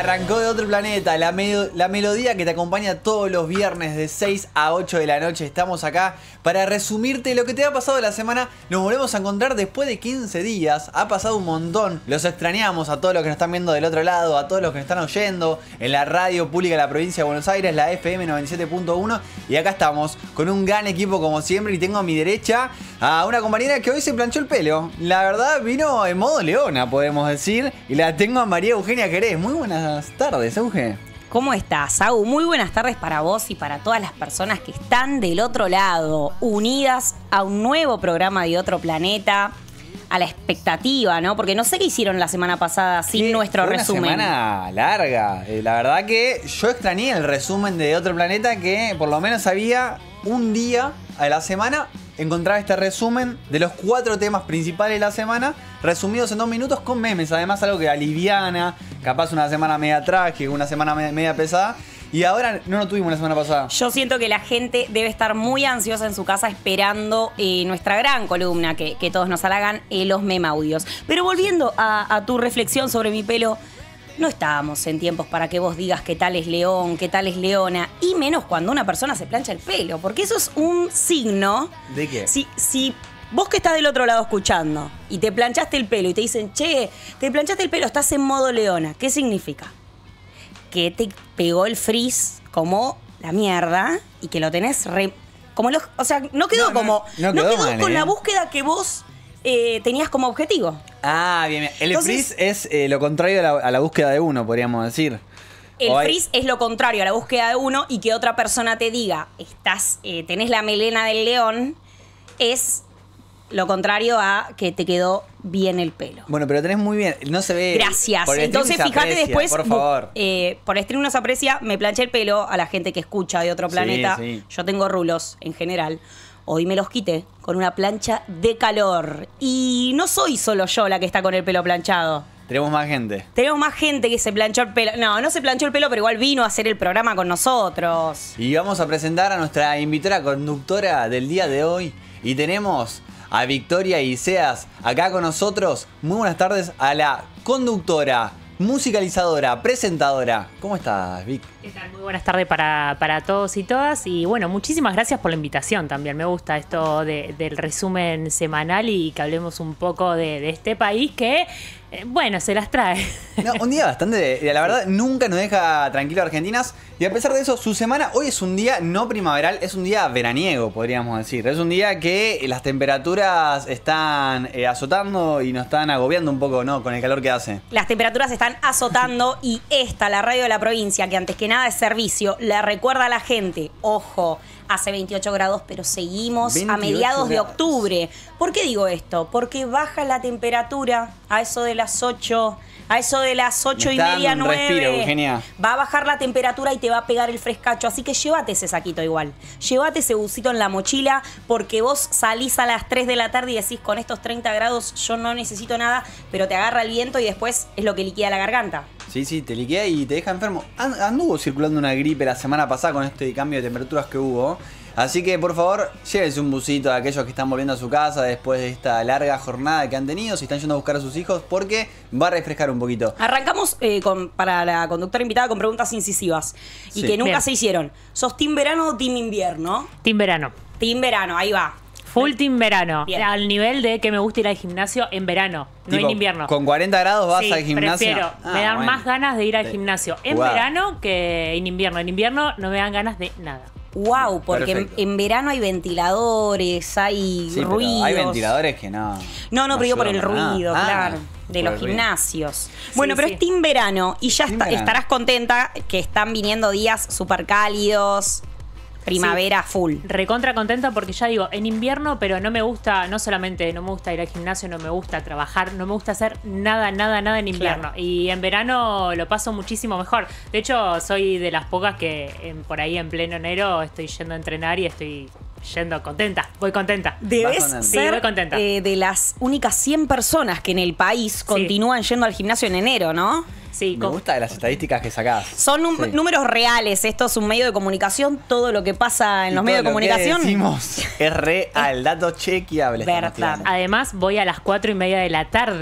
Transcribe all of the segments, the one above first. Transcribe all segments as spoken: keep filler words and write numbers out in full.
Arrancó de otro planeta, la, me la melodía que te acompaña todos los viernes de seis a ocho de la noche. Estamos acá para resumirte lo que te ha pasado la semana. Nos volvemos a encontrar después de quince días. Ha pasado un montón. Los extrañamos a todos los que nos están viendo del otro lado, a todos los que nos están oyendo en la radio pública de la provincia de Buenos Aires, la F M noventa y siete punto uno. Y acá estamos con un gran equipo como siempre. Y tengo a mi derecha a una compañera que hoy se planchó el pelo. La verdad vino en modo leona, podemos decir. Y la tengo a María Eugenia Querés. Muy buenas tardes, Euge. ¿Cómo estás, Sau? Muy buenas tardes para vos y para todas las personas que están del otro lado, unidas a un nuevo programa de Otro Planeta, a la expectativa, ¿no? Porque no sé qué hicieron la semana pasada sin nuestro Fue resumen. Una semana larga. Eh, la verdad que yo extrañé el resumen de Otro Planeta, que por lo menos había un día a la semana encontrar este resumen de los cuatro temas principales de la semana, resumidos en dos minutos con memes. Además, algo que aliviana, capaz una semana media trágica, una semana media pesada. Y ahora no lo tuvimos la semana pasada. Yo siento que la gente debe estar muy ansiosa en su casa esperando eh, nuestra gran columna, que, que todos nos halagan, eh, los memaudios. Pero volviendo a, a tu reflexión sobre mi pelo, no estábamos en tiempos para que vos digas qué tal es León, qué tal es Leona, y menos cuando una persona se plancha el pelo, porque eso es un signo. ¿De qué? Si, si vos que estás del otro lado escuchando y te planchaste el pelo y te dicen, che, te planchaste el pelo, estás en modo Leona, ¿qué significa? Que te pegó el frizz como la mierda y que lo tenés re... Como los, o sea, no quedó No, no, como... no No quedó quedó mal, con ¿eh? la búsqueda que vos eh, tenías como objetivo. Ah, bien, bien. El Entonces, frizz es eh, lo contrario a la, a la búsqueda de uno, podríamos decir. El O hay- frizz es lo contrario a la búsqueda de uno, y que otra persona te diga, estás, eh, tenés la melena del león, es lo contrario a que te quedó bien el pelo. Bueno, pero tenés muy bien. No se ve. Gracias. Por el stream Entonces, se fíjate aprecia, después. Por favor. Eh, por stream no se aprecia, me planché el pelo a la gente que escucha de Otro Sí, Planeta. sí. Yo tengo rulos en general. Hoy me los quité con una plancha de calor. Y no soy solo yo la que está con el pelo planchado. Tenemos más gente. Tenemos más gente que se planchó el pelo. No, no se planchó el pelo, pero igual vino a hacer el programa con nosotros. Y vamos a presentar a nuestra invitada conductora del día de hoy. Y tenemos a Victoria Iseas acá con nosotros. Muy buenas tardes a la conductora, musicalizadora, presentadora. ¿Cómo estás, Vic? ¿Qué tal? Muy buenas tardes para, para todos y todas. Y bueno, muchísimas gracias por la invitación también. Me gusta esto de, del resumen semanal y que hablemos un poco de, de este país que, eh, bueno, se las trae. No, un día bastante, la verdad, nunca nos deja tranquilo a Argentinas. Y a pesar de eso, su semana hoy es un día no primaveral, es un día veraniego, podríamos decir. Es un día que las temperaturas están eh, azotando y nos están agobiando un poco, ¿no? Con el calor que hace. Las temperaturas están azotando y esta, la radio de la provincia, que antes que nada es servicio, le recuerda a la gente, ojo, hace veintiocho grados, pero seguimos a mediados de grados. octubre. ¿Por qué digo esto? Porque baja la temperatura a eso de las ocho, a eso de las ocho Me y está media, dando un respiro, nueve. Eugenia. Va a bajar la temperatura y te va a pegar el frescacho, así que llévate ese saquito igual. Llévate ese busito en la mochila, porque vos salís a las tres de la tarde y decís, con estos treinta grados yo no necesito nada, pero te agarra el viento y después es lo que liquida la garganta. Sí, sí, te liquea y te deja enfermo. And- Anduvo circulando una gripe la semana pasada con este cambio de temperaturas que hubo. Así que, por favor, llévense un busito a aquellos que están volviendo a su casa después de esta larga jornada que han tenido, si están yendo a buscar a sus hijos, porque va a refrescar un poquito. Arrancamos eh, con, para la conductora invitada con preguntas incisivas y Sí. que nunca Bien. se hicieron. ¿Sos team verano o team invierno? Team verano. Team verano, ahí va. Full team verano. Bien. Al nivel de que me gusta ir al gimnasio en verano, no Tipo, en invierno. Con cuarenta grados vas Sí, al gimnasio. prefiero. Ah, me dan bueno. más ganas de ir al Sí. gimnasio en Jugada. verano que en invierno. En invierno no me dan ganas de nada. Wow, porque en, Perfecto. en verano hay ventiladores, hay Sí, pero ruidos. hay ventiladores que no. No, no, pero digo por el ayudan para nada. ruido, Ah, claro, de por los el ruido. gimnasios. Bueno, pero sí. es team verano y ya Team está- verano. estarás contenta que están viniendo días súper cálidos, primavera full. Recontra contenta porque ya digo, en invierno, pero no me gusta, no solamente no me gusta ir al gimnasio, no me gusta trabajar, no me gusta hacer nada, nada, nada en invierno. Claro. Y en verano lo paso muchísimo mejor. De hecho, soy de las pocas que en- por ahí en pleno enero estoy yendo a entrenar y estoy yendo contenta, voy contenta. Debes contenta. Sí, ser voy contenta. eh, de las únicas cien personas que en el país continúan yendo al gimnasio en enero, ¿no? Sí, Me con- gusta de las estadísticas que sacás. Son num- Sí. números reales, esto es un medio de comunicación, todo lo que pasa en Y los todo medios de lo que comunicación. decimos es real, datos chequeables. Verdad. estamos tirando. Además, voy a las cuatro y media de la tarde.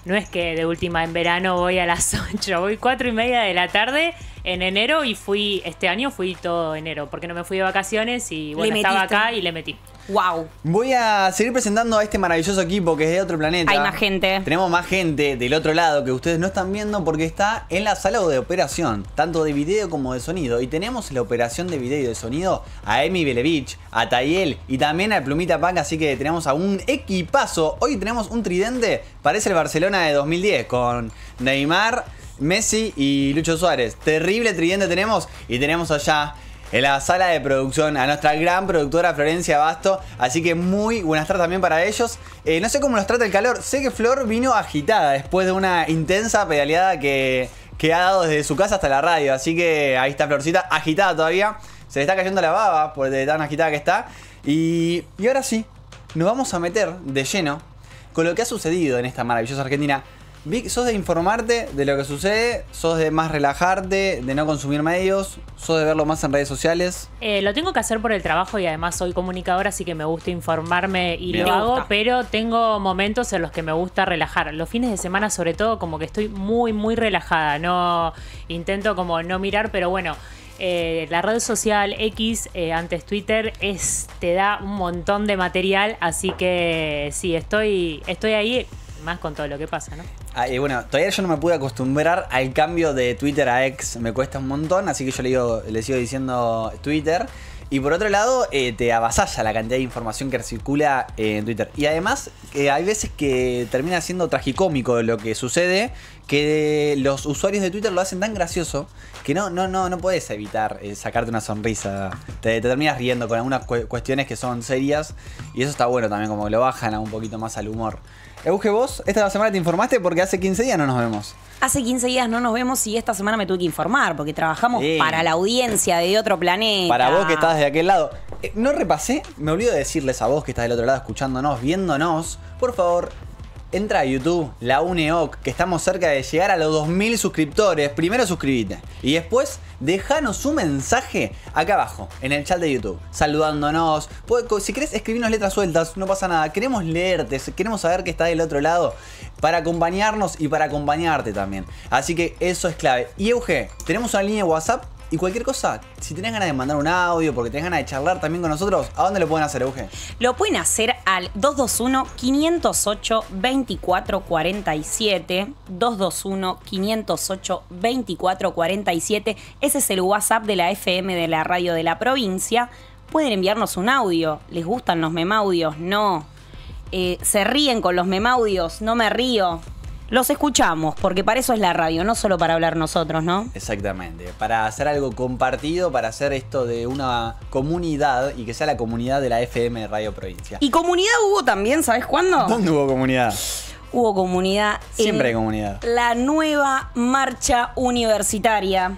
no es que de última en verano voy a las ocho, voy cuatro y media de la tarde en enero y fui, este año fui todo enero, porque no me fui de vacaciones y bueno, estaba acá y le metí. Wow. Voy a seguir presentando a este maravilloso equipo que es de otro planeta. Hay más gente. Tenemos más gente del otro lado que ustedes no están viendo porque está en la sala de operación, tanto de video como de sonido. Y tenemos la operación de video y de sonido a Emi Belevich, a Tayel y también a Plumita Punk, así que tenemos a un equipazo. Hoy tenemos un tridente, parece el Barcelona de dos mil diez, con Neymar, Messi y Lucho Suárez. Terrible tridente tenemos y tenemos allá en la sala de producción a nuestra gran productora Florencia Basto. Así que muy buenas tardes también para ellos. Eh, no sé cómo nos trata el calor. Sé que Flor vino agitada después de una intensa pedaleada que, que ha dado desde su casa hasta la radio. Así que ahí está Florcita, agitada todavía. Se le está cayendo la baba por de tan agitada que está. Y, y ahora sí, nos vamos a meter de lleno con lo que ha sucedido en esta maravillosa Argentina. Vic, ¿sos de informarte de lo que sucede? ¿Sos de más relajarte, de no consumir medios? ¿Sos de verlo más en redes sociales? Eh, lo tengo que hacer por el trabajo y además soy comunicadora, así que me gusta informarme y Bien. lo hago, pero tengo momentos en los que me gusta relajar. Los fines de semana sobre todo como que estoy muy, muy relajada. No intento como no mirar, pero bueno... Eh, la red social X, eh, antes Twitter, es, te da un montón de material, así que sí, estoy, estoy ahí, más con todo lo que pasa, ¿no? Ah, y bueno, todavía yo no me pude acostumbrar al cambio de Twitter a X, me cuesta un montón, así que yo le, digo, le sigo diciendo Twitter. Y por otro lado, eh, te avasalla la cantidad de información que circula eh, en Twitter. Y además, eh, hay veces que termina siendo tragicómico lo que sucede, que los usuarios de Twitter lo hacen tan gracioso que no, no, no, no puedes evitar eh, sacarte una sonrisa. Te, te terminas riendo con algunas cu cuestiones que son serias. Y eso está bueno también, como que lo bajan a un poquito más al humor. Euge, vos esta semana te informaste porque hace quince días no nos vemos. Hace quince días no nos vemos y esta semana me tuve que informar porque trabajamos Sí. para la audiencia de otro planeta. Para vos que estás de aquel lado. Eh, no repasé, me olvido de decirles a vos que estás del otro lado escuchándonos, viéndonos, por favor, entra a YouTube, la UNEOC, que estamos cerca de llegar a los dos mil suscriptores. Primero suscribite y después dejanos un mensaje acá abajo, en el chat de YouTube, saludándonos. Si querés escribirnos letras sueltas, no pasa nada. Queremos leerte, queremos saber que estás del otro lado para acompañarnos y para acompañarte también. Así que eso es clave. Y Euge, tenemos una línea de WhatsApp. Y cualquier cosa, si tenés ganas de mandar un audio, porque tenés ganas de charlar también con nosotros, ¿a dónde lo pueden hacer, Euge? Lo pueden hacer al dos dos uno, cinco cero ocho, dos cuatro cuatro siete. dos dos uno, cinco cero ocho, dos cuatro cuatro siete. Ese es el WhatsApp de la F M de la radio de la provincia. Pueden enviarnos un audio. ¿Les gustan los memaudios? No. Eh, ¿Se ríen con los memaudios? No me río. Los escuchamos, porque para eso es la radio, no solo para hablar nosotros, ¿no? Exactamente, para hacer algo compartido, para hacer esto de una comunidad y que sea la comunidad de la F M de Radio Provincia. Y comunidad hubo también, ¿sabes cuándo? ¿Dónde hubo comunidad? Hubo comunidad. Siempre hay en comunidad. La nueva marcha universitaria.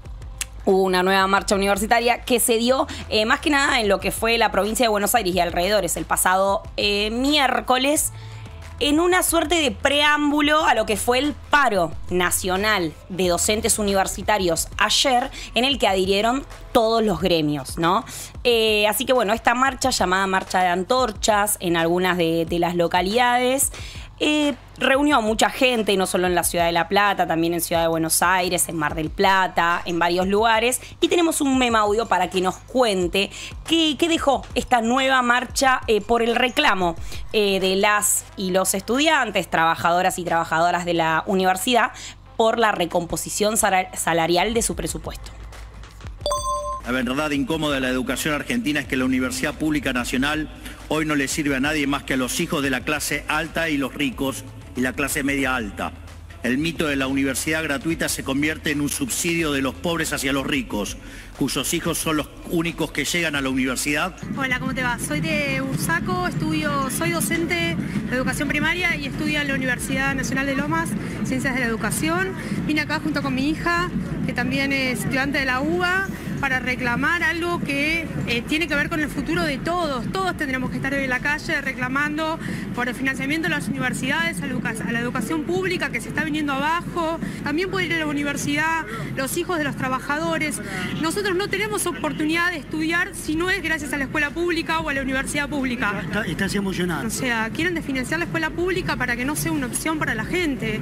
Hubo una nueva marcha universitaria que se dio eh, más que nada en lo que fue la provincia de Buenos Aires y alrededores el pasado eh, miércoles, en una suerte de preámbulo a lo que fue el paro nacional de docentes universitarios ayer, en el que adhirieron todos los gremios, ¿no? Eh, así que bueno, esta marcha, llamada Marcha de Antorchas, en algunas de, de las localidades, Eh, reunió a mucha gente, y no solo en la Ciudad de La Plata, también en Ciudad de Buenos Aires, en Mar del Plata, en varios lugares. Y tenemos un memaudio para que nos cuente qué, qué dejó esta nueva marcha eh, por el reclamo eh, de las y los estudiantes, trabajadoras y trabajadoras de la universidad, por la recomposición salarial de su presupuesto. La verdad incómoda de la educación argentina es que la Universidad Pública Nacional hoy no le sirve a nadie más que a los hijos de la clase alta y los ricos y la clase media alta. El mito de la universidad gratuita se convierte en un subsidio de los pobres hacia los ricos, cuyos hijos son los únicos que llegan a la universidad. Hola, ¿cómo te va? Soy de Bursaco, estudio, soy docente de educación primaria y estudio en la Universidad Nacional de Lomas, Ciencias de la Educación. Vine acá junto con mi hija, que también es estudiante de la U B A, para reclamar algo que eh, tiene que ver con el futuro de todos. Todos tendremos que estar hoy en la calle reclamando por el financiamiento de las universidades, a la, educa a la educación pública que se está viniendo abajo. También pueden ir a la universidad los hijos de los trabajadores. Nosotros no tenemos oportunidad de estudiar si no es gracias a la escuela pública o a la universidad pública. Está, estás emocionado. O sea, quieren desfinanciar la escuela pública para que no sea una opción para la gente.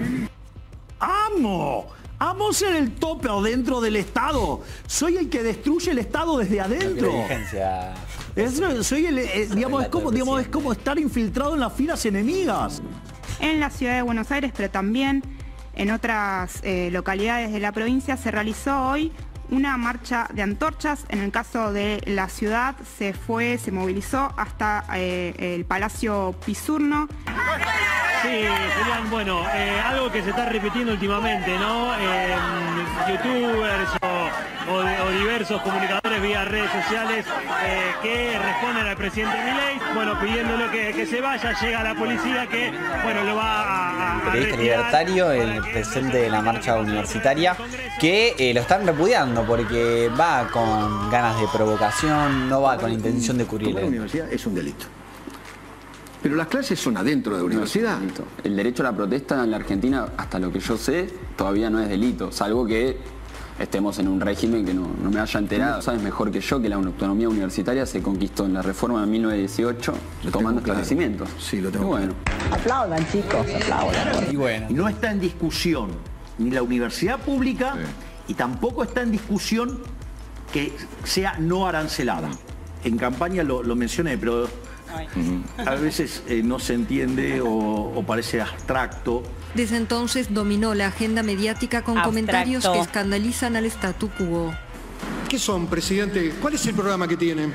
¡Amo! ¡Amo ser el tope dentro del Estado! Soy el que destruye el Estado desde adentro. Es, soy el, eh, digamos, es, como, digamos, es como estar infiltrado en las filas enemigas. En la ciudad de Buenos Aires, pero también en otras eh, localidades de la provincia, se realizó hoy una marcha de antorchas. En el caso de la ciudad se fue, se movilizó hasta eh, el Palacio Pisurno. Sí, serían, bueno, eh, algo que se está repitiendo últimamente, ¿no? Eh, youtubers o, o, o diversos comunicadores vía redes sociales eh, que responden al presidente Milei, bueno, pidiéndole que, que se vaya. Llega la policía que, bueno, lo va a, a Periodista libertario, el presidente de la marcha universitaria, que eh, lo están repudiando porque va con ganas de provocación, no va con intención de cubrir. La universidad es un delito. Pero las clases son adentro de la universidad. No, el derecho a la protesta en la Argentina, hasta lo que yo sé, todavía no es delito, salvo que estemos en un régimen que no, no me haya enterado. Sabes mejor que yo que la autonomía universitaria se conquistó en la reforma de mil novecientos dieciocho, lo tomando esclarecimientos. Claro. Sí, lo tengo. Y bueno. Aplaudan, chicos, aplaudan. Y bueno. No está en discusión ni la universidad pública, sí, y tampoco está en discusión que sea no arancelada. En campaña lo, lo mencioné, pero a veces eh, no se entiende o, o parece abstracto. Desde entonces dominó la agenda mediática con Abstracto. comentarios que escandalizan al statu quo. ¿Qué son, presidente? ¿Cuál es el programa que tienen?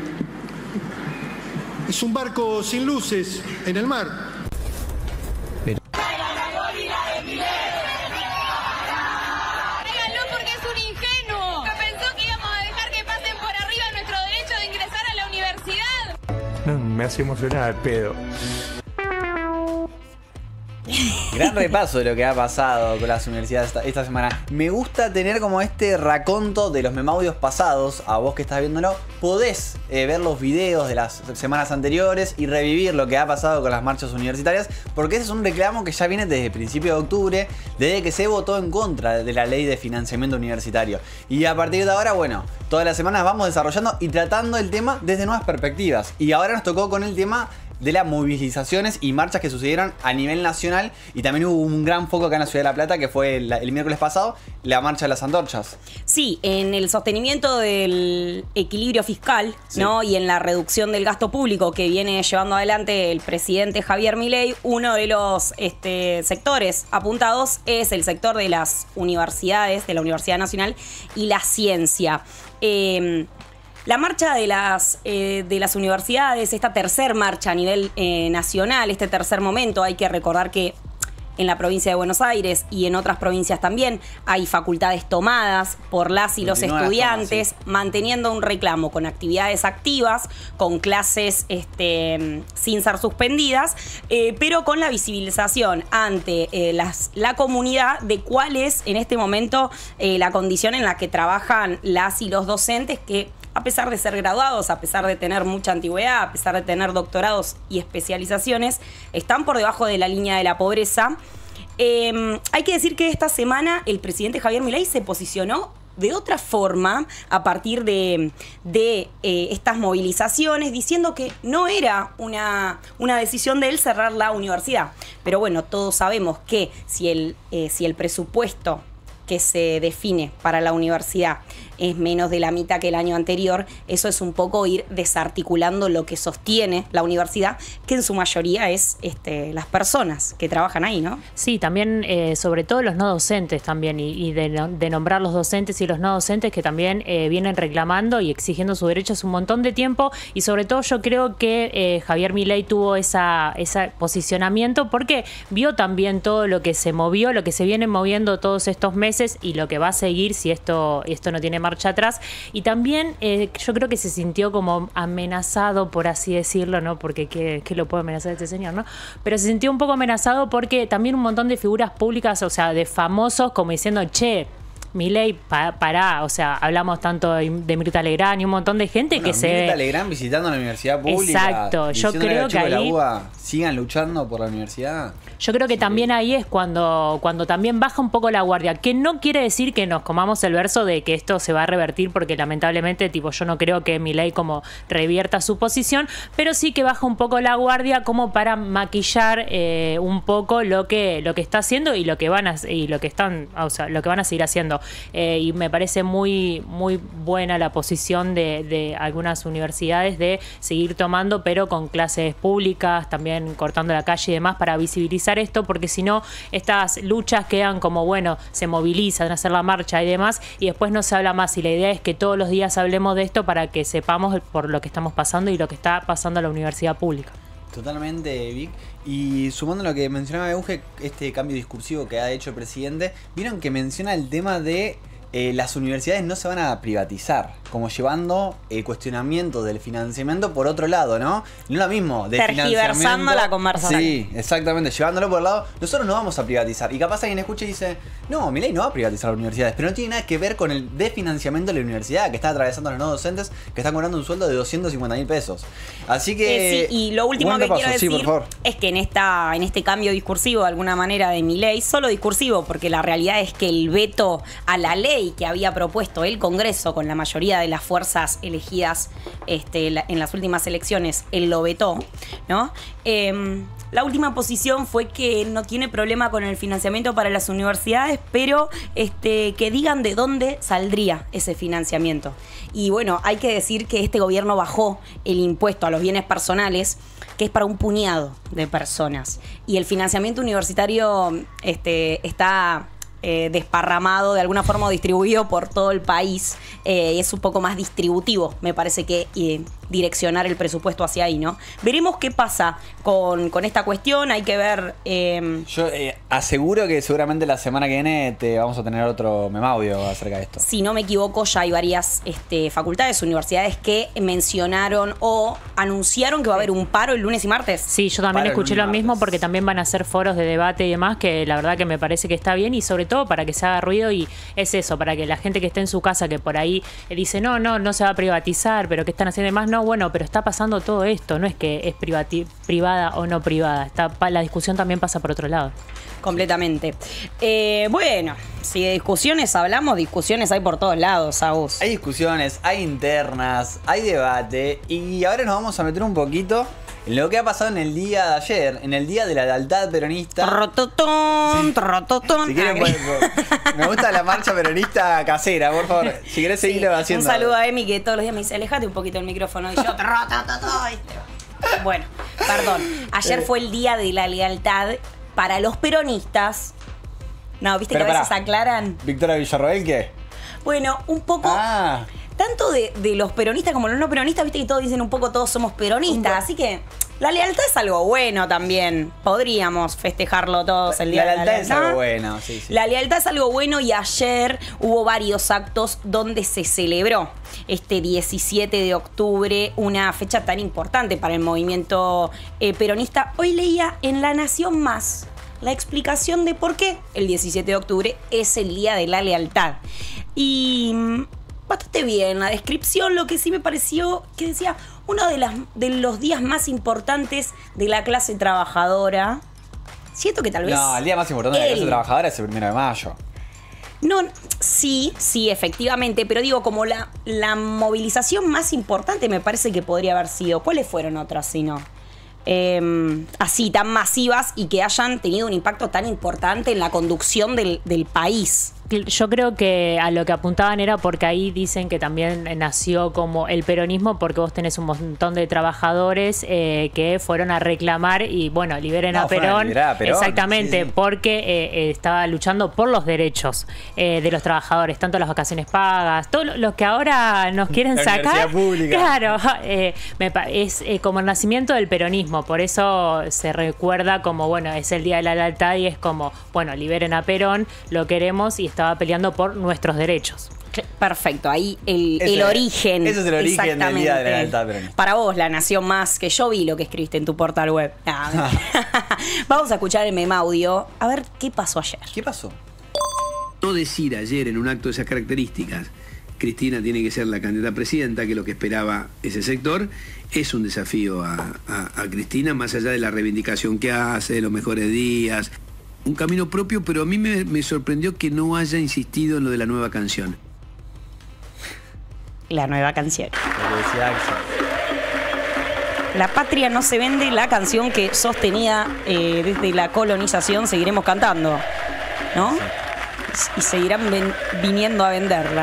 Es un barco sin luces en el mar. Díganlo porque es un ingenuo que pensó que íbamos a dejar que pasen por arriba nuestro derecho de ingresar a la universidad. No, me hace emocionar el pedo. Gran repaso de lo que ha pasado con las universidades esta, esta semana. Me gusta tener como este raconto de los memaudios pasados. A vos que estás viéndolo, podés eh, ver los videos de las semanas anteriores y revivir lo que ha pasado con las marchas universitarias, porque ese es un reclamo que ya viene desde el principio de octubre, desde que se votó en contra de la ley de financiamiento universitario. Y a partir de ahora, bueno, todas las semanas vamos desarrollando y tratando el tema desde nuevas perspectivas. Y ahora nos tocó con el tema de las movilizaciones y marchas que sucedieron a nivel nacional, y también hubo un gran foco acá en la Ciudad de La Plata, que fue el, el miércoles pasado, la marcha de las antorchas. Sí, en el sostenimiento del equilibrio fiscal, sí, ¿no? Y en la reducción del gasto público que viene llevando adelante el presidente Javier Milei, uno de los este, sectores apuntados es el sector de las universidades, de la Universidad Nacional y la ciencia. Eh, La marcha de las, eh, de las universidades, esta tercer marcha a nivel eh, nacional, este tercer momento, hay que recordar que en la provincia de Buenos Aires y en otras provincias también hay facultades tomadas por las y los estudiantes, tomas, sí, manteniendo un reclamo con actividades activas, con clases este, sin ser suspendidas, eh, pero con la visibilización ante eh, las, la comunidad de cuál es en este momento eh, la condición en la que trabajan las y los docentes que, a pesar de ser graduados, a pesar de tener mucha antigüedad, a pesar de tener doctorados y especializaciones, están por debajo de la línea de la pobreza. Eh, hay que decir que esta semana el presidente Javier Milei se posicionó de otra forma a partir de, de eh, estas movilizaciones, diciendo que no era una, una decisión de él cerrar la universidad. Pero bueno, todos sabemos que si el, eh, si el presupuesto que se define para la universidad es menos de la mitad que el año anterior, eso es un poco ir desarticulando lo que sostiene la universidad, que en su mayoría es este, las personas que trabajan ahí, ¿no? Sí, también eh, sobre todo los no docentes también, y, y de, de nombrar los docentes y los no docentes que también eh, vienen reclamando y exigiendo sus derechos un montón de tiempo, y sobre todo yo creo que eh, Javier Milei tuvo esa, ese posicionamiento porque vio también todo lo que se movió, lo que se viene moviendo todos estos meses y lo que va a seguir si esto, esto no tiene marcha atrás, y también eh, yo creo que se sintió como amenazado, por así decirlo, ¿no? Porque ¿qué, qué lo puede amenazar este señor, no? Pero se sintió un poco amenazado porque también un montón de figuras públicas, o sea, de famosos, como diciendo, che, Milei, pa, pará, o sea, hablamos tanto de, de Mirta Legrand y un montón de gente bueno, que se Mirta ve... Legrand visitando la universidad pública. Exacto, yo creo que ahí... La U B A, sigan luchando por la universidad. Yo creo que también ahí es cuando, cuando también baja un poco la guardia, que no quiere decir que nos comamos el verso de que esto se va a revertir, porque lamentablemente, tipo, yo no creo que Milei como revierta su posición, pero sí que baja un poco la guardia como para maquillar eh, un poco lo que, lo que está haciendo y lo que van a y lo que están, o sea, lo que van a seguir haciendo. Eh, y me parece muy, muy buena la posición de, de algunas universidades de seguir tomando, pero con clases públicas, también cortando la calle y demás, para visibilizar esto, porque si no, estas luchas quedan como, bueno, se movilizan, hacer la marcha y demás, y después no se habla más. Y la idea es que todos los días hablemos de esto para que sepamos por lo que estamos pasando y lo que está pasando a la universidad pública. Totalmente, Vic. Y sumando lo que mencionaba Euge, este cambio discursivo que ha hecho el presidente, vieron que menciona el tema de eh, las universidades no se van a privatizar, como llevando el cuestionamiento del financiamiento por otro lado, ¿no? No lo mismo de tergiversando la conversación. Sí, exactamente, llevándolo por el lado. Nosotros no vamos a privatizar. Y capaz alguien escucha y dice, no, Milei no va a privatizar las universidades, pero no tiene nada que ver con el desfinanciamiento de la universidad que están atravesando los no docentes, que están cobrando un sueldo de doscientos cincuenta mil pesos. Así que... Eh, sí, y lo último que quiero decir sí, por favor. es que en esta en este cambio discursivo, de alguna manera, de Milei, solo discursivo, porque la realidad es que el veto a la ley que había propuesto el Congreso con la mayoría de las fuerzas elegidas este, la, en las últimas elecciones, él lo vetó, ¿no? Eh, La última posición fue que él no tiene problema con el financiamiento para las universidades, pero este, que digan de dónde saldría ese financiamiento. Y bueno, hay que decir que este gobierno bajó el impuesto a los bienes personales, que es para un puñado de personas. Y el financiamiento universitario este, está... Eh, desparramado, de alguna forma distribuido por todo el país, eh, es un poco más distributivo, me parece que eh, direccionar el presupuesto hacia ahí, ¿no? Veremos qué pasa con, con esta cuestión, hay que ver... Eh, Yo eh, aseguro que seguramente la semana que viene te vamos a tener otro memaudio acerca de esto. Si no me equivoco, ya hay varias este, facultades, universidades que mencionaron o anunciaron que va a haber un paro el lunes y martes. Sí, yo también Paro escuché lo mismo, porque también van a hacer foros de debate y demás, que la verdad que me parece que está bien, y sobre todo para que se haga ruido, y es eso, para que la gente que esté en su casa, que por ahí dice, no, no, no se va a privatizar, pero ¿qué están haciendo demás? No, bueno, pero está pasando todo esto, no es que es privati- privada o no privada, está, la discusión también pasa por otro lado. Completamente. Eh, bueno, si de discusiones hablamos, discusiones hay por todos lados, Agus. Hay discusiones, hay internas, hay debate, y ahora nos vamos a meter un poquito en lo que ha pasado en el día de ayer, en el día de la lealtad peronista. Trototón, sí. trototón. Si quieren, pues, me gusta la marcha peronista casera, por favor. Si querés seguirlo sí, haciendo. Un saludo a Emi, que todos los días me dice, alejate un poquito el micrófono, y yo trototón. Bueno, perdón. Ayer fue el día de la lealtad para los peronistas. No, viste pero que a veces pará. aclaran. ¿Victoria Villarroel qué? Bueno, un poco. Ah. Tanto de, de los peronistas como los no peronistas, viste que todos dicen un poco todos somos peronistas. Así que la lealtad es algo bueno también. Podríamos festejarlo todos el día la de la lealtad. La lealtad es algo bueno, sí, sí. La lealtad es algo bueno, y ayer hubo varios actos donde se celebró este diecisiete de octubre, una fecha tan importante para el movimiento eh, peronista. Hoy leía en La Nación Más la explicación de por qué el diecisiete de octubre es el día de la lealtad. Y bastante bien la descripción, lo que sí me pareció que decía uno de, las, de los días más importantes de la clase trabajadora. Siento que tal vez... No, el día más importante él, de la clase trabajadora es el primero de mayo. No, sí, sí, efectivamente, pero digo, como la, la movilización más importante me parece que podría haber sido. ¿Cuáles fueron otras, si no? Eh, así, tan masivas y que hayan tenido un impacto tan importante en la conducción del, del país. Yo creo que a lo que apuntaban era porque ahí dicen que también nació como el peronismo, porque vos tenés un montón de trabajadores eh, que fueron a reclamar y bueno, liberen no, a, Perón, a Perón. Exactamente, sí, sí. porque eh, eh, estaba luchando por los derechos eh, de los trabajadores, tanto las vacaciones pagas, todos los que ahora nos quieren la sacar. Pública. Claro, eh, me, es eh, como el nacimiento del peronismo, por eso se recuerda como, bueno, es el día de la lealtad y es como, bueno, liberen a Perón, lo queremos y está estaba peleando por nuestros derechos. Perfecto, ahí el, ese, el origen. Ese es el origen del día de la lealtad peronista. Para vos, La Nación Más, que yo vi lo que escribiste en tu portal web. Ah, vamos a escuchar el memaudio, a ver qué pasó ayer. ¿Qué pasó? No decir ayer en un acto de esas características, Cristina tiene que ser la candidata a presidenta, que es lo que esperaba ese sector, es un desafío a, a, a Cristina, más allá de la reivindicación que hace, de los mejores días. Un camino propio, pero a mí me, me sorprendió que no haya insistido en lo de la nueva canción. La nueva canción. Lo que decía Axel. La patria no se vende, la canción que sostenía eh, desde la colonización, seguiremos cantando, ¿no? Sí. Y seguirán ven, viniendo a venderla.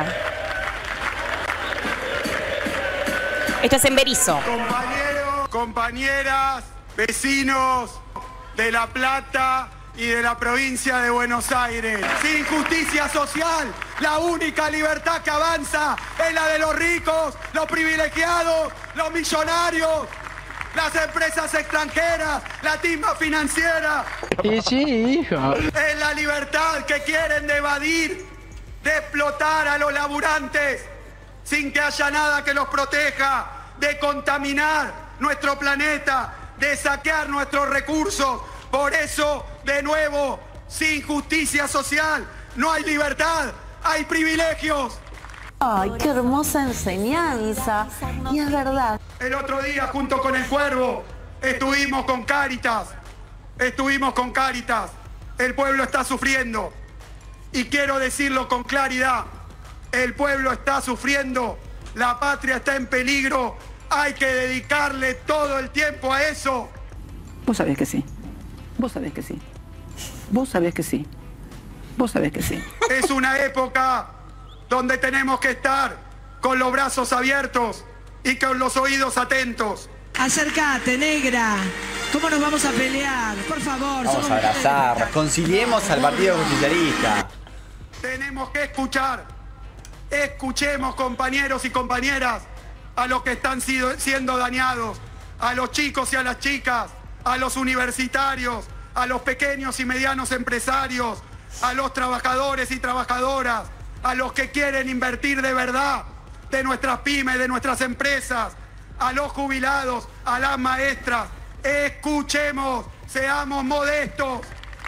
Esto es en Berisso. Compañeros, compañeras, vecinos de La Plata y de la provincia de Buenos Aires. Sin justicia social, la única libertad que avanza es la de los ricos, los privilegiados, los millonarios, las empresas extranjeras, la timba financiera. Y sí, hijo. Es la libertad que quieren de evadir, de explotar a los laburantes sin que haya nada que los proteja, de contaminar nuestro planeta, de saquear nuestros recursos. Por eso, de nuevo, sin justicia social no hay libertad, hay privilegios. Ay, qué hermosa enseñanza. Y es verdad. El otro día, junto con el Cuervo, estuvimos con Cáritas. Estuvimos con Cáritas. El pueblo está sufriendo. Y quiero decirlo con claridad. El pueblo está sufriendo. La patria está en peligro. Hay que dedicarle todo el tiempo a eso. Vos sabés que sí. Vos sabés que sí. Vos sabés que sí. Vos sabés que sí. Es una época donde tenemos que estar con los brazos abiertos y con los oídos atentos. Acércate, negra. ¿Cómo nos vamos a pelear? Por favor. Vamos a abrazar. Conciliemos al Partido Justicialista. Tenemos que escuchar. Escuchemos, compañeros y compañeras, a los que están sido, siendo dañados, a los chicos y a las chicas, a los universitarios, a los pequeños y medianos empresarios, a los trabajadores y trabajadoras, a los que quieren invertir de verdad, de nuestras pymes, de nuestras empresas, a los jubilados, a las maestras. Escuchemos, seamos modestos.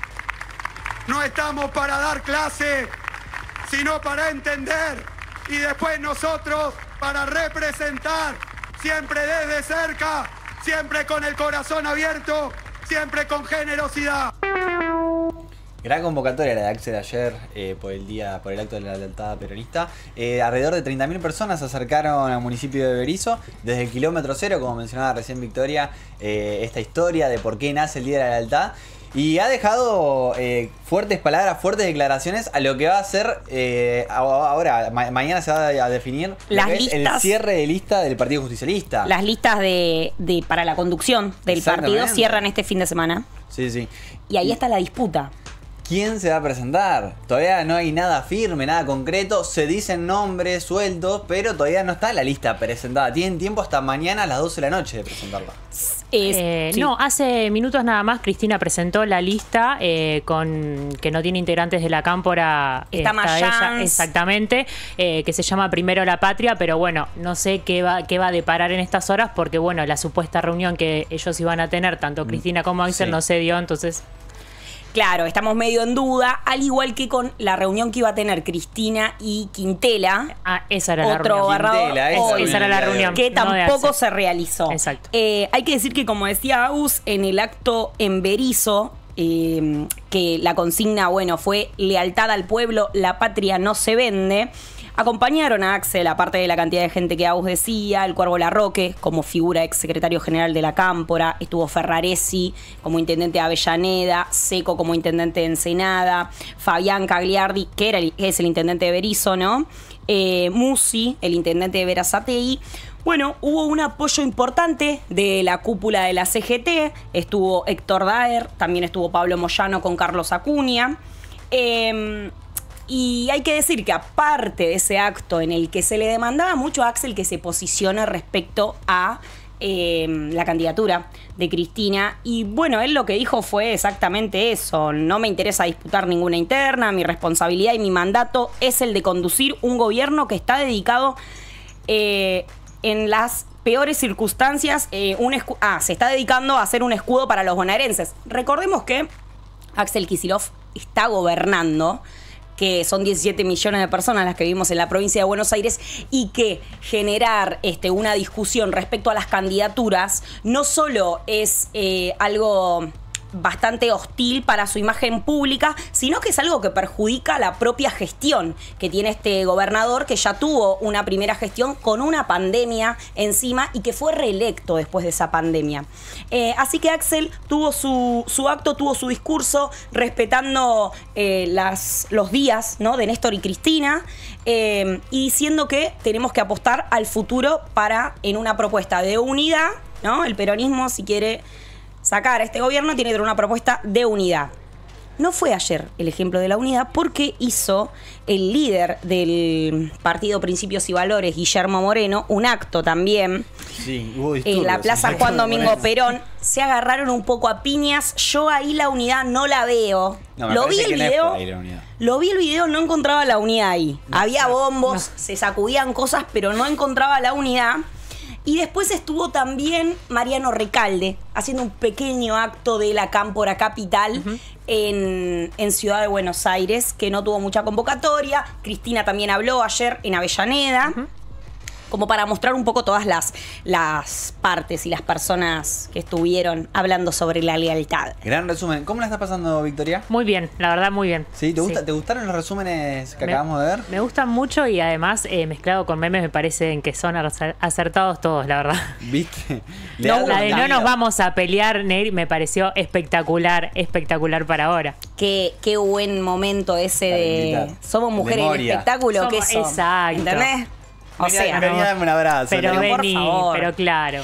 No estamos para dar clase, sino para entender, y después nosotros para representar, siempre desde cerca, siempre con el corazón abierto, siempre con generosidad. Gran convocatoria la de Axel ayer eh, por el día, por el acto de la lealtad peronista. Eh, alrededor de treinta mil personas se acercaron al municipio de Berisso desde el kilómetro cero, como mencionaba recién Victoria, eh, esta historia de por qué nace el Día de la Lealtad. Y ha dejado eh, fuertes palabras, fuertes declaraciones a lo que va a ser eh, ahora, ma mañana se va a definir las lo que listas, es el cierre de lista del Partido Justicialista. Las listas de, de para la conducción del partido cierran este fin de semana. Sí, sí. Y ahí está la disputa. ¿Quién se va a presentar? Todavía no hay nada firme, nada concreto. Se dicen nombres sueltos, pero todavía no está la lista presentada. Tienen tiempo hasta mañana a las doce de la noche de presentarla. Eh, sí. No, hace minutos nada más Cristina presentó la lista eh, con que no tiene integrantes de la cámpora. Está, está ella, exactamente, eh, que se llama Primero la Patria, pero bueno, no sé qué va, qué va a deparar en estas horas, porque bueno, la supuesta reunión que ellos iban a tener, tanto Cristina como Axel, sí, no se dio, entonces... Claro, estamos medio en duda, al igual que con la reunión que iba a tener Cristina y Quintela. Ah, esa era la otro reunión. Barrador, Quintela, esa, hoy, esa era la reunión. Que no tampoco se realizó. Exacto. Eh, hay que decir que, como decía Agus, en el acto en Berisso, eh, que la consigna, bueno, fue lealtad al pueblo, la patria no se vende. Acompañaron a Axel, aparte de la cantidad de gente que Agus decía, el Cuervo Larroque como figura ex secretario general de la Cámpora, estuvo Ferraresi como intendente de Avellaneda, Seco como intendente de Ensenada, Fabián Cagliardi, que, era el, que es el intendente de Berisso, ¿no? Eh, Musi, el intendente de Berazategui. Bueno, hubo un apoyo importante de la cúpula de la C G T, estuvo Héctor Daer, también estuvo Pablo Moyano con Carlos Acuña. Eh, Y hay que decir que aparte de ese acto en el que se le demandaba mucho a Axel que se posicione respecto a eh, la candidatura de Cristina, y bueno, él lo que dijo fue exactamente eso: no me interesa disputar ninguna interna, mi responsabilidad y mi mandato es el de conducir un gobierno que está dedicado eh, en las peores circunstancias, eh, un ah, se está dedicando a hacer un escudo para los bonaerenses. Recordemos que Axel Kicillof está gobernando que son diecisiete millones de personas las que vivimos en la provincia de Buenos Aires, y que generar este, una discusión respecto a las candidaturas no solo es eh, algo bastante hostil para su imagen pública, sino que es algo que perjudica la propia gestión que tiene este gobernador, que ya tuvo una primera gestión con una pandemia encima y que fue reelecto después de esa pandemia. Eh, así que Axel tuvo su, su acto, tuvo su discurso, respetando eh, las, los días, ¿no?, de Néstor y Cristina, eh, y diciendo que tenemos que apostar al futuro para, en una propuesta de unidad, ¿no? El peronismo, si quiere sacar a este gobierno, tiene que tener una propuesta de unidad. No fue ayer el ejemplo de la unidad, porque hizo el líder del partido Principios y Valores, Guillermo Moreno, un acto también sí, hubo en la Plaza Juan Domingo Perón. Se agarraron un poco a piñas. Yo ahí la unidad no la veo. No, lo vi el video, no lo vi el video, no encontraba la unidad ahí. No, Había bombos, no. se sacudían cosas, pero no encontraba la unidad. Y después estuvo también Mariano Recalde haciendo un pequeño acto de la Cámpora Capital uh-huh. en, en Ciudad de Buenos Aires, que no tuvo mucha convocatoria. Cristina también habló ayer en Avellaneda, uh-huh. como para mostrar un poco todas las, las partes y las personas que estuvieron hablando sobre la lealtad. Gran resumen. ¿Cómo la estás pasando, Victoria? Muy bien, la verdad, muy bien. ¿Sí? ¿Te, gusta, sí. ¿Te gustaron los resúmenes que me, acabamos de ver? Me gustan mucho y además, eh, mezclado con memes, me parecen que son acertados todos, la verdad. ¿Viste? No, la de no nos vamos a pelear, Negri, me pareció espectacular, espectacular para ahora. Qué, qué buen momento ese de... Somos mujeres en espectáculo, Somos, ¿qué son? Exacto. ¿Entendés? O venía, sea, venía a darme un abrazo. Pero pero vení, por favor. pero claro.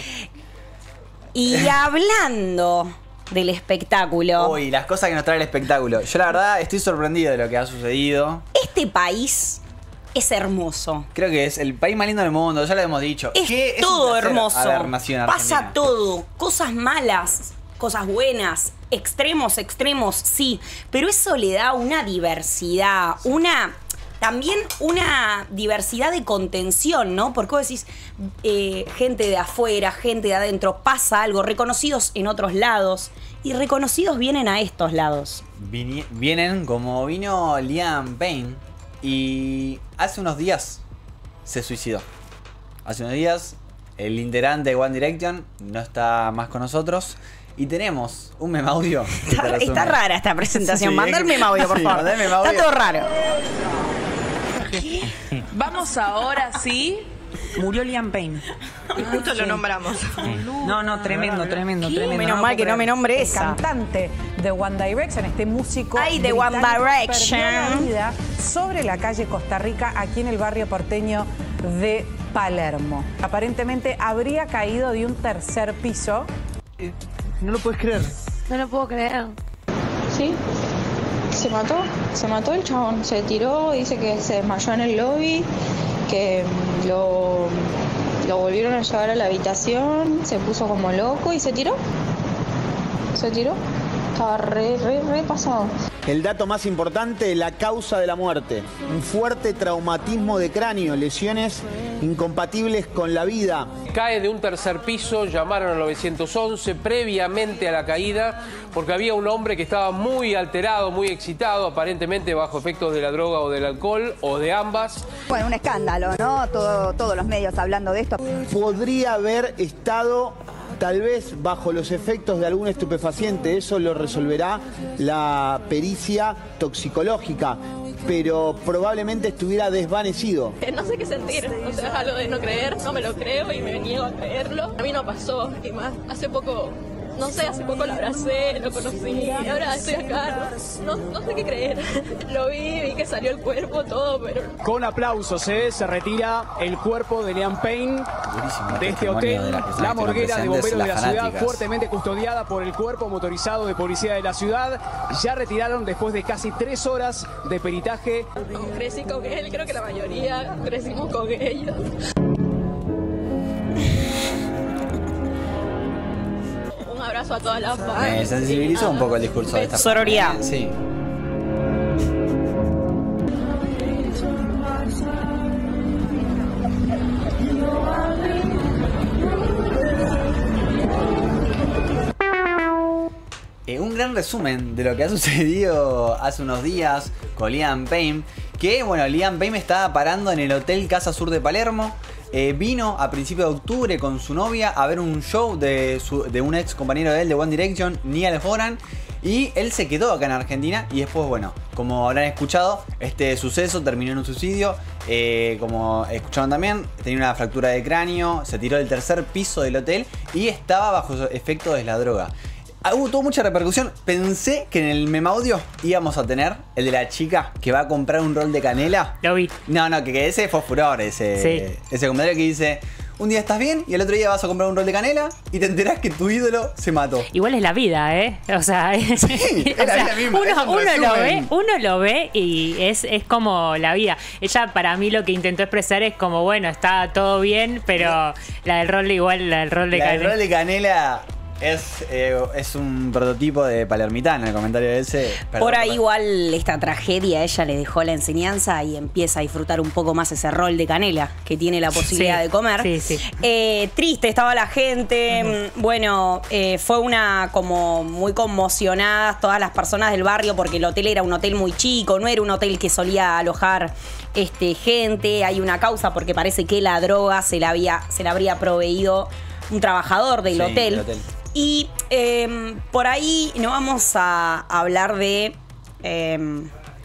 Y hablando del espectáculo. Uy, las cosas que nos trae el espectáculo. Yo la verdad estoy sorprendido de lo que ha sucedido. Este país es hermoso. Creo que es el país más lindo del mundo, ya lo hemos dicho. Es ¿Qué todo es un hermoso. A ver, nación Pasa argentina? todo. Cosas malas, cosas buenas, extremos, extremos, sí. Pero eso le da una diversidad, una... También una diversidad de contención, ¿no? Porque vos decís, eh, gente de afuera, gente de adentro, pasa algo, reconocidos en otros lados, y reconocidos vienen a estos lados. Vini- vienen como vino Liam Payne, y hace unos días se suicidó. Hace unos días el integrante de One Direction no está más con nosotros. Y tenemos un meme audio. Está, está rara esta presentación. Sí, Manda el meme audio, por sí, favor. mandá el meme audio. Está todo raro. Vamos ahora, sí. Murió Liam Payne. Y justo lo nombramos. No, no, tremendo, tremendo, ¿Qué? tremendo. Menos no mal que puedo no me creer. nombre El esa. cantante de One Direction, este músico Ay, de One británico, Direction. perdió la vida sobre la calle Costa Rica, aquí en el barrio porteño de Palermo. Aparentemente habría caído de un tercer piso. No lo puedes creer. No lo puedo creer. ¿Sí? Se mató, se mató el chabón, se tiró, dice que se desmayó en el lobby, que lo, lo volvieron a llevar a la habitación, se puso como loco y se tiró. Se tiró. Estaba re, re, re pasado. El dato más importante, la causa de la muerte. Un fuerte traumatismo de cráneo, lesiones incompatibles con la vida. Cae de un tercer piso, llamaron al nueve once previamente a la caída porque había un hombre que estaba muy alterado, muy excitado, aparentemente bajo efectos de la droga o del alcohol o de ambas. Bueno, un escándalo, ¿no? Todo, todos los medios hablando de esto. Podría haber estado tal vez bajo los efectos de algún estupefaciente, eso lo resolverá la pericia toxicológica, pero probablemente estuviera desvanecido. No sé qué sentir, o sea, es algo de no creer, no me lo creo y me niego a creerlo. A mí no pasó, y más, hace poco, no sé, hace poco lo abracé, lo conocí, y ahora estoy acá, no, no sé qué creer. Lo vi, vi que salió el cuerpo, todo, pero... Con aplausos, ¿eh? Se retira el cuerpo de Liam Payne de este hotel, la morguera de bomberos de la ciudad, fuertemente custodiada por el cuerpo motorizado de policía de la ciudad. Ya retiraron después de casi tres horas de peritaje. Crecí con él, creo que la mayoría crecimos con ellos. Un abrazo a todas las fans. Me sensibilizó un poco el discurso de esta Sororidad. familia. Sí. eh, un gran resumen de lo que ha sucedido hace unos días con Liam Payne. Que bueno, Liam Payne estaba parando en el Hotel Casa Sur de Palermo. Eh, vino a principios de octubre con su novia a ver un show de, su, de un ex compañero de él de One Direction, Niall Horan. Y él se quedó acá en Argentina y después, bueno, como habrán escuchado, este suceso terminó en un suicidio. Eh, como escucharon también, tenía una fractura de cráneo, se tiró del tercer piso del hotel y estaba bajo efecto de la droga. Hubo tuvo mucha repercusión. Pensé que en el memaudio íbamos a tener el de la chica que va a comprar un rol de canela. Lo vi. No, no, que, que ese fue furor, ese, sí. ese comentario que dice... Un día estás bien y el otro día vas a comprar un rol de canela y te enterás que tu ídolo se mató. Igual es la vida, ¿eh? O sea, es, sí, o sea la misma, uno, uno resumen. lo ve, uno lo ve y es, es como la vida. Ella para mí lo que intentó expresar es como, bueno, está todo bien, pero la del rol de igual, la del rol de la canela. El rol de canela es, eh, es un prototipo de palermitana, el comentario de ese. Perdón, Por ahí perdón. igual esta tragedia a ella le dejó la enseñanza y empieza a disfrutar un poco más ese rol de canela que tiene la posibilidad Sí, de comer. sí, sí. Eh, triste estaba la gente, uh-huh. Bueno, eh, fue una como muy conmocionada todas las personas del barrio porque el hotel era un hotel muy chico, no era un hotel que solía alojar este, gente. Hay una causa porque parece que la droga se la, había, se la habría proveído un trabajador del Sí, hotel. del hotel. Y eh, por ahí no vamos a hablar de eh,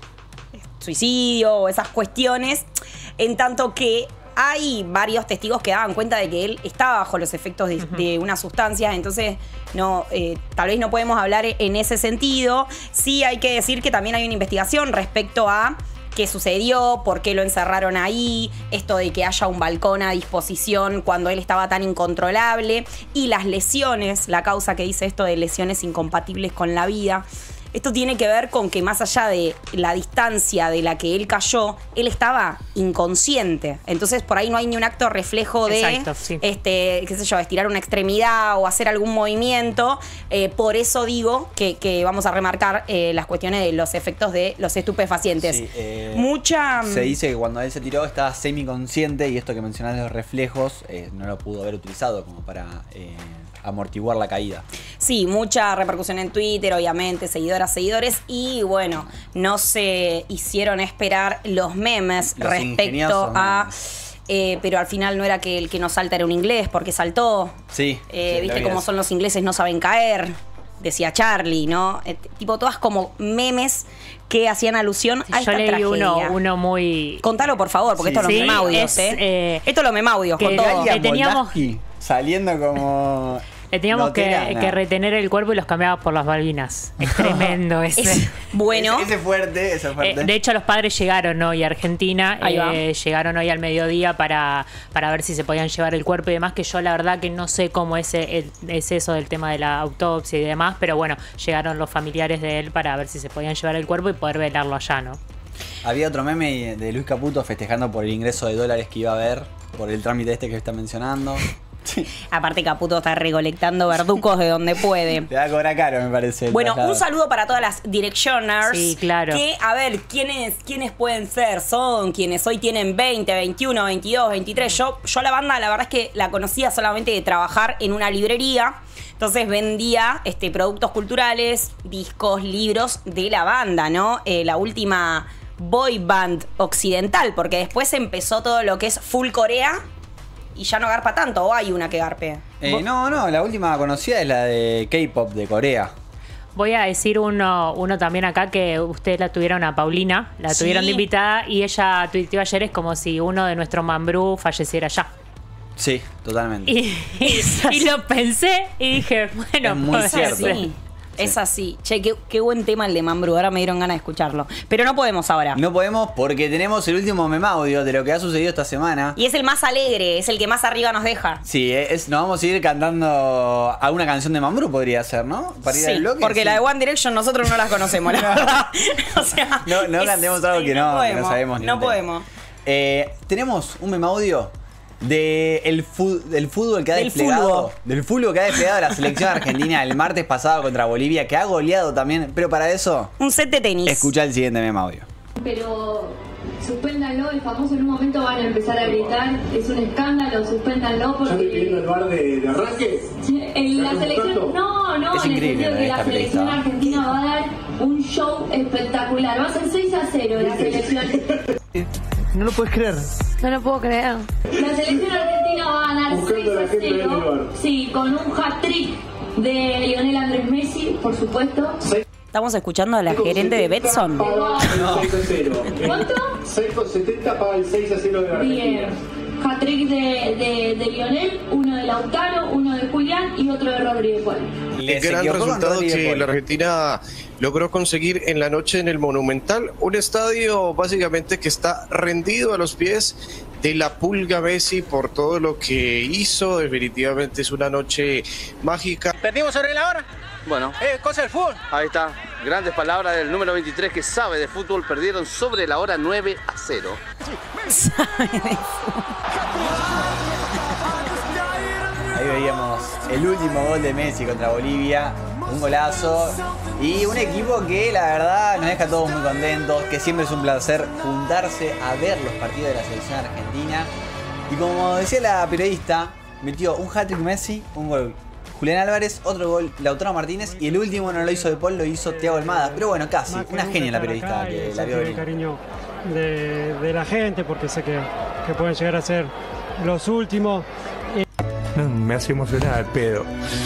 suicidio o esas cuestiones, en tanto que hay varios testigos que daban cuenta de que él estaba bajo los efectos de, uh-huh. de una sustancia, entonces no, eh, tal vez no podemos hablar en ese sentido. Sí hay que decir que también hay una investigación respecto a qué sucedió, por qué lo encerraron ahí, esto de que haya un balcón a disposición cuando él estaba tan incontrolable y las lesiones, la causa que dice esto de lesiones incompatibles con la vida. Esto tiene que ver con que más allá de la distancia de la que él cayó, él estaba inconsciente. Entonces por ahí no hay ni un acto reflejo de, Exacto, sí. este, qué sé yo, estirar una extremidad o hacer algún movimiento. Eh, por eso digo que, que vamos a remarcar eh, las cuestiones de los efectos de los estupefacientes. Sí, eh, Mucha... Se dice que cuando él se tiró estaba semiconsciente y esto que mencionás de los reflejos eh, no lo pudo haber utilizado como para eh, amortiguar la caída. Sí, mucha repercusión en Twitter, obviamente, seguidoras, seguidores, y bueno, no se hicieron esperar los memes Los respecto a... memes. Eh, pero al final no era que el que no salta era un inglés, porque saltó. Sí. Eh, sí, Viste cómo son los ingleses, no saben caer, decía Charlie, ¿no? Eh, tipo, todas como memes que hacían alusión Sí, a esta yo leí tragedia. uno, uno muy... Contalo, por favor, porque Sí. esto es los Sí, memaudios, es, ¿eh? eh, Esto es los memaudios, que con todo. Galia Que teníamos- Moldavsky saliendo como... Le teníamos que, Notera, que no. retener el cuerpo y los cambiaba por las Malvinas. Es tremendo ese. Es bueno. Ese, ese fuerte, ese fuerte. Eh, de hecho, los padres llegaron hoy a Argentina, Ahí va. eh, llegaron hoy al mediodía para, para ver si se podían llevar el cuerpo y demás, que yo la verdad que no sé cómo es, el, es eso del tema de la autopsia y demás, pero bueno, llegaron los familiares de él para ver si se podían llevar el cuerpo y poder velarlo allá, ¿no? Había otro meme de Luis Caputo festejando por el ingreso de dólares que iba a haber, por el trámite este que está mencionando. Aparte, Caputo está recolectando verducos de donde puede. Te va a cobrar caro, me parece. el Bueno, traslado. un saludo para todas las Directioners. Sí, claro. Que, a ver, ¿quiénes, quiénes pueden ser? Son quienes hoy tienen veinte, veintiuno, veintidós, veintitrés. Yo, yo la banda, la verdad es que la conocía solamente de trabajar en una librería. Entonces vendía este, productos culturales, discos, libros de la banda, ¿no? Eh, la última boy band occidental, porque después empezó todo lo que es full Corea. Y ya no garpa tanto, o hay una que garpe. Eh, no, no, la última conocida es la de K-pop de Corea. Voy a decir uno, uno también acá que ustedes la tuvieron a Paulina, la Sí. tuvieron de invitada y ella tuiteó ayer es como si uno de nuestro Mambrú falleciera ya. Sí, totalmente. Y, y, y lo pensé y dije, bueno, Es muy puede cierto. ser. Sí, es así. Che, qué, qué buen tema el de Mambrú. Ahora me dieron ganas de escucharlo. Pero no podemos ahora. No podemos porque tenemos el último memaudio de lo que ha sucedido esta semana. Y es el más alegre, es el que más arriba nos deja. Sí, es, nos vamos a ir cantando alguna canción de Mambrú, podría ser, ¿no? Para ir Sí, al bloque. porque sí. la de One Direction nosotros no las conocemos, la verdad. O sea, No, no es- cantemos algo que no, que no podemos, sabemos ni No un tema. podemos. Eh, tenemos un memaudio de el fu- del fútbol que ha Del desplegado. fútbol. Del fútbol que ha desplegado la selección argentina el martes pasado contra Bolivia, que ha goleado también. Pero para eso, Un set de tenis. escucha el siguiente memaudio. Pero Suspéndanlo, el famoso en un momento van a empezar a gritar, es un escándalo, suspéndanlo porque... ¿Ya estoy pidiendo el bar de, de arranque? En la selección, no, no, es en el increíble, sentido que la selección argentina va a dar un show espectacular, va a ser seis a cero la selección. No lo puedes creer. No lo puedo creer. La selección argentina va a ganar seis a cero, sí, con un hat-trick de Lionel Andrés Messi, por supuesto. Estamos escuchando a la gerente de Betson. No. seis a cero. ¿Cuánto? seis con setenta paga el seis a cero de la Argentina. Bien. Hat-trick de, de, de Lionel, uno de Lautaro, uno de Julián y otro de Rodríguez Paul. El gran resultado que la Argentina logró conseguir en la noche en el Monumental, un estadio básicamente que está rendido a los pies de la Pulga Messi por todo lo que hizo. Definitivamente es una noche mágica. ¿Perdimos sobre la hora? Bueno. Eh, cosa del fútbol. Ahí está. Grandes palabras del número veintitrés que sabe de fútbol. Perdieron sobre la hora nueve a cero. Sabe de fútbol. Ahí veíamos el último gol de Messi contra Bolivia. Un golazo. Y un equipo que la verdad nos deja todos muy contentos. Que siempre es un placer juntarse a ver los partidos de la selección argentina. Y como decía la periodista, metió un hat-trick Messi, un gol Julián Álvarez, otro gol Lautaro Martínez y el último no lo hizo De Paul, lo hizo Thiago Almada. Pero bueno, casi, una genia la periodista que la vio venir. El cariño de, de la gente porque sé que, que pueden llegar a ser los últimos. No, me hace emocionar el pedo.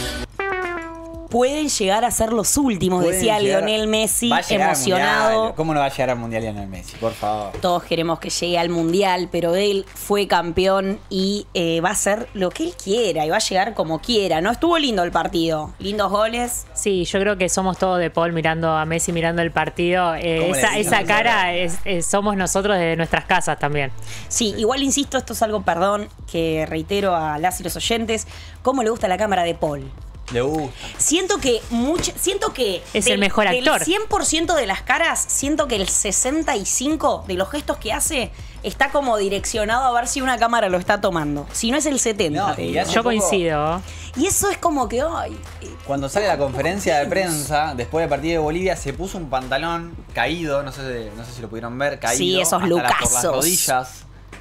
Pueden llegar a ser los últimos, Pueden decía llegar, Lionel Messi, va a llegar al emocionado. mundial. ¿Cómo no va a llegar al mundial Lionel Messi? Por favor. Todos queremos que llegue al mundial, pero él fue campeón y eh, va a hacer lo que él quiera y va a llegar como quiera. No estuvo lindo el partido, lindos goles. Sí, yo creo que somos todos de Paul mirando a Messi, mirando el partido. Eh, esa esa cara es, es, somos nosotros desde nuestras casas también. Sí, igual insisto, esto es algo, perdón, que reitero a las y los oyentes, cómo le gusta la cámara de Paul. Le gusta. Siento que mucho, siento que es del, el mejor actor. Del cien por ciento de las caras, siento que el sesenta y cinco por ciento de los gestos que hace está como direccionado a ver si una cámara lo está tomando. Si no es el setenta por ciento. No, yo poco, coincido. Y eso es como que ay, cuando sale la conferencia de prensa después del partido de Bolivia se puso un pantalón caído, no sé, no sé si lo pudieron ver, caído. Sí, esos hasta lucazos. La, por las rodillas.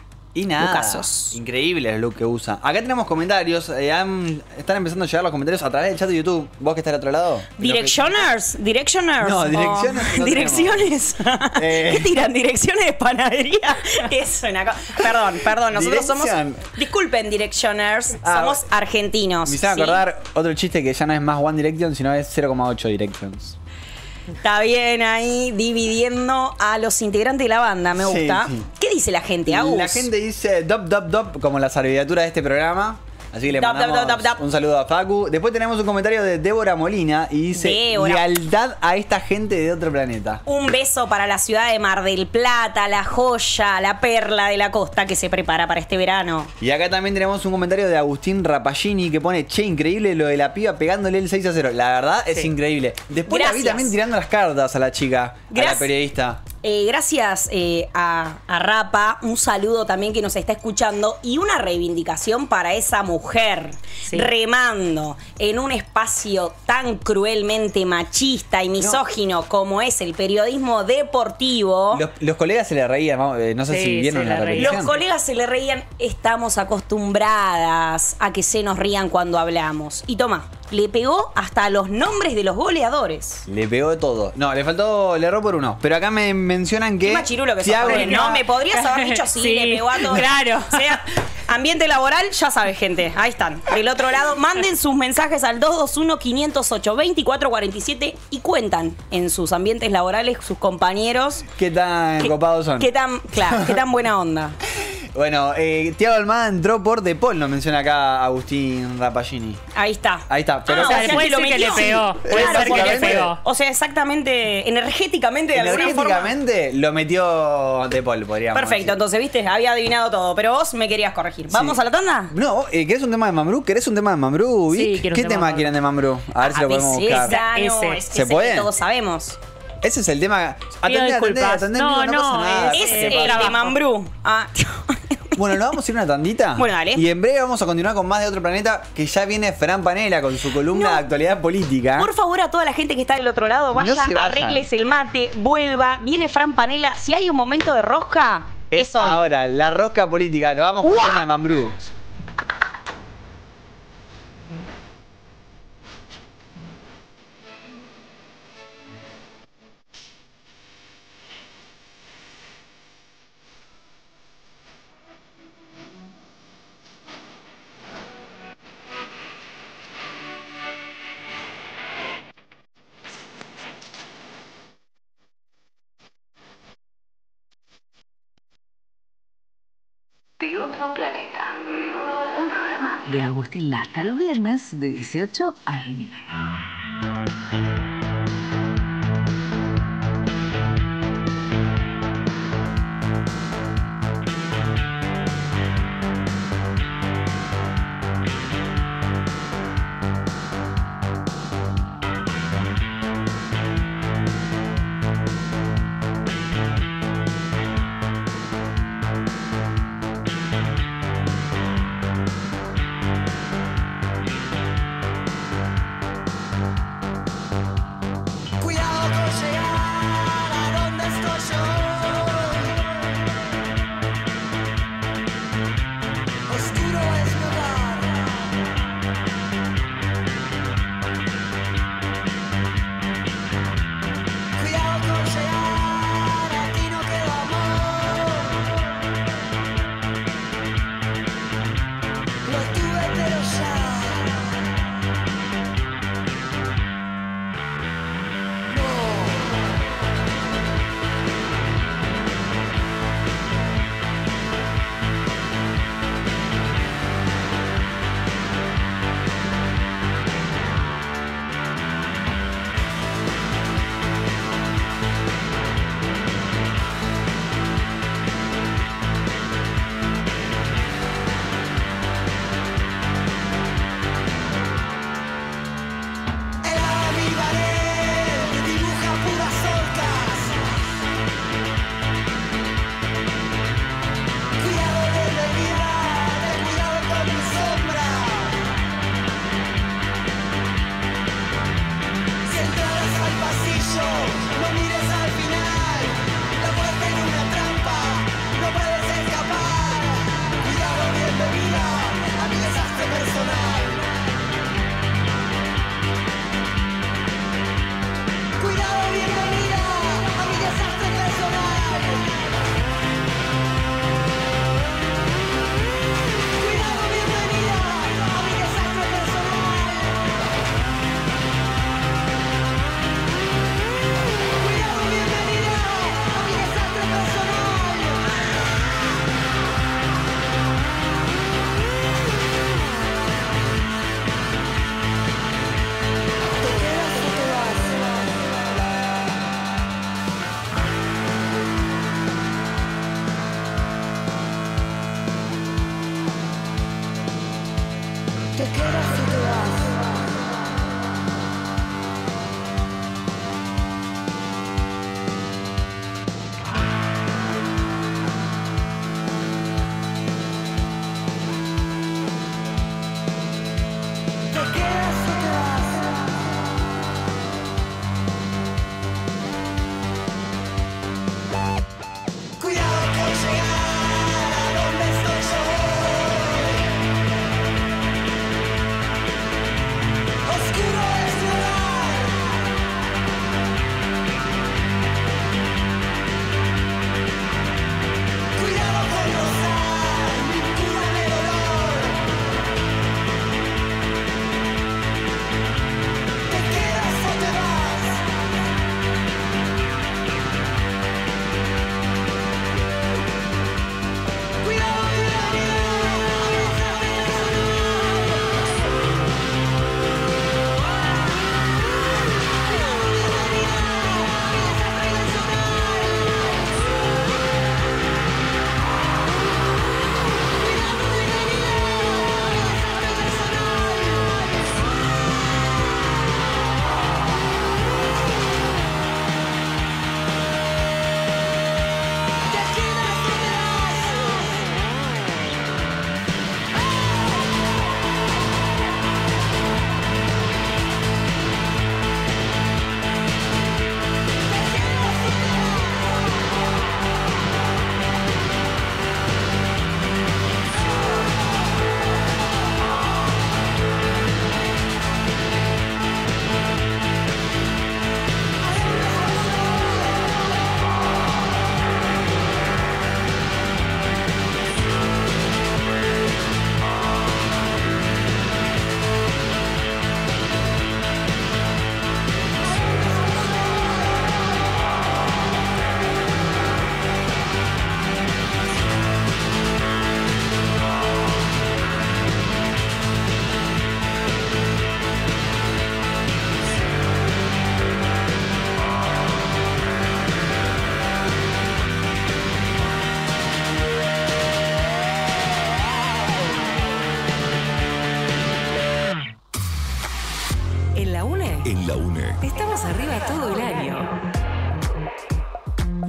Y nada, Lucazos. Increíble el look que usa. Acá tenemos comentarios, eh, han, están empezando a llegar los comentarios a través del chat de YouTube. ¿Vos que estás al otro lado? Directioners, directioners. No, direcciones. Oh, no direcciones. Eh. ¿Qué tiran? ¿Direcciones de panadería? Eso, una cosa. Perdón, perdón, nosotros Dirección. somos. Disculpen, directioners, Ah, somos argentinos. Me hicieron ¿sí? acordar otro chiste que ya no es más One Direction, sino es cero coma ocho Directions. Está bien ahí dividiendo a los integrantes de la banda, me gusta. Sí, sí. ¿Qué dice la gente, Agus? La gente dice dop dop dop como las abreviaturas de este programa. Así que le Dop, mandamos dop, dop, dop. un saludo a Facu. Después tenemos un comentario de Débora Molina y dice Débora. lealtad a esta gente de otro planeta. Un beso para la ciudad de Mar del Plata, la joya, la perla de la costa que se prepara para este verano. Y acá también tenemos un comentario de Agustín Rapagini que pone, che, increíble lo de la piba pegándole el seis a cero. La verdad es Sí. increíble. Después la vi Gracias. también tirando las cartas a la chica, Gracias. a la periodista. Eh, gracias eh, a, a Rapa, un saludo también que nos está escuchando y una reivindicación para esa mujer Sí. remando en un espacio tan cruelmente machista y misógino como es el periodismo deportivo. Los, los colegas se le reían, vamos, eh, no sé Sí, si vieron se la le reían. repetición. Los colegas se le reían, estamos acostumbradas a que se nos rían cuando hablamos. Y toma, le pegó hasta los nombres de los goleadores. Le pegó de todo. No, le faltó, le erró por uno. Pero acá me mencionan que. Qué machirulo que sos, Thiago- Jorge. No, me podrías haber dicho sí, Sí, le pegó a todos. claro. O sea, ambiente laboral, ya sabes, gente. Ahí están. Del otro lado, manden sus mensajes al dos dos uno, cinco cero ocho, dos cuatro cuatro siete y cuentan en sus ambientes laborales, sus compañeros. ¿Qué tan qué- copados son? Qué tan, claro, qué tan buena onda. Bueno, eh, Thiago Almada entró por De Paul, nos menciona acá Agustín Rapagini. Ahí está. Ahí está. Pero Ah, o sea, o sea puede que lo ser que le metió. pegó. Puede Claro, ser que le porque- pegó. O sea, exactamente, energéticamente de alguna forma. energéticamente lo metió De Paul, podríamos Perfecto, decir. entonces, viste, había adivinado todo, pero vos me querías corregir. ¿Vamos Sí. a la tanda? No, eh, ¿querés un tema de Mambrú? ¿Querés un tema de Mambrú, Vic? Sí, quiero un ¿Qué tema tema de quieren de Mambrú? A ver si lo podemos buscar. Belleza, no, Ese. es que ¿Se es el puede? que todos sabemos. Ese es el tema. Pido Atendé, atendé, disculpas. atendé, No, amigo, no, no, pasa nada. es- Es ¿Qué el pasa? de trabajo. Mambrú. Ah, Bueno, nos vamos a ir una tandita. Bueno, dale. Y en breve vamos a continuar con más de Otro Planeta, que ya viene Fran Panela con su columna no. de actualidad política. Por favor, a toda la gente que está del otro lado, vaya, no arregles el mate, vuelva. Viene Fran Panela. Si hay un momento de rosca, es eso. Ahora, la rosca política. Nos vamos con una Mambrú. De Otro Planeta. Un programa de Agustín Lastra los viernes de dieciocho a veinte.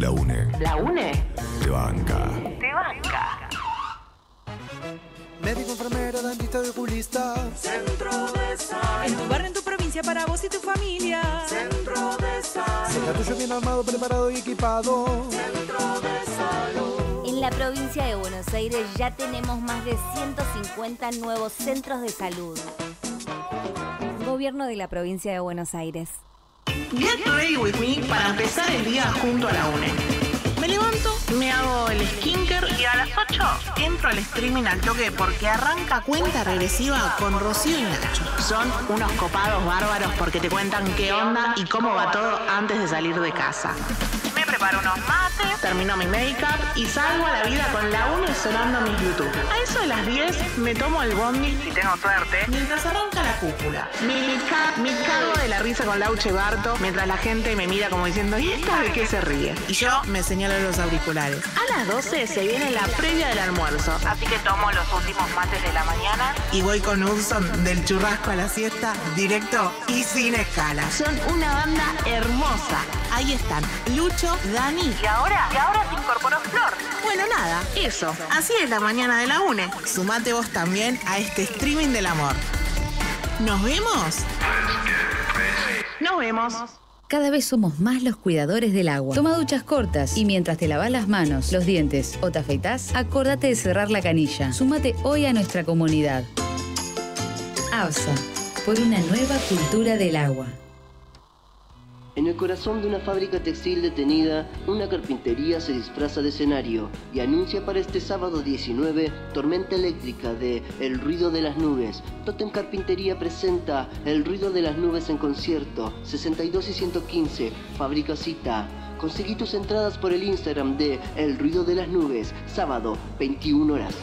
La UNE. La UNE Te banca. te banca. Médico, enfermera, dentista y oculista. Centro de Salud. En tu barrio, en tu provincia, para vos y tu familia. Centro de Salud. Sea tuyo bien armado, preparado y equipado. Centro de Salud. En la provincia de Buenos Aires ya tenemos más de ciento cincuenta nuevos centros de salud. Gobierno de la provincia de Buenos Aires. Get ready with me para empezar el día junto a la UNE. Me levanto, me hago el skincare y a las ocho entro al streaming al toque porque arranca cuenta regresiva con Rocío y Nacho. Son unos copados bárbaros porque te cuentan qué onda y cómo va todo antes de salir de casa. Me preparo unos mates, termino mi make-up y salgo a la vida con la UNE sonando mis Bluetooth. A eso de las diez me tomo el bondi, si tengo suerte, mientras arranca la cúpula. Me, ca me cago de la risa con Lauche Barto mientras la gente me mira como diciendo ¿y esta de qué se ríe? Y yo me señalo los auriculares. A las doce se viene la previa del almuerzo, así que tomo los últimos mates de la mañana y voy con Hudson del churrasco a la siesta, directo y sin escala. Son una banda hermosa. Ahí están Lucho, Dani y ahora, y ahora se incorporó Flor. Bueno, nada, eso. Así es la mañana de la UNE. Sumate vos también a este streaming del amor. ¿Nos vemos? Nos vemos. Cada vez somos más los cuidadores del agua. Toma duchas cortas y mientras te lavas las manos, los dientes o te afeitás, acordate de cerrar la canilla. Súmate hoy a nuestra comunidad. ABSA, por una nueva cultura del agua. En el corazón de una fábrica textil detenida, una carpintería se disfraza de escenario y anuncia para este sábado diecinueve tormenta eléctrica de El Ruido de las Nubes. Totem Carpintería presenta El Ruido de las Nubes en concierto, sesenta y dos y ciento quince, Fábrica Cita. Conseguí tus entradas por el Instagram de El Ruido de las Nubes, sábado, veintiuna horas.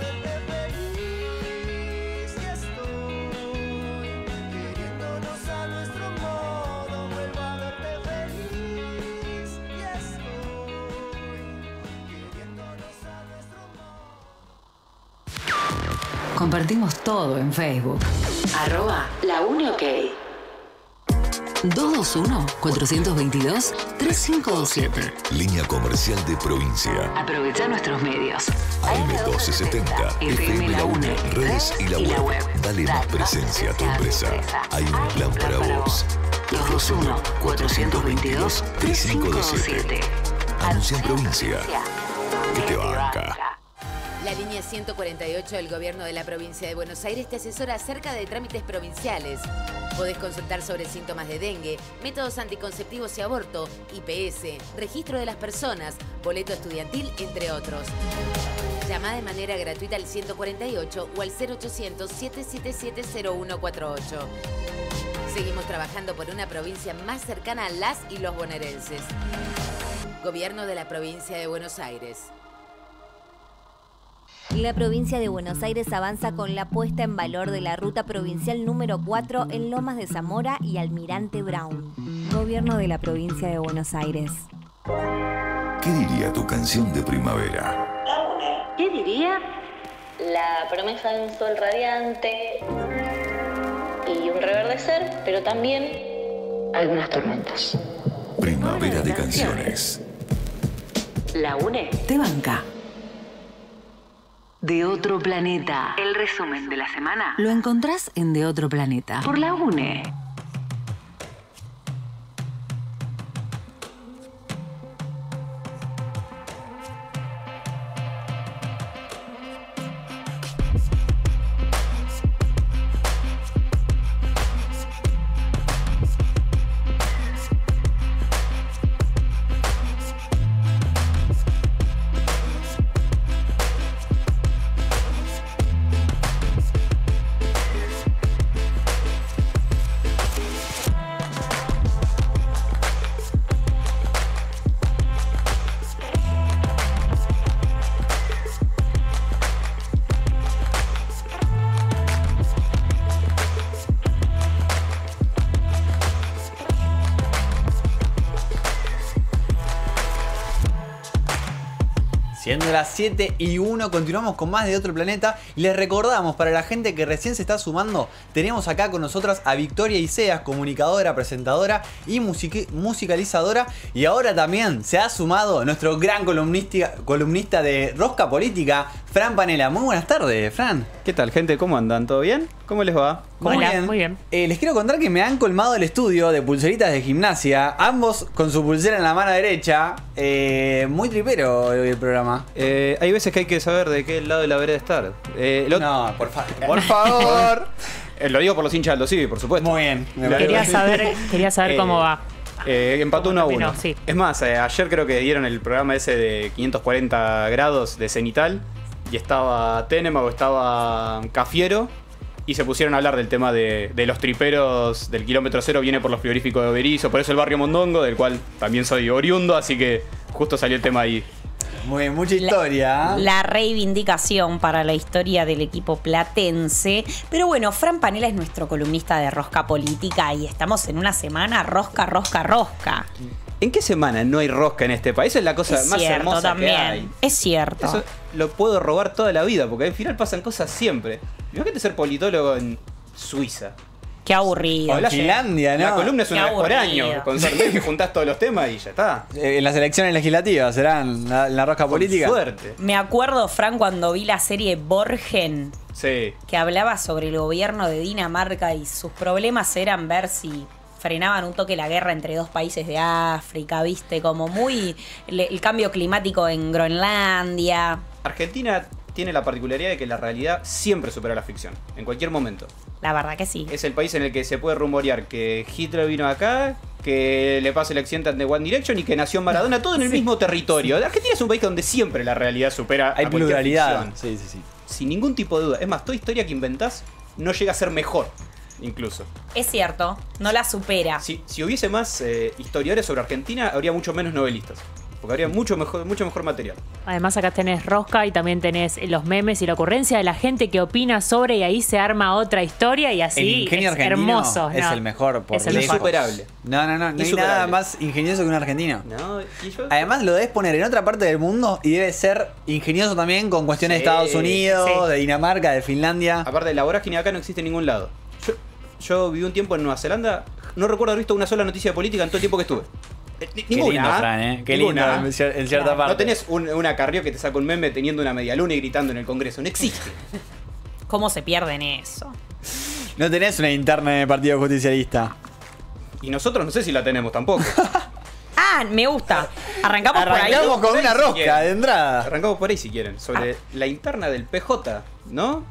Compartimos todo en Facebook. Arroba la UNE OK. dos dos uno, cuatro dos dos, tres cinco dos siete. Línea comercial de provincia. Aprovecha nuestros medios. A M doce setenta, F M La UNE, redes y la web. Dale más presencia a tu empresa. Hay un plan para vos. dos dos uno, cuatro dos dos, tres cinco dos siete. Anuncia en provincia. Que te banca. La línea ciento cuarenta y ocho del Gobierno de la Provincia de Buenos Aires te asesora acerca de trámites provinciales. Podés consultar sobre síntomas de dengue, métodos anticonceptivos y aborto, I P S, registro de las personas, boleto estudiantil, entre otros. Llama de manera gratuita al ciento cuarenta y ocho o al cero ochocientos, siete siete siete, cero uno cuatro ocho. Seguimos trabajando por una provincia más cercana a las y los bonaerenses. Gobierno de la Provincia de Buenos Aires. La provincia de Buenos Aires avanza con la puesta en valor de la ruta provincial número cuatro en Lomas de Zamora y Almirante Brown. Gobierno de la provincia de Buenos Aires. ¿Qué diría tu canción de primavera? ¿Qué diría? La promesa de un sol radiante y un reverdecer, pero también algunas tormentas. Primavera de canciones. La UNE te banca. De Otro Planeta. El resumen de la semana lo encontrás en De Otro Planeta. Por la UNE. Siendo las siete y uno, continuamos con más de Otro Planeta. Y les recordamos, para la gente que recién se está sumando, tenemos acá con nosotras a Victoria Iseas, comunicadora, presentadora y music musicalizadora. Y ahora también se ha sumado nuestro gran columnista, columnista de Rosca Política, Fran Panela. Muy buenas tardes, Fran. ¿Qué tal, gente? ¿Cómo andan? ¿Todo bien? ¿Cómo les va? Muy Hola, bien. muy bien. Eh, les quiero contar que me han colmado el estudio de pulseritas de gimnasia, ambos con su pulsera en la mano derecha. Eh, muy tripero el programa. Eh, hay veces que hay que saber de qué lado de la vereda estar. Eh, lo... No, por favor. Por favor. Eh, lo digo por los hinchas del Aldo Civi, por supuesto. Muy bien. Quería saber, quería saber Eh, cómo va. Eh, empató uno a terminó? uno. Sí. Es más, eh, ayer creo que dieron el programa ese de quinientos cuarenta grados de Cenital. Y estaba Tenema o estaba Cafiero. Y se pusieron a hablar del tema de, de los triperos del kilómetro cero. Viene por los frigoríficos de Berizo. Por eso el barrio Mondongo, del cual también soy oriundo. Así que justo salió el tema ahí. Muy bien, mucha historia. La, la reivindicación para la historia del equipo platense. Pero bueno, Fran Panela es nuestro columnista de Rosca Política. Y estamos en una semana rosca, rosca, rosca. ¿En qué semana no hay rosca en este país? Esa es la cosa Es más cierto, hermosa también. que hay. Es cierto. Eso lo puedo robar toda la vida, porque al final pasan cosas siempre. Imagínate ser politólogo en Suiza. Qué aburrido. O en Finlandia, ¿no? La columna es una Qué vez por aburrido. año. Con sorteo que juntás todos los temas y ya está. Eh, en las elecciones legislativas, ¿serán la, la rosca política? Suerte. Me acuerdo, Fran, cuando vi la serie Borgen, Sí. que hablaba sobre el gobierno de Dinamarca y sus problemas eran ver si frenaban un toque la guerra entre dos países de África, viste, como muy el, el cambio climático en Groenlandia. Argentina tiene la particularidad de que la realidad siempre supera la ficción, en cualquier momento. La verdad que sí. Es el país en el que se puede rumorear que Hitler vino acá, que le pasa el accidente de One Direction y que nació Maradona, todo en el mismo territorio. Argentina es un país donde siempre la realidad supera Hay a cualquier pluralidad. ficción. Sí, sí, sí. Sin ningún tipo de duda. Es más, toda historia que inventás no llega a ser mejor, incluso. Es cierto, no la supera. Si, si hubiese más eh, historiadores sobre Argentina, habría mucho menos novelistas. Porque habría mucho mejor, mucho mejor material. Además acá tenés Rosca y también tenés los memes y la ocurrencia de la gente que opina sobre y ahí se arma otra historia y así El ingenio es argentino hermoso. es ¿no? el mejor por Es el lejos. mejor. Insuperable. No, no, no, no hay Insuperable. nada más ingenioso que un argentino. No, y yo... Además lo debes poner en otra parte del mundo y debe ser ingenioso también con cuestiones Sí, de Estados Unidos, sí. de Dinamarca, de Finlandia. Aparte, la vorágine acá no existe en ningún lado. Yo, yo viví un tiempo en Nueva Zelanda, no recuerdo haber visto una sola noticia de política en todo el tiempo que estuve. Eh, ni- Qué ninguna. lindo, Fran, ¿eh? Qué Ninguna. lindo en cier- en cierta parte. No tenés un, una Carrió que te saca un meme teniendo una media luna y gritando en el Congreso. No existe. ¿Cómo se pierden eso? No tenés una interna en el Partido Justicialista. Y nosotros no sé si la tenemos tampoco. Ah, me gusta. Arrancamos, Arrancamos por ahí. con una Si rosca quieren. de entrada. Arrancamos por ahí si quieren. Sobre Ah. la interna del P J, ¿no?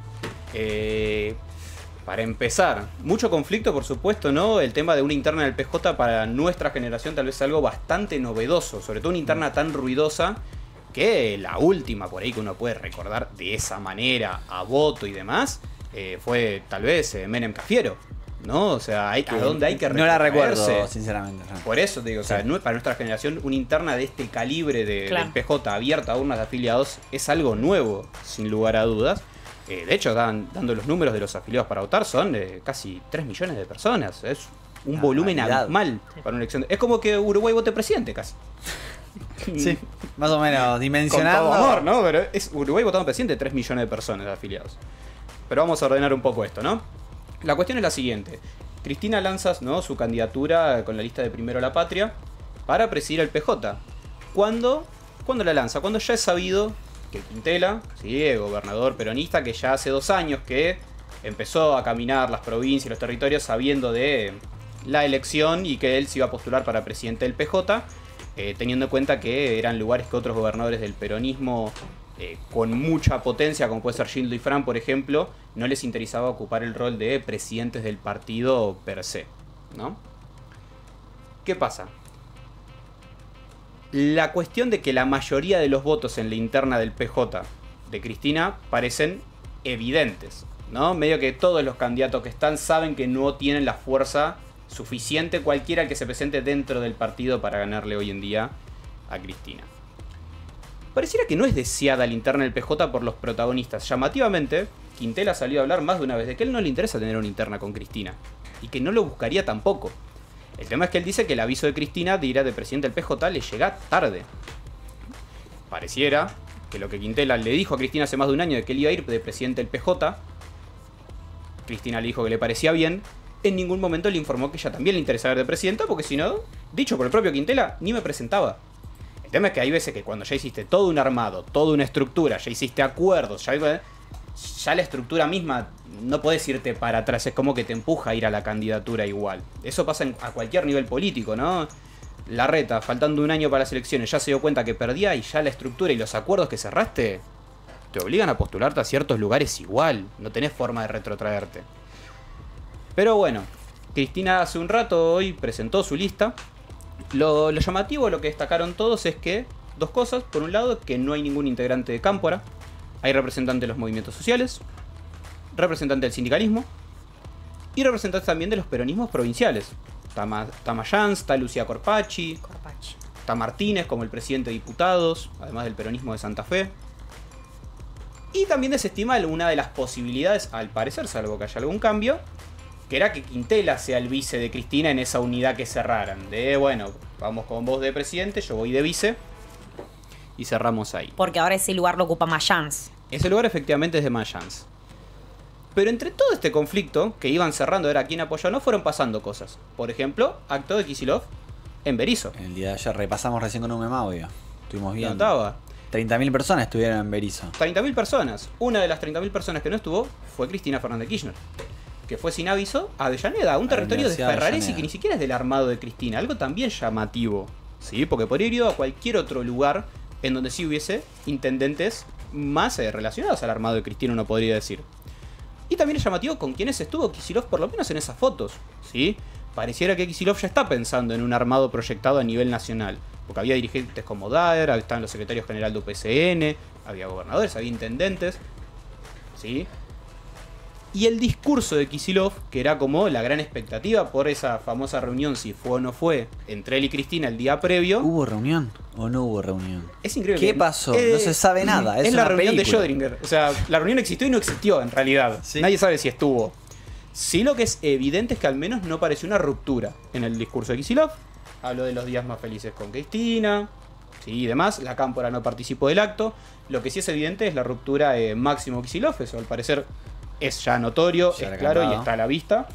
Eh, para empezar, mucho conflicto, por supuesto, ¿no? El tema de una interna del P J para nuestra generación tal vez es algo bastante novedoso. Sobre todo una interna tan ruidosa que la última por ahí que uno puede recordar de esa manera, a voto y demás, eh, fue tal vez eh, Menem Cafiero, ¿no? O sea, hay, ¿a dónde hay que No la retrotraerse? recuerdo, sinceramente. Fran. Por eso te digo, o sea, no- para nuestra generación, una interna de este calibre de, Claro. del P J abierta a urnas de afiliados es algo nuevo, sin lugar a dudas. Eh, de hecho, dan, dando los números de los afiliados para votar, son eh, casi tres millones de personas. Es un Una volumen barbaridad. abismal para una elección. Es como que Uruguay vote presidente, casi. Sí, más o menos Con dimensionado. todo amor, ¿no? Pero es Uruguay votando presidente, tres millones de personas de afiliados. Pero vamos a ordenar un poco esto, ¿no? La cuestión es la siguiente. Cristina lanza, ¿no?, su candidatura con la lista de Primero la Patria para presidir el P J. ¿Cuándo? ¿Cuándo la lanza? Cuando ya es sabido que Quintela, sí, el gobernador peronista, que ya hace dos años que empezó a caminar las provincias y los territorios sabiendo de la elección y que él se iba a postular para presidente del P J, eh, teniendo en cuenta que eran lugares que otros gobernadores del peronismo eh, con mucha potencia, como puede ser Gildo y Fran, por ejemplo, no les interesaba ocupar el rol de presidentes del partido per se, ¿no? ¿Qué pasa? La cuestión de que la mayoría de los votos en la interna del P J de Cristina parecen evidentes, ¿no? Medio que todos los candidatos que están saben que no tienen la fuerza suficiente, cualquiera que se presente dentro del partido, para ganarle hoy en día a Cristina. Pareciera que no es deseada la interna del P J por los protagonistas. Llamativamente, Quintela salió a hablar más de una vez de que a él no le interesa tener una interna con Cristina y que no lo buscaría tampoco. El tema es que él dice que el aviso de Cristina de ir a de presidente del P J le llega tarde. Pareciera que lo que Quintela le dijo a Cristina hace más de un año de que él iba a ir de presidente del P J, Cristina le dijo que le parecía bien, en ningún momento le informó que ella también le interesaba ir de presidenta, porque si no, dicho por el propio Quintela, ni me presentaba. El tema es que hay veces que cuando ya hiciste todo un armado, toda una estructura, ya hiciste acuerdos, ya, ya la estructura misma, no podés irte para atrás, es como que te empuja a ir a la candidatura igual. Eso pasa en, a cualquier nivel político, ¿no? Larreta, faltando un año para las elecciones, ya se dio cuenta que perdía y ya la estructura y los acuerdos que cerraste te obligan a postularte a ciertos lugares igual. No tenés forma de retrotraerte. Pero bueno, Cristina hace un rato hoy presentó su lista. Lo, lo llamativo, lo que destacaron todos es que, dos cosas. Por un lado, que no hay ningún integrante de Cámpora. Hay representantes de los movimientos sociales, representantes del sindicalismo y representantes también de los peronismos provinciales. Está, Ma, está Mayans, está Lucía Corpachi, Corpachi, está Martínez como el presidente de diputados, además del peronismo de Santa Fe. Y también desestima una de las posibilidades, al parecer, salvo que haya algún cambio, que era que Quintela sea el vice de Cristina en esa unidad que cerraran. De, bueno, vamos con vos de presidente, yo voy de vice, y cerramos ahí. Porque ahora ese lugar lo ocupa Mayans. Ese lugar efectivamente es de Mayans. Pero entre todo este conflicto, que iban cerrando, era quién apoyó, no fueron pasando cosas. Por ejemplo, acto de Kicillof en Berisso. El día de ayer repasamos recién con un memaudio. Estuvimos viendo. Notaba. treinta mil personas estuvieron en Berisso. treinta mil personas. Una de las treinta mil personas que no estuvo fue Cristina Fernández Kirchner, que fue sin aviso a Avellaneda, un territorio de Ferraresi que ni siquiera es del armado de Cristina. Algo también llamativo, ¿sí? Porque podría haber ido a cualquier otro lugar en donde sí hubiese intendentes más eh, relacionados al armado de Cristina, uno podría decir. Y también es llamativo con quienes estuvo Kicillof, por lo menos en esas fotos, ¿sí? Pareciera que Kicillof ya está pensando en un armado proyectado a nivel nacional. Porque había dirigentes como Daer, estaban los secretarios generales de U P C N, había gobernadores, había intendentes, ¿sí? Y el discurso de Kicillof, que era como la gran expectativa por esa famosa reunión, si fue o no fue, entre él y Cristina el día previo. ¿Hubo reunión o no hubo reunión? Es increíble. ¿Qué pasó? Eh, no se sabe nada. Es, es la reunión película. de Schrödinger. O sea, la reunión existió y no existió en realidad. ¿Sí? Nadie sabe si estuvo. Sí, lo que es evidente es que al menos no pareció una ruptura en el discurso de Kicillof. Habló de los días más felices con Cristina, sí, y demás. La Cámpora no participó del acto. Lo que sí es evidente es la ruptura de Máximo Kicillof. Eso al parecer es ya notorio, ya es claro cantado. Y está a la vista.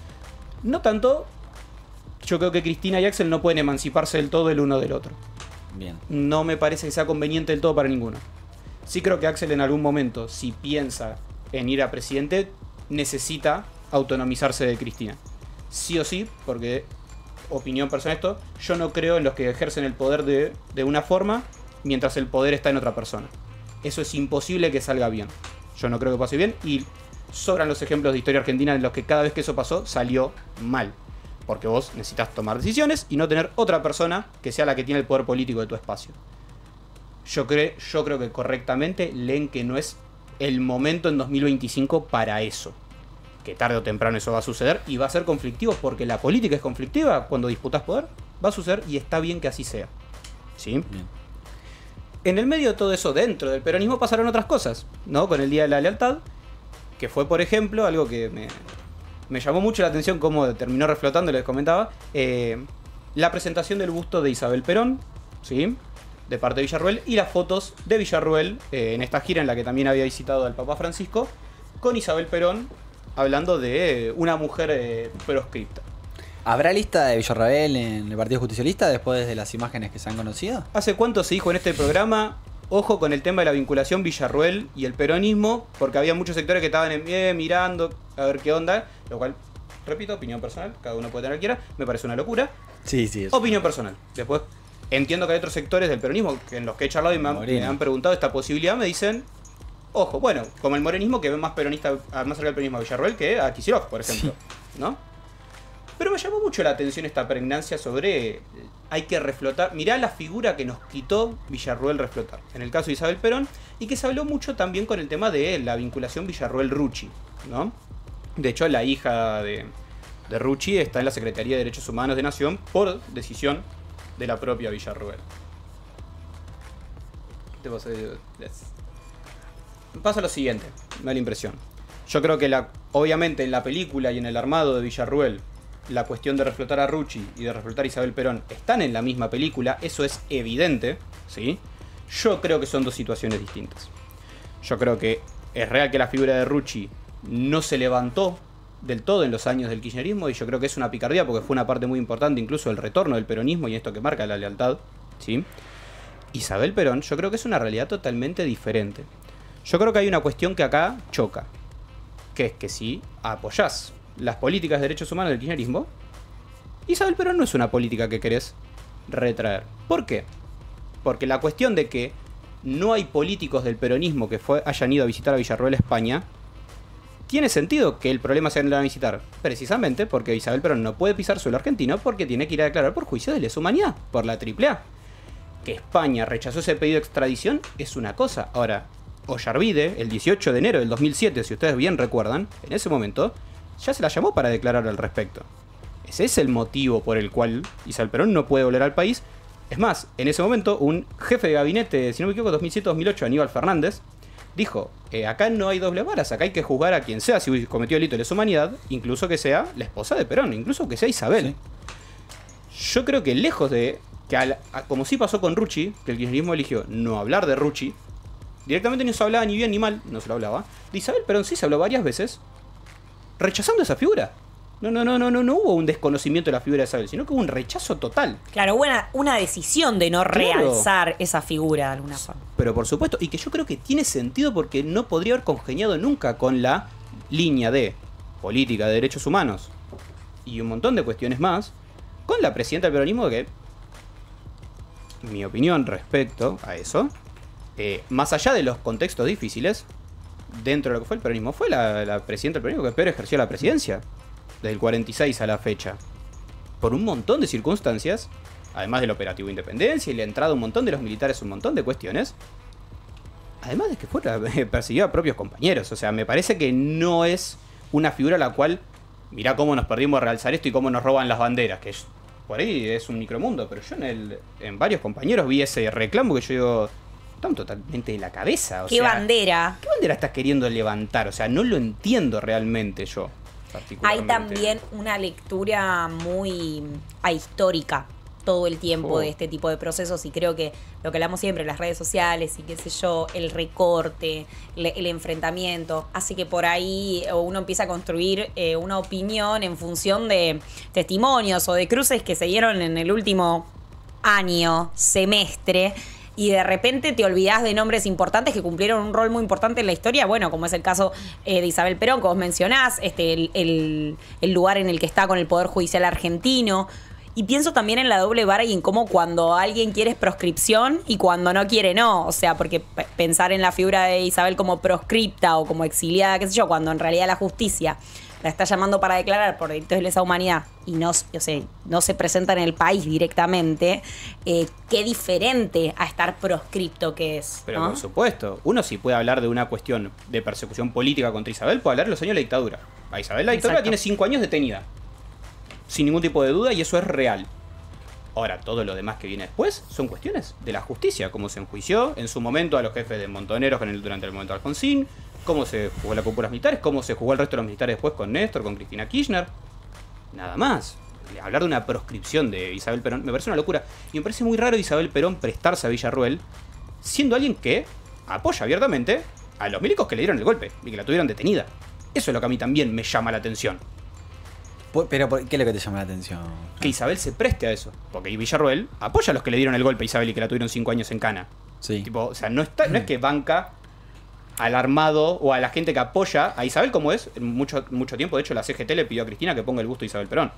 No tanto, yo creo que Cristina y Axel no pueden emanciparse del todo el uno del otro. Bien. No me parece que sea conveniente del todo para ninguno. Sí creo que Axel en algún momento, si piensa en ir a presidente, necesita autonomizarse de Cristina. Sí o sí, porque, opinión personal esto, yo no creo en los que ejercen el poder de, de una forma mientras el poder está en otra persona. Eso es imposible que salga bien. Yo no creo que pase bien y sobran los ejemplos de historia argentina en los que cada vez que eso pasó salió mal. Porque vos necesitas tomar decisiones y no tener otra persona que sea la que tiene el poder político de tu espacio. Yo, cre yo creo que correctamente leen que no es el momento en dos mil veinticinco para eso. Que tarde o temprano eso va a suceder y va a ser conflictivo porque la política es conflictiva cuando disputas poder. Va a suceder y está bien que así sea. ¿Sí? Bien. En el medio de todo eso, dentro del peronismo pasaron otras cosas, ¿no? Con el Día de la Lealtad, que fue, por ejemplo, algo que me, me llamó mucho la atención, como terminó reflotando, les comentaba, eh, la presentación del busto de Isabel Perón, ¿sí? De parte de Villarruel, y las fotos de Villarruel eh, en esta gira en la que también había visitado al Papa Francisco, con Isabel Perón hablando de eh, una mujer eh, proscripta. ¿Habrá lista de Villarruel en el Partido Justicialista después de las imágenes que se han conocido? ¿Hace cuánto se dijo en este programa? Ojo con el tema de la vinculación Villarruel y el peronismo, porque había muchos sectores que estaban en pie mirando a ver qué onda, lo cual, repito, opinión personal, cada uno puede tener quiera, me parece una locura. Sí, sí. Eso. Opinión personal. Después entiendo que hay otros sectores del peronismo que en los que he charlado y me han, me han preguntado esta posibilidad, me dicen, ojo, bueno, como el morenismo que ve más peronista, más cerca del peronismo a Villarruel que a Kicillof, por ejemplo, sí. ¿No? Pero me llamó mucho la atención esta pregnancia sobre hay que reflotar. Mirá la figura que nos quitó Villarruel reflotar. En el caso de Isabel Perón. Y que se habló mucho también con el tema de la vinculación Villarruel-Rucci, ¿no? De hecho, la hija de, de Rucci está en la Secretaría de Derechos Humanos de Nación por decisión de la propia Villarruel. Pasa lo siguiente, me da la impresión. Yo creo que la, obviamente en la película y en el armado de Villarruel, la cuestión de reflotar a Rucci y de reflotar a Isabel Perón están en la misma película, eso es evidente, ¿sí? Yo creo que son dos situaciones distintas. Yo creo que es real que la figura de Rucci no se levantó del todo en los años del kirchnerismo, y yo creo que es una picardía porque fue una parte muy importante incluso del retorno del peronismo y esto que marca la lealtad, ¿sí? Isabel Perón, yo creo que es una realidad totalmente diferente. Yo creo que hay una cuestión que acá choca, que es que si apoyás las políticas de derechos humanos del kirchnerismo, Isabel Perón no es una política que querés retraer. ¿Por qué? Porque la cuestión de que no hay políticos del peronismo que fue, hayan ido a visitar a Villarroel, España, tiene sentido que el problema sea ir a visitar, precisamente porque Isabel Perón no puede pisar suelo argentino porque tiene que ir a declarar por juicio de lesa humanidad, por la triple A. Que España rechazó ese pedido de extradición es una cosa. Ahora, Ollarvide, el dieciocho de enero del dos mil siete, si ustedes bien recuerdan, en ese momento, ya se la llamó para declarar al respecto. Ese es el motivo por el cual Isabel Perón no puede volver al país. Es más, en ese momento, un jefe de gabinete, si no me equivoco, dos mil siete dos mil ocho, Aníbal Fernández, dijo, eh, acá no hay doble varas, acá hay que juzgar a quien sea si cometió delito de lesa humanidad, incluso que sea la esposa de Perón, incluso que sea Isabel. Sí. Yo creo que lejos de, que al, a, como sí pasó con Rucci, que el kirchnerismo eligió no hablar de Rucci, directamente no se hablaba ni bien ni mal, no se lo hablaba, de Isabel Perón sí se habló varias veces, rechazando esa figura. No, no, no, no, no, no hubo un desconocimiento de la figura de Isabel, sino que hubo un rechazo total. Claro, hubo una, una decisión de no realzar claro. esa figura de alguna forma. Pero por supuesto, y que yo creo que tiene sentido porque no podría haber congeniado nunca con la línea de política de derechos humanos y un montón de cuestiones más, con la presidenta del peronismo, que mi opinión respecto a eso, eh, más allá de los contextos difíciles, dentro de lo que fue el peronismo, fue la, la presidenta del peronismo que peor ejerció la presidencia. Desde el cuarenta y seis a la fecha, por un montón de circunstancias, además del operativo Independencia y la entrada de un montón de los militares, un montón de cuestiones, además de que fuera persiguió a propios compañeros. O sea, me parece que no es una figura a la cual, mirá cómo nos perdimos a realzar esto y cómo nos roban las banderas, que es, por ahí es un micromundo, pero yo en, el, en varios compañeros vi ese reclamo que yo digo, están totalmente de la cabeza. O ¿Qué sea, bandera? ¿Qué bandera estás queriendo levantar? O sea, no lo entiendo realmente yo. Hay también una lectura muy ahistórica todo el tiempo oh. de este tipo de procesos, y creo que lo que hablamos siempre, las redes sociales y qué sé yo, el recorte, le, el enfrentamiento, hace que por ahí uno empieza a construir eh, una opinión en función de testimonios o de cruces que se dieron en el último año, semestre, y de repente te olvidás de nombres importantes que cumplieron un rol muy importante en la historia, bueno, como es el caso eh, de Isabel Perón, como vos mencionás, este, el, el, el lugar en el que está con el Poder Judicial argentino. Y pienso también en la doble vara y en cómo cuando alguien quiere es proscripción y cuando no quiere no. O sea, porque p- pensar en la figura de Isabel como proscripta o como exiliada, qué sé yo, cuando en realidad la justicia la está llamando para declarar por delitos de lesa humanidad y no, o sea, no se presenta en el país directamente, eh, qué diferente a estar proscripto que es. Pero ¿no? por supuesto, uno sí puede hablar de una cuestión de persecución política contra Isabel, puede hablar de los años de la dictadura. A Isabel la dictadura Exacto. tiene cinco años detenida, sin ningún tipo de duda, y eso es real. Ahora, todo lo demás que viene después son cuestiones de la justicia, como se enjuició en su momento a los jefes de Montoneros durante el momento de Alfonsín, cómo se jugó la cúpula militar, cómo se jugó el resto de los militares después con Néstor, con Cristina Kirchner. Nada más. Hablar de una proscripción de Isabel Perón me parece una locura. Y me parece muy raro Isabel Perón prestarse a Villarroel, siendo alguien que apoya abiertamente a los milicos que le dieron el golpe y que la tuvieron detenida. Eso es lo que a mí también me llama la atención. Pero, ¿qué es lo que te llama la atención? Que Isabel se preste a eso. Porque Villarroel apoya a los que le dieron el golpe a Isabel y que la tuvieron cinco años en cana. Sí. Tipo, o sea, no, está, no es que banca al armado o a la gente que apoya a Isabel como es. En mucho, mucho tiempo, de hecho, la C G T le pidió a Cristina que ponga el busto de Isabel Perón.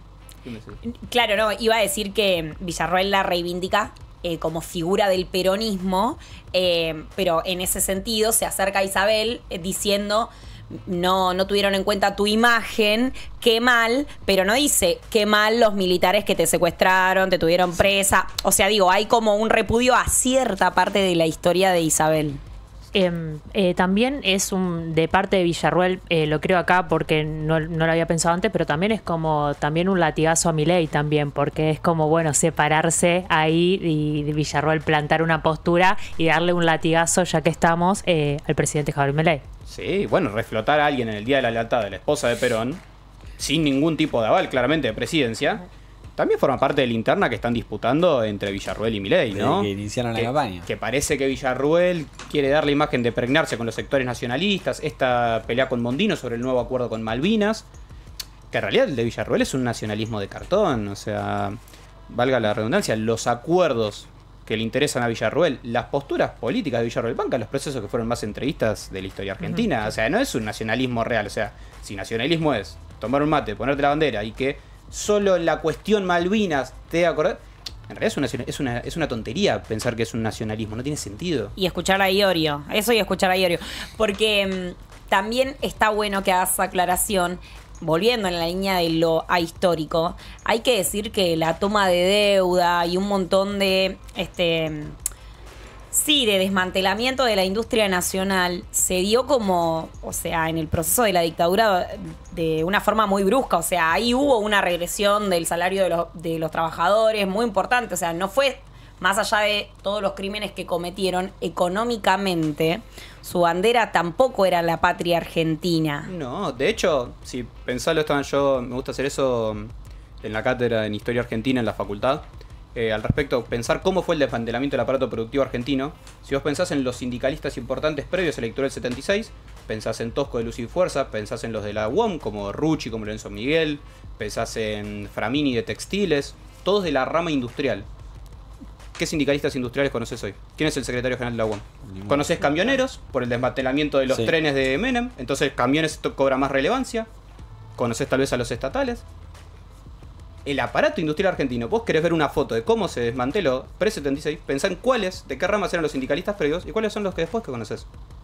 Claro, no, iba a decir que Villarroel la reivindica eh, como figura del peronismo, eh, pero en ese sentido se acerca a Isabel eh, diciendo... No, no tuvieron en cuenta tu imagen, qué mal, pero no dice qué mal los militares que te secuestraron, te tuvieron presa. O sea, digo, hay como un repudio a cierta parte de la historia de Isabel. Eh, eh, también es un de parte de Villarroel, eh, lo creo acá porque no, no lo había pensado antes, pero también es como también un latigazo a Milei también, porque es como, bueno, separarse ahí y de Villarroel plantar una postura y darle un latigazo, ya que estamos, eh, al presidente Javier Milei. Sí, bueno, reflotar a alguien en el Día de la Lealtad de la esposa de Perón, sin ningún tipo de aval, claramente, de presidencia, también forma parte de la interna que están disputando entre Villarruel y Milei, ¿no? Que iniciaron la que, campaña. Que parece que Villarruel quiere dar la imagen de pregnarse con los sectores nacionalistas, esta pelea con Mondino sobre el nuevo acuerdo con Malvinas, que en realidad el de Villarruel es un nacionalismo de cartón, o sea, valga la redundancia, los acuerdos que le interesan a Villarruel, las posturas políticas de Villarruel bancan los procesos que fueron más entrevistas de la historia argentina, uh-huh. O sea, no es un nacionalismo real, o sea, si nacionalismo es tomar un mate, ponerte la bandera y que solo la cuestión Malvinas te acordás. En realidad es una, es, una, es una tontería pensar que es un nacionalismo, no tiene sentido. Y escuchar a Iorio, eso y escuchar a Iorio. Porque mmm, también está bueno que hagas aclaración, volviendo en la línea de lo ahistórico, hay que decir que la toma de deuda y un montón de... este Sí, de desmantelamiento de la industria nacional se dio como, o sea, en el proceso de la dictadura de una forma muy brusca, o sea, ahí hubo una regresión del salario de los, de los trabajadores muy importante, o sea, no fue, más allá de todos los crímenes que cometieron económicamente, su bandera tampoco era la patria argentina. No, de hecho, si pensarlo, estaban yo, me gusta hacer eso en la cátedra en Historia Argentina en la facultad. Eh, al respecto, pensar cómo fue el desmantelamiento del aparato productivo argentino. Si vos pensás en los sindicalistas importantes previos a la dictadura del setenta y seis, pensás en Tosco de Luz y Fuerza, pensás en los de la U O M como Rucci, como Lorenzo Miguel, pensás en Framini de Textiles, todos de la rama industrial. ¿Qué sindicalistas industriales conoces hoy? ¿Quién es el secretario general de la U O M? ¿Conoces camioneros por el desmantelamiento de los sí. trenes de Menem? Entonces camiones cobra más relevancia. ¿Conoces tal vez a los estatales? El aparato industrial argentino, vos querés ver una foto de cómo se desmanteló pre-setenta y seis, pensá en cuáles, de qué ramas eran los sindicalistas previos y cuáles son los que después que conoces.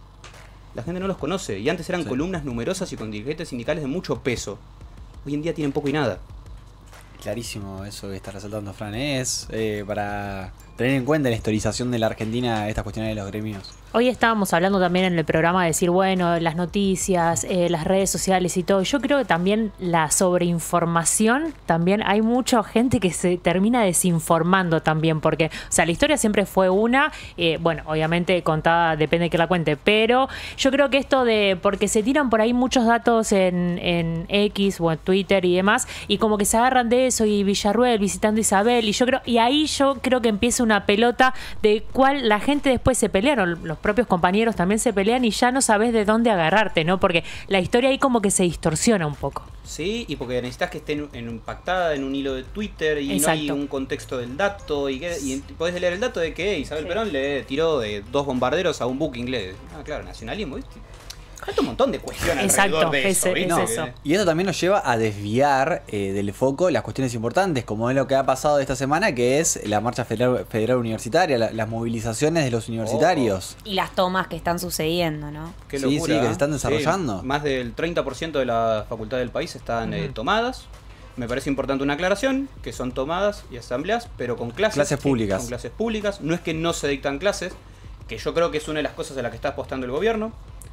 La gente no los conoce y antes eran sí. columnas numerosas y con dirigentes sindicales de mucho peso. Hoy en día tienen poco y nada. Clarísimo eso que está resaltando Fran, es eh, para tener en cuenta la historización de la Argentina estas cuestiones de los gremios. Hoy estábamos hablando también en el programa de decir, bueno, las noticias, eh, las redes sociales y todo. Yo creo que también la sobreinformación, también hay mucha gente que se termina desinformando también, porque, o sea, la historia siempre fue una, eh, bueno, obviamente contada, depende de que la cuente, pero yo creo que esto de, porque se tiran por ahí muchos datos en, en X o en Twitter y demás, y como que se agarran de eso, y Villarruel visitando a Isabel, y yo creo, y ahí yo creo que empieza una pelota de cuál la gente después se pelearon, los propios compañeros también se pelean y ya no sabes de dónde agarrarte, ¿no? Porque la historia ahí como que se distorsiona un poco. Sí, y porque necesitas que esté en, en, impactada en un hilo de Twitter y Exacto. no hay un contexto del dato y, que, y podés leer el dato de que Isabel sí. Perón le tiró de dos bombarderos a un buque inglés. Ah, claro, nacionalismo, ¿viste? Hay un montón de cuestiones Exacto, alrededor de ese, eso, es eso. Y esto también nos lleva a desviar eh, del foco las cuestiones importantes, como es lo que ha pasado esta semana, que es la marcha federal, federal universitaria, la, las movilizaciones de los universitarios. Oh. Y las tomas que están sucediendo, ¿no? Qué sí, locura, sí, que se están desarrollando. Sí, más del treinta por ciento de la facultad del país están uh-huh. eh, tomadas. Me parece importante una aclaración, que son tomadas y asambleas, pero con clases. Clases públicas. Con clases públicas. No es que no se dictan clases, que yo creo que es una de las cosas a las que está apostando el gobierno.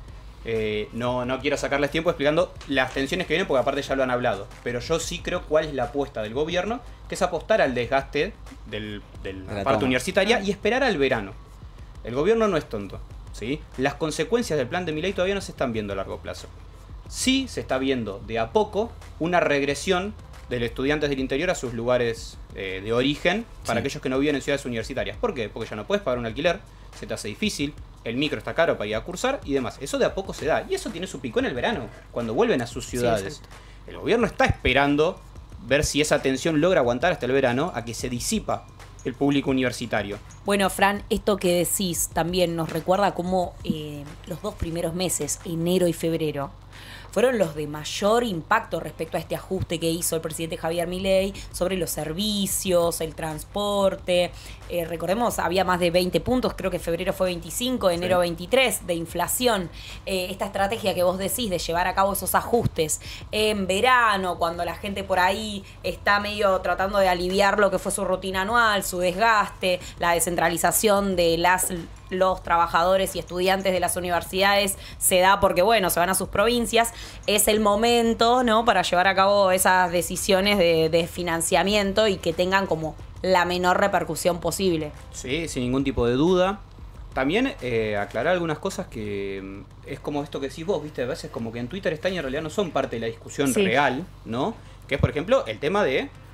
Eh, no, no quiero sacarles tiempo explicando las tensiones que vienen, porque aparte ya lo han hablado. Pero yo sí creo cuál es la apuesta del gobierno, que es apostar al desgaste del, de la parte universitaria y esperar al verano. El gobierno no es tonto, ¿sí? Las consecuencias del plan de Milei todavía no se están viendo a largo plazo. Sí se está viendo de a poco una regresión de los estudiantes del interior a sus lugares eh, de origen para sí. aquellos que no viven en ciudades universitarias. ¿Por qué? Porque ya no puedes pagar un alquiler, se te hace difícil, el micro está caro para ir a cursar y demás. Eso de a poco se da. Y eso tiene su pico en el verano, cuando vuelven a sus ciudades. Sí, el gobierno está esperando ver si esa tensión logra aguantar hasta el verano a que se disipa el público universitario. Bueno, Fran, esto que decís también nos recuerda cómo eh, los dos primeros meses, enero y febrero, fueron los de mayor impacto respecto a este ajuste que hizo el presidente Javier Milei sobre los servicios, el transporte. Eh, recordemos, había más de veinte puntos, creo que febrero fue veinticinco, enero sí. veintitrés, de inflación. Eh, esta estrategia que vos decís de llevar a cabo esos ajustes en verano, cuando la gente por ahí está medio tratando de aliviar lo que fue su rutina anual, su desgaste, la descentralización de las... los trabajadores y estudiantes de las universidades se da porque, bueno, se van a sus provincias, es el momento, ¿no?, para llevar a cabo esas decisiones de, de financiamiento y que tengan como la menor repercusión posible. Sí, sin ningún tipo de duda. También eh, aclarar algunas cosas que es como esto que decís vos, viste, a veces como que en Twitter están y en realidad no son parte de la discusión sí. real, ¿no? Que es, por ejemplo, el tema de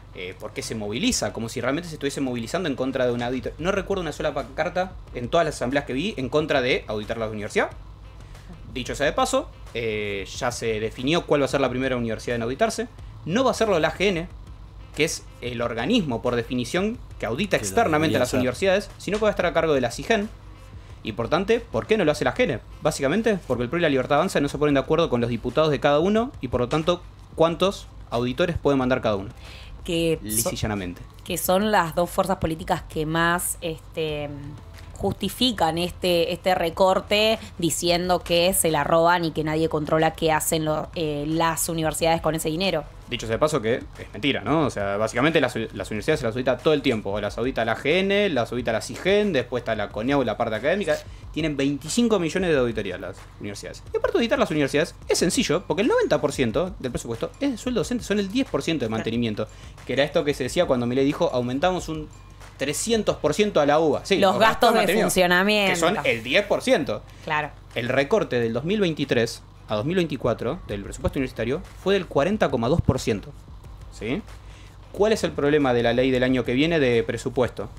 Eh, ¿Por qué se moviliza? Como si realmente se estuviese movilizando en contra de un auditor. No recuerdo una sola carta en todas las asambleas que vi en contra de auditar la universidad. Dicho sea de paso, eh, ya se definió cuál va a ser la primera universidad en auditarse. No va a serlo la A G N, que es el organismo por definición que audita que externamente a las hacer. universidades, sino que va a estar a cargo de la SIGEN. Y por tanto, ¿por qué no lo hace la A G N? Básicamente porque el P R O y la Libertad Avanza no se ponen de acuerdo con los diputados de cada uno y por lo tanto, ¿cuántos auditores puede mandar cada uno? Que Lisa y llanamente. Que son las dos fuerzas políticas que más este, justifican este, este recorte diciendo que se la roban y que nadie controla qué hacen lo, eh, las universidades con ese dinero. Dicho sea de paso que es mentira, ¿no? O sea, básicamente las, las universidades se las audita todo el tiempo. Las audita la A G N, las audita la SIGEN, después está la CONEAU y la parte académica. Tienen veinticinco millones de auditorías las universidades. Y aparte de auditar las universidades es sencillo, porque el noventa por ciento del presupuesto es de sueldo docente, son el diez por ciento de mantenimiento. Que era esto que se decía cuando Milei dijo, aumentamos un trescientos por ciento a la U B A. Sí, los, los gastos, gastos de funcionamiento. Que son el diez por ciento. Claro. El recorte del dos mil veintitrés a dos mil veinticuatro del presupuesto universitario fue del cuarenta coma dos por ciento. ¿Sí? ¿Cuál es el problema de la ley del año que viene de presupuesto?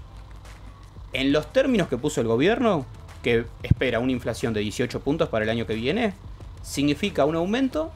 En los términos que puso el gobierno, que espera una inflación de dieciocho puntos para el año que viene, significa un aumento,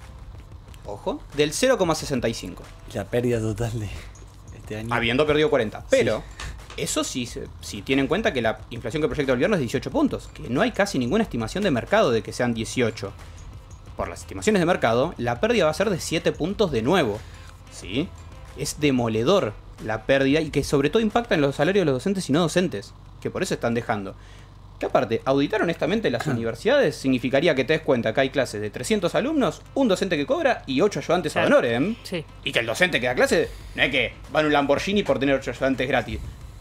ojo, del cero coma sesenta y cinco. La pérdida total de este año. Habiendo perdido cuarenta. Pero sí. Eso sí, sí tiene en cuenta que la inflación que proyecta el gobierno es dieciocho puntos. Que no hay casi ninguna estimación de mercado de que sean dieciocho. Por las estimaciones de mercado, la pérdida va a ser de siete puntos de nuevo. ¿Sí? Es demoledor la pérdida y que sobre todo impacta en los salarios de los docentes y no docentes. Que por eso están dejando. Que aparte, auditar honestamente las universidades significaría que te des cuenta que hay clases de trescientos alumnos, un docente que cobra y ocho ayudantes claro. ad honorem. Sí. Y que el docente que da clase no es que va en un Lamborghini por tener ocho ayudantes gratis.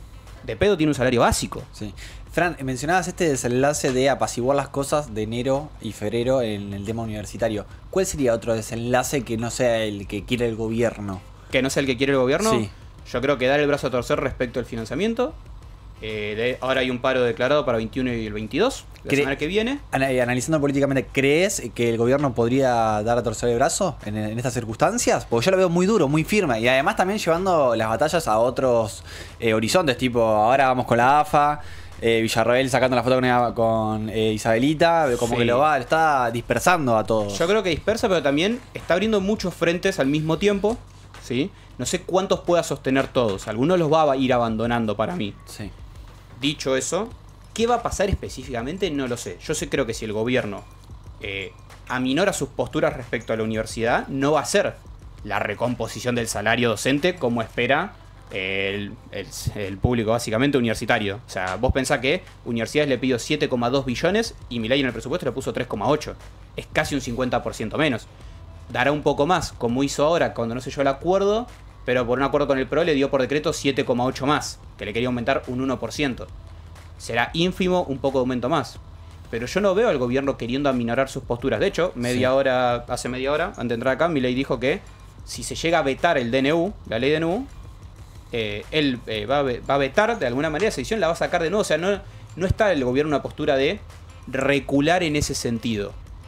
De pedo tiene un salario básico. Sí. Fran, mencionabas este desenlace de apaciguar las cosas de enero y febrero en el tema universitario. ¿Cuál sería otro desenlace que no sea el que quiere el gobierno? ¿Que no sea el que quiere el gobierno? Sí. Yo creo que dar el brazo a torcer respecto al financiamiento. Eh, de, ahora hay un paro declarado para veintiuno y el veintidós, la Cre semana que viene. Analizando políticamente, ¿crees que el gobierno podría dar a torcer el brazo en, en estas circunstancias? Porque yo lo veo muy duro, muy firme. Y además también llevando las batallas a otros eh, horizontes, tipo ahora vamos con la A F A, eh, Villarroel sacando la foto con, con eh, Isabelita, como sí. que lo va, lo está dispersando a todos. Yo creo que dispersa, pero también está abriendo muchos frentes al mismo tiempo, ¿sí? No sé cuántos pueda sostener todos. Algunos los va a ir abandonando para mí. Sí. Dicho eso, ¿qué va a pasar específicamente? No lo sé. Yo sé, creo que si el gobierno eh, aminora sus posturas respecto a la universidad, no va a ser la recomposición del salario docente como espera el, el, el público básicamente universitario. O sea, vos pensás que universidades le pidió siete coma dos billones y Milei en el presupuesto le puso tres coma ocho. Es casi un cincuenta por ciento menos. Dará un poco más, como hizo ahora cuando no se llegó al acuerdo, pero por un acuerdo con el P R O le dio por decreto siete coma ocho más, que le quería aumentar un uno por ciento. Será ínfimo un poco de aumento más. Pero yo no veo al gobierno queriendo aminorar sus posturas. De hecho, media sí. hora, hace media hora, antes de entrar acá, Milei dijo que si se llega a vetar el D N U, la ley D N U, eh, él eh, va, a, va a vetar de alguna manera esa decisión, la va a sacar de nuevo. O sea, no, no está el gobierno en una postura de recular en ese sentido.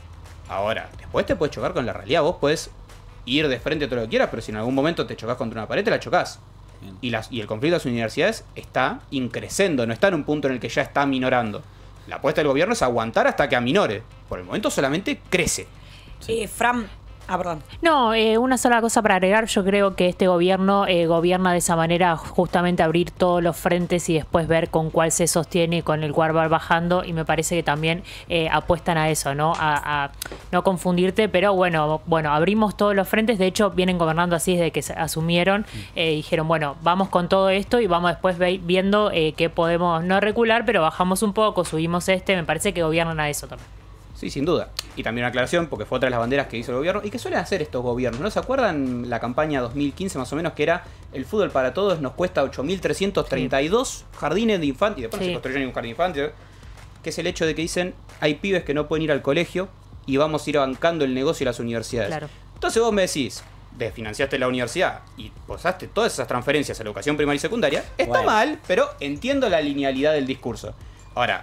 Ahora, después te puedes chocar con la realidad. Vos podés ir de frente todo lo que quieras, pero si en algún momento te chocas contra una pared, te la chocás. Y, las, y el conflicto de las universidades está increciendo, no está en un punto en el que ya está aminorando. La apuesta del gobierno es aguantar hasta que aminore. Por el momento solamente crece. Sí. Eh, Fran, ah, perdón. No, eh, una sola cosa para agregar. Yo creo que este gobierno eh, gobierna de esa manera, justamente abrir todos los frentes y después ver con cuál se sostiene y con el cual va bajando. Y me parece que también eh, apuestan a eso, ¿no? A, a no confundirte, pero bueno, bueno, abrimos todos los frentes. De hecho, vienen gobernando así desde que se asumieron. Eh, dijeron, bueno, vamos con todo esto y vamos después viendo eh, que podemos no recular, pero bajamos un poco, subimos este. Me parece que gobiernan a eso también. Sí, sin duda. Y también una aclaración, porque fue otra de las banderas que hizo el gobierno y que suelen hacer estos gobiernos. ¿No se acuerdan la campaña dos mil quince más o menos, que era el fútbol para todos nos cuesta ocho mil trescientos treinta y dos sí. jardines de infantes? Y después sí. se construyeron un jardín de infantes. Que es el hecho de que dicen, hay pibes que no pueden ir al colegio y vamos a ir bancando el negocio y las universidades. Claro. Entonces vos me decís, desfinanciaste la universidad y posaste todas esas transferencias a la educación primaria y secundaria. Está bueno. mal, pero entiendo la linealidad del discurso. Ahora,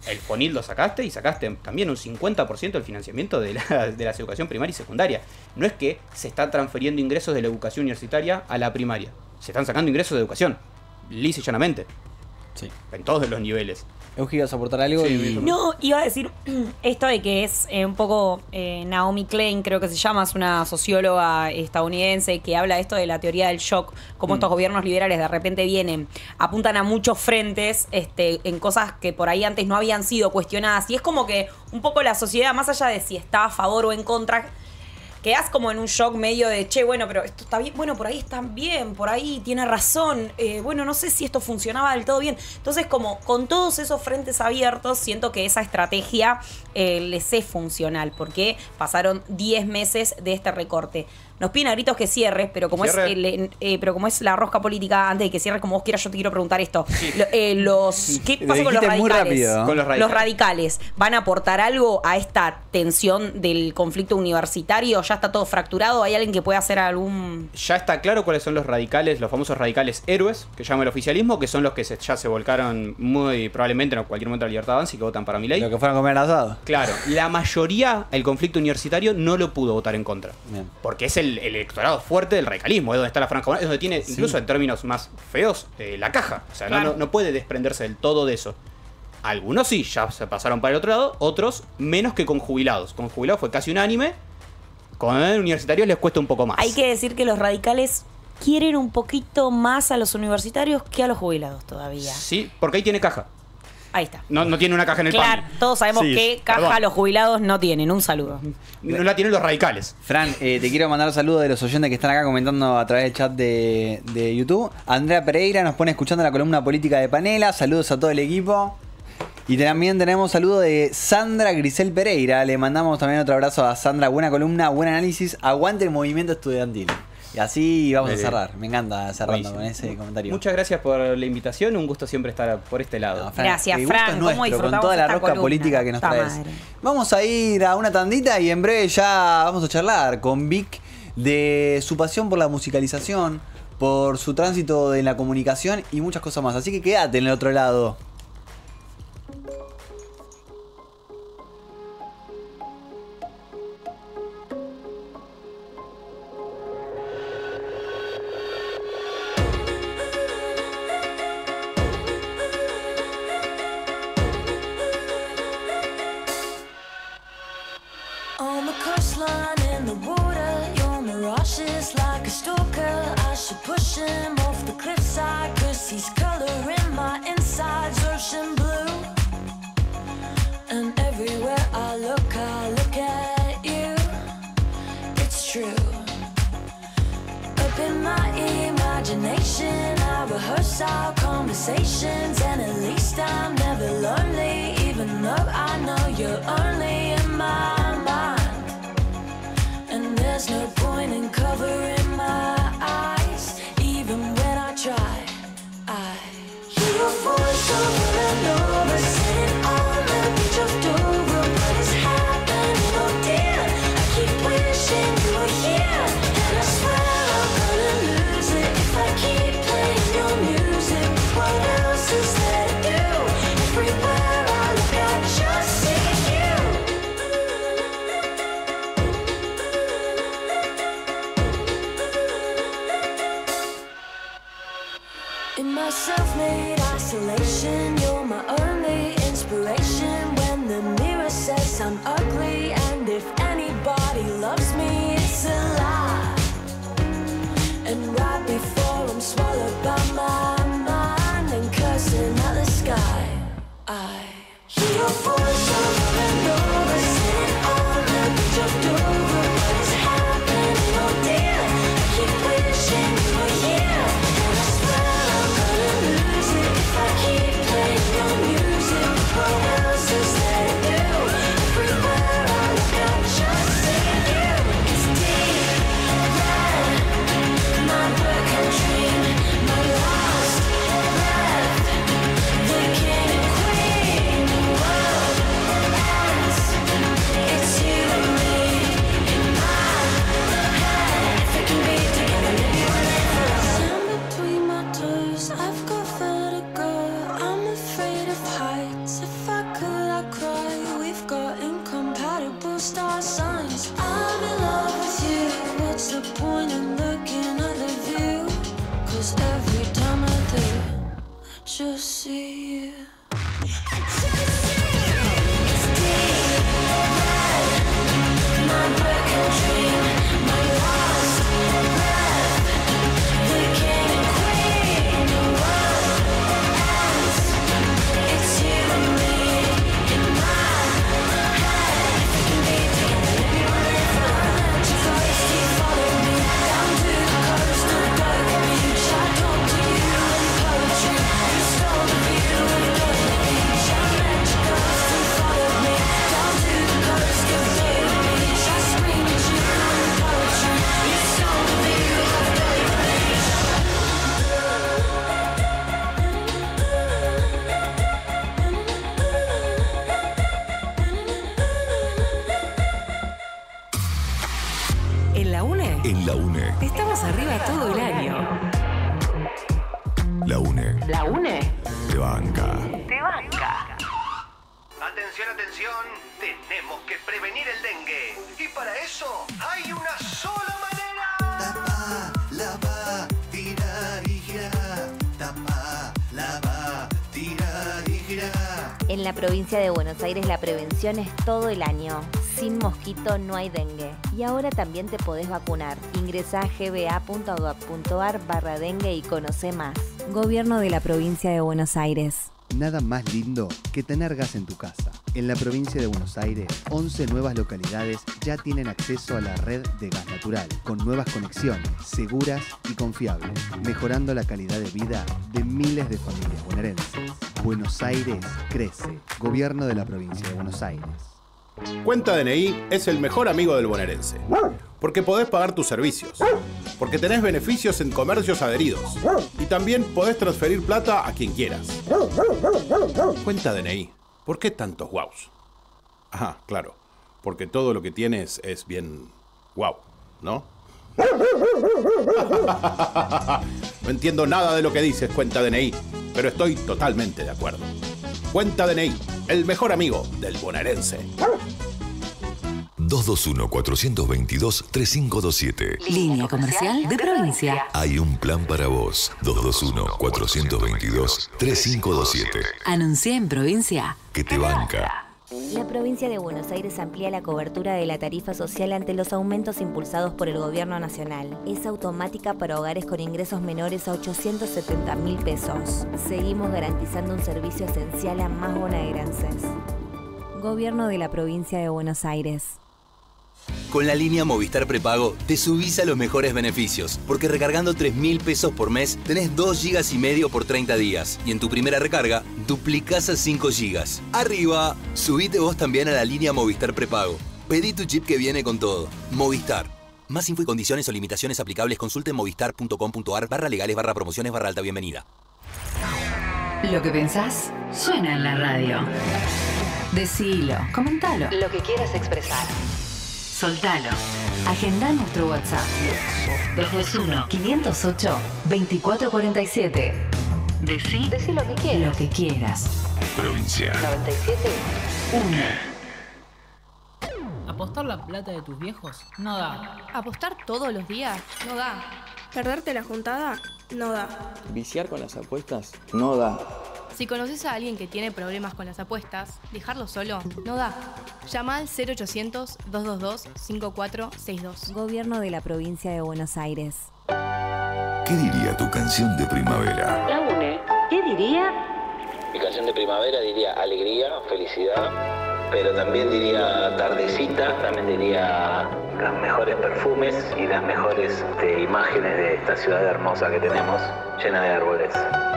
el FONIL lo sacaste y sacaste también un cincuenta por ciento del financiamiento de la, de la educación primaria y secundaria. No es que se están transfiriendo ingresos de la educación universitaria a la primaria. Se están sacando ingresos de educación. Lisa y llanamente. Sí. En todos los niveles. Eugenio, ¿vas a aportar algo? Sí, y... No, iba a decir esto de que es eh, un poco eh, Naomi Klein, creo que se llama, es una socióloga estadounidense que habla de esto de la teoría del shock, cómo mm. estos gobiernos liberales de repente vienen, apuntan a muchos frentes este, en cosas que por ahí antes no habían sido cuestionadas. Y es como que un poco la sociedad, más allá de si está a favor o en contra, quedás como en un shock medio de, che, bueno, pero esto está bien, bueno, por ahí está bien, por ahí tiene razón, eh, bueno, no sé si esto funcionaba del todo bien. Entonces, como con todos esos frentes abiertos, siento que esa estrategia eh, les es funcional, porque pasaron diez meses de este recorte. Nos piden a gritos que cierres, pero como Cierre. es el, eh, pero como es la rosca política, antes de que cierres como vos quieras, yo te quiero preguntar esto. Sí. Lo, eh, los, ¿qué Lo pasa con los dijiste muy radicales? rápido. Con los radicales. Los radicales, ¿van a aportar algo a esta tensión del conflicto universitario? ¿Ya está todo fracturado? ¿Hay alguien que pueda hacer algún...? Ya está claro cuáles son los radicales, los famosos radicales héroes, que llama el oficialismo, que son los que se, ya se volcaron muy probablemente en cualquier momento a la Libertad Avanza y que votan para Milei. Lo que fueron a comer asado. Claro, la mayoría, el conflicto universitario, no lo pudo votar en contra. Bien. Porque es el, el electorado fuerte del radicalismo, es donde está la franja, es donde tiene, sí. incluso en términos más feos, eh, la caja. O sea, claro. no, no, no puede desprenderse del todo de eso. Algunos sí, ya se pasaron para el otro lado, otros menos que con jubilados. Con jubilados fue casi unánime, con universitarios les cuesta un poco más. Hay que decir que los radicales quieren un poquito más a los universitarios que a los jubilados todavía. Sí, porque ahí tiene caja. Ahí está. No, no tiene una caja en el Claro, pan. todos sabemos Sí, que caja perdón. los jubilados no tienen. Un saludo. No la tienen los radicales. Fran, eh, te quiero mandar saludos de los oyentes que están acá comentando a través del chat de, de YouTube. Andrea Pereira nos pone escuchando la columna política de Panela. Saludos a todo el equipo. Y también tenemos saludo de Sandra Grisel Pereira. Le mandamos también otro abrazo a Sandra. Buena columna, buen análisis. Aguante el movimiento estudiantil. Y así vamos Dele. a cerrar. Me encanta cerrando Buenísimo. con ese comentario. Muchas gracias por la invitación. Un gusto siempre estar por este lado. No, Fran, Gracias, el gusto Fran. es ¿Cómo nuestro, disfrutamos con toda la esta rosca columna? política que nos Puta traes. madre. Vamos a ir a una tandita y en breve ya vamos a charlar con Vic de su pasión por la musicalización, por su tránsito en la comunicación y muchas cosas más. Así que quédate en el otro lado. On the coastline in the water, your mirage is like a stalker. I should push him off the cliffside, cause he's coloring my insides ocean blue. And everywhere I look, I look at you. It's true. Up in my imagination, I rehearse our conversations, and at least I'm never lonely, even though I know you're only in my mind. And there's no point in covering my eyes, even when I try. I hear your voice over and over, sitting on the beach of Dover. What is happening, oh dear? I keep wishing you were here, and I swear I'm gonna lose it if I keep playing your music. What else is there to do? Everywhere I look, I just see you. La UNE. Estamos arriba todo el año. La UNE. La UNE. Te banca. Te banca. Atención, atención. Tenemos que prevenir el dengue. Y para eso hay una sola manera. Tapa, lava, tira y gira. Tapa, lava, tira y gira. En la provincia de Buenos Aires la prevención es todo el año. Sin mosquito no hay dengue. Y ahora también te podés vacunar. Ingresá a gba.gov.ar barra dengue y conoce más. Gobierno de la provincia de Buenos Aires. Nada más lindo que tener gas en tu casa. En la provincia de Buenos Aires, once nuevas localidades ya tienen acceso a la red de gas natural, con nuevas conexiones, seguras y confiables, mejorando la calidad de vida de miles de familias bonaerenses. Buenos Aires crece. Gobierno de la provincia de Buenos Aires. Cuenta D N I es el mejor amigo del bonaerense, porque podés pagar tus servicios, porque tenés beneficios en comercios adheridos y también podés transferir plata a quien quieras. Cuenta D N I, ¿por qué tantos guaus? Ajá, claro, porque todo lo que tienes es bien guau, ¿no? No entiendo nada de lo que dices, Cuenta D N I, pero estoy totalmente de acuerdo. Cuenta D N I, el mejor amigo del bonaerense. dos dos uno, cuatro dos dos, tres cinco dos siete. Línea comercial de provincia. Hay un plan para vos. dos dos uno, cuatro dos dos, tres cinco dos siete. Anuncia en provincia. Que te banca. La provincia de Buenos Aires amplía la cobertura de la tarifa social ante los aumentos impulsados por el gobierno nacional. Es automática para hogares con ingresos menores a ochocientos setenta mil pesos. Seguimos garantizando un servicio esencial a más bonaerenses. Gobierno de la provincia de Buenos Aires. Con la línea Movistar Prepago te subís a los mejores beneficios, porque recargando tres mil pesos por mes tenés dos gigas y medio por treinta días y en tu primera recarga duplicás a cinco gigas. ¡Arriba! Subite vos también a la línea Movistar Prepago. Pedí tu chip que viene con todo. Movistar. Más info y condiciones o limitaciones aplicables consulte en movistar.com.ar barra legales barra promociones barra alta bienvenida. Lo que pensás suena en la radio. Decilo, comentalo, lo que quieras expresar. Soltalo. Agenda nuestro WhatsApp. dos dos uno, cinco cero ocho, dos cuatro cuatro siete. Decí, Decí lo que quieras. Lo que quieras. Provincia. noventa y siete uno. ¿Apostar la plata de tus viejos? No da. ¿Apostar todos los días? No da. ¿Perderte la juntada? No da. ¿Viciar con las apuestas? No da. Si conoces a alguien que tiene problemas con las apuestas, dejarlo solo no da. Llama al cero ochocientos, dos dos dos, cinco cuatro seis dos. Gobierno de la provincia de Buenos Aires. ¿Qué diría tu canción de primavera? La UNE. ¿Qué diría? Mi canción de primavera diría alegría, felicidad, pero también diría tardecita, también diría los mejores perfumes y las mejores este, imágenes de esta ciudad hermosa que tenemos, llena de árboles.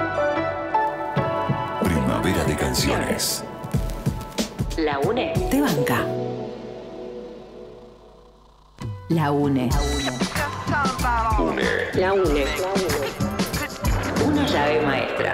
Primavera de canciones. La UNE te banca. La UNE. UNE. La UNE. Una llave maestra.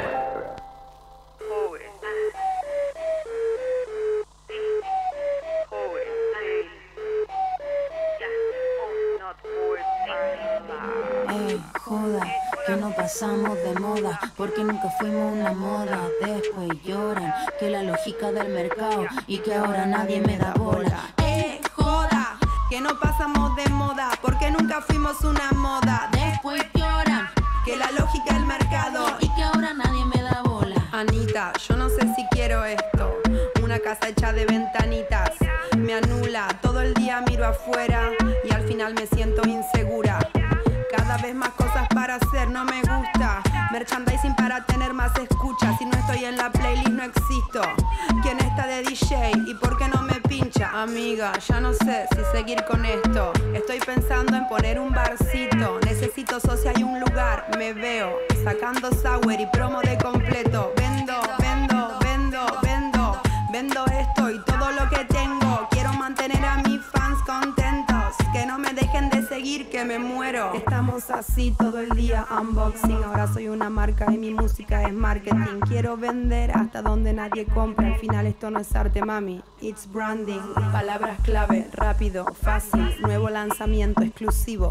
Ey, joda, que no pasamos de moda, porque nunca fuimos una moda. Después lloran que la lógica del mercado y que ahora nadie me da bola. Ey, joda, que no pasamos de moda, porque nunca fuimos una moda. Después lloran que la lógica del mercado y que ahora nadie me da bola. Anita, yo no sé si quiero esto, una casa hecha de ventanitas. Me anula, todo el día miro afuera y al final me siento insegura. Cada vez más cosas para hacer, no me gusta. Merchandising para tener más escuchas. Si no estoy en la playlist no existo. ¿Quién está de D J? ¿Y por qué no me pincha? Amiga, ya no sé si seguir con esto. Estoy pensando en poner un barcito. Necesito socia y un lugar. Me veo sacando sour y promo de completo. Vendo, vendo, vendo, vendo. Vendo esto y todo lo que tengo. Quiero mantener a mis fans contentos. Que no me dejen de seguir, que me muero. Estamos así todo el día, unboxing. Ahora soy una marca y mi música es marketing. Quiero vender hasta donde nadie compra. Al final esto no es arte, mami, it's branding. Palabras clave, rápido, fácil. Nuevo lanzamiento exclusivo.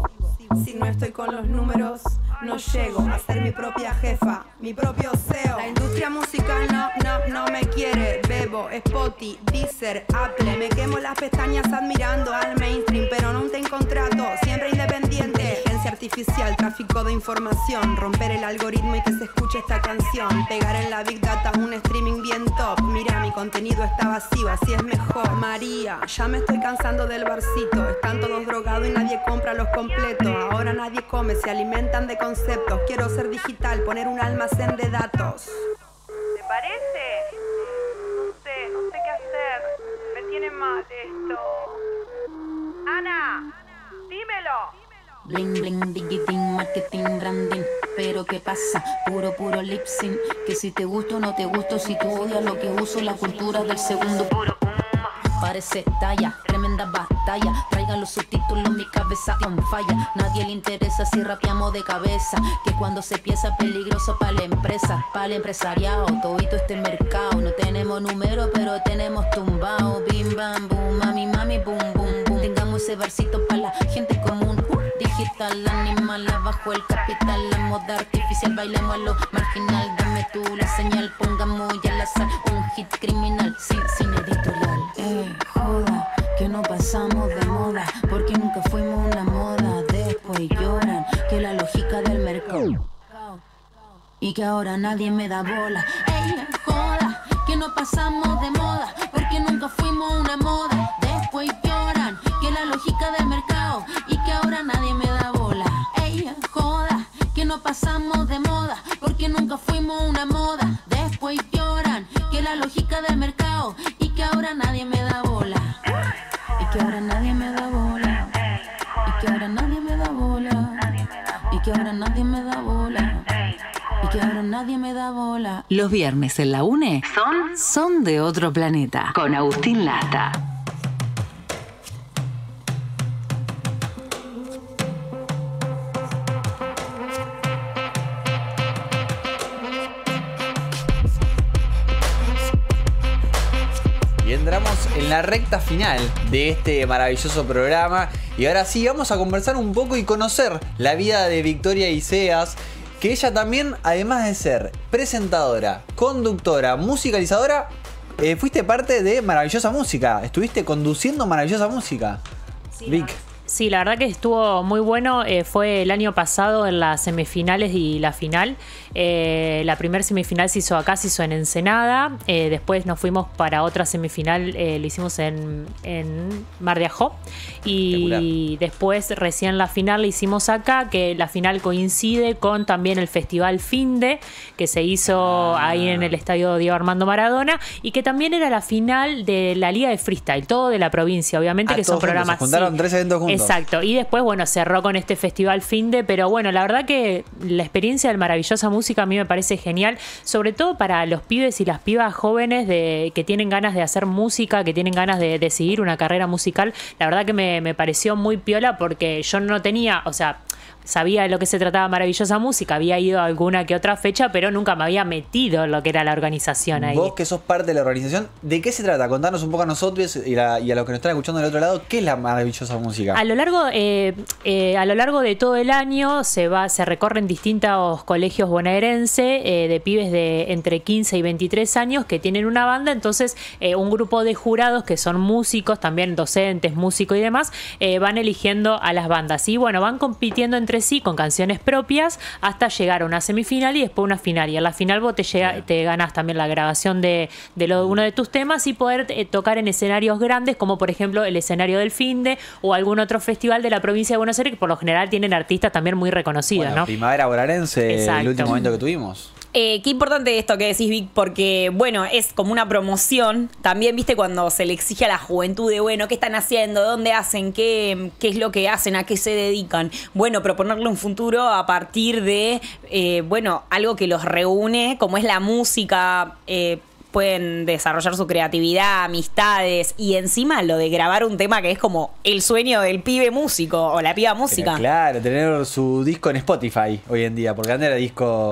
Si no estoy con los números, no llego a ser mi propia jefa, mi propio C E O. La industria musical no, no, no me quiere. Bebo, Spotify, Deezer, Apple. Me quemo las pestañas admirando al mainstream, pero no te contrato, siempre independiente. Inteligencia artificial, tráfico de información, romper el algoritmo y que se escuche esta canción. Pegar en la Big Data un streaming bien top. Mira, mi contenido está vacío, así es mejor. María, ya me estoy cansando del barcito. Están todos drogados y nadie compra los completos. Ahora nadie come, se alimentan de conceptos. Quiero ser digital, poner un almacén de datos. ¿Te parece? No sé, no sé qué hacer. Me tiene mal esto. Ana, dímelo. Bling bling, digiting, marketing, branding. Pero qué pasa, puro puro lip sync. Que si te gusto o no te gusto, si tú odias lo que uso, la cultura del segundo puro. Parece talla, tremenda batalla. Traigan los subtítulos, mi cabeza on falla. Nadie le interesa si rapeamos de cabeza. Que cuando se piensa peligroso para la empresa, para el empresariado, todito este mercado. No tenemos número, pero tenemos tumbao. Bim bam boom, mami mami boom boom boom. Tengamos ese versito para la gente común. Digital, animal, abajo el capital. La moda artificial, bailemos a lo marginal. Dame tú la señal, pongamos ya al azar un hit criminal, sin, sin editorial. Eh, joda, que no pasamos de moda, porque nunca fuimos una moda. Después lloran, que la lógica del mercado y que ahora nadie me da bola. Ey, joda, que no pasamos de moda, porque nunca fuimos una moda. Después lloran, que la lógica del mercado y que ahora nadie me da bola. Ey, joda, que no pasamos de moda, porque nunca fuimos una moda. Después lloran, que la lógica del mercado y que ahora nadie me da bola. Y que ahora nadie me da bola. Y que ahora nadie me da bola. Y que ahora nadie me da bola. Y que ahora nadie me da bola. Los viernes en la UNE son, son de otro planeta. Con Agustín Lasta. Y entramos en la recta final de este maravilloso programa. Y ahora sí, vamos a conversar un poco y conocer la vida de Victoria Iseas. Que ella también, además de ser presentadora, conductora, musicalizadora, eh, fuiste parte de Maravillosa Música. Estuviste conduciendo Maravillosa Música. Sí, Vic. Sí, la verdad que estuvo muy bueno. Eh, fue el año pasado en las semifinales y la final. Eh, la primera semifinal se hizo acá, se hizo en Ensenada. Eh, después nos fuimos para otra semifinal, eh, lo hicimos en, en Mar de Ajó. Y después, recién la final la hicimos acá, que la final coincide con también el Festival Finde, que se hizo ah. ahí en el Estadio Diego Armando Maradona. Y que también era la final de la Liga de Freestyle, todo de la provincia, obviamente, ah, que son programas. Se juntaron sí. tres eventos juntos. Exacto, y después, bueno, cerró con este Festival Finde, pero bueno, la verdad que la experiencia de Maravillosa Música a mí me parece genial, sobre todo para los pibes y las pibas jóvenes de, que tienen ganas de hacer música, que tienen ganas de, de seguir una carrera musical. La verdad que me, me pareció muy piola porque yo no tenía, o sea, sabía de lo que se trataba Maravillosa Música, había ido a alguna que otra fecha, pero nunca me había metido en lo que era la organización ahí. Vos que sos parte de la organización, ¿de qué se trata? Contanos un poco a nosotros y, la, y a los que nos están escuchando del otro lado, ¿qué es la Maravillosa Música? A lo largo, eh, eh, a lo largo de todo el año se va, se recorren distintos colegios bonaerenses eh, de pibes de entre quince y veintitrés años que tienen una banda, entonces eh, un grupo de jurados que son músicos, también docentes, músicos y demás, eh, van eligiendo a las bandas y bueno, van compitiendo entre sí con canciones propias hasta llegar a una semifinal y después una final. Y en la final vos te, llega, te ganas también la grabación de, de lo, uno de tus temas y poder eh, tocar en escenarios grandes como por ejemplo el escenario del Finde o algún otro festival de la provincia de Buenos Aires que por lo general tienen artistas también muy reconocidos, bueno, ¿no? Primavera Bonaerense, Exacto. el último evento que tuvimos. Eh, qué importante esto que decís, Vic, porque, bueno, es como una promoción. También, viste, cuando se le exige a la juventud de, bueno, ¿qué están haciendo? ¿Dónde hacen? ¿Qué, qué es lo que hacen? ¿A qué se dedican? Bueno, proponerle un futuro a partir de, eh, bueno, algo que los reúne, como es la música. Eh, pueden desarrollar su creatividad, amistades y encima lo de grabar un tema que es como el sueño del pibe músico o la piba música. Pero claro, tener su disco en Spotify hoy en día, porque antes era disco...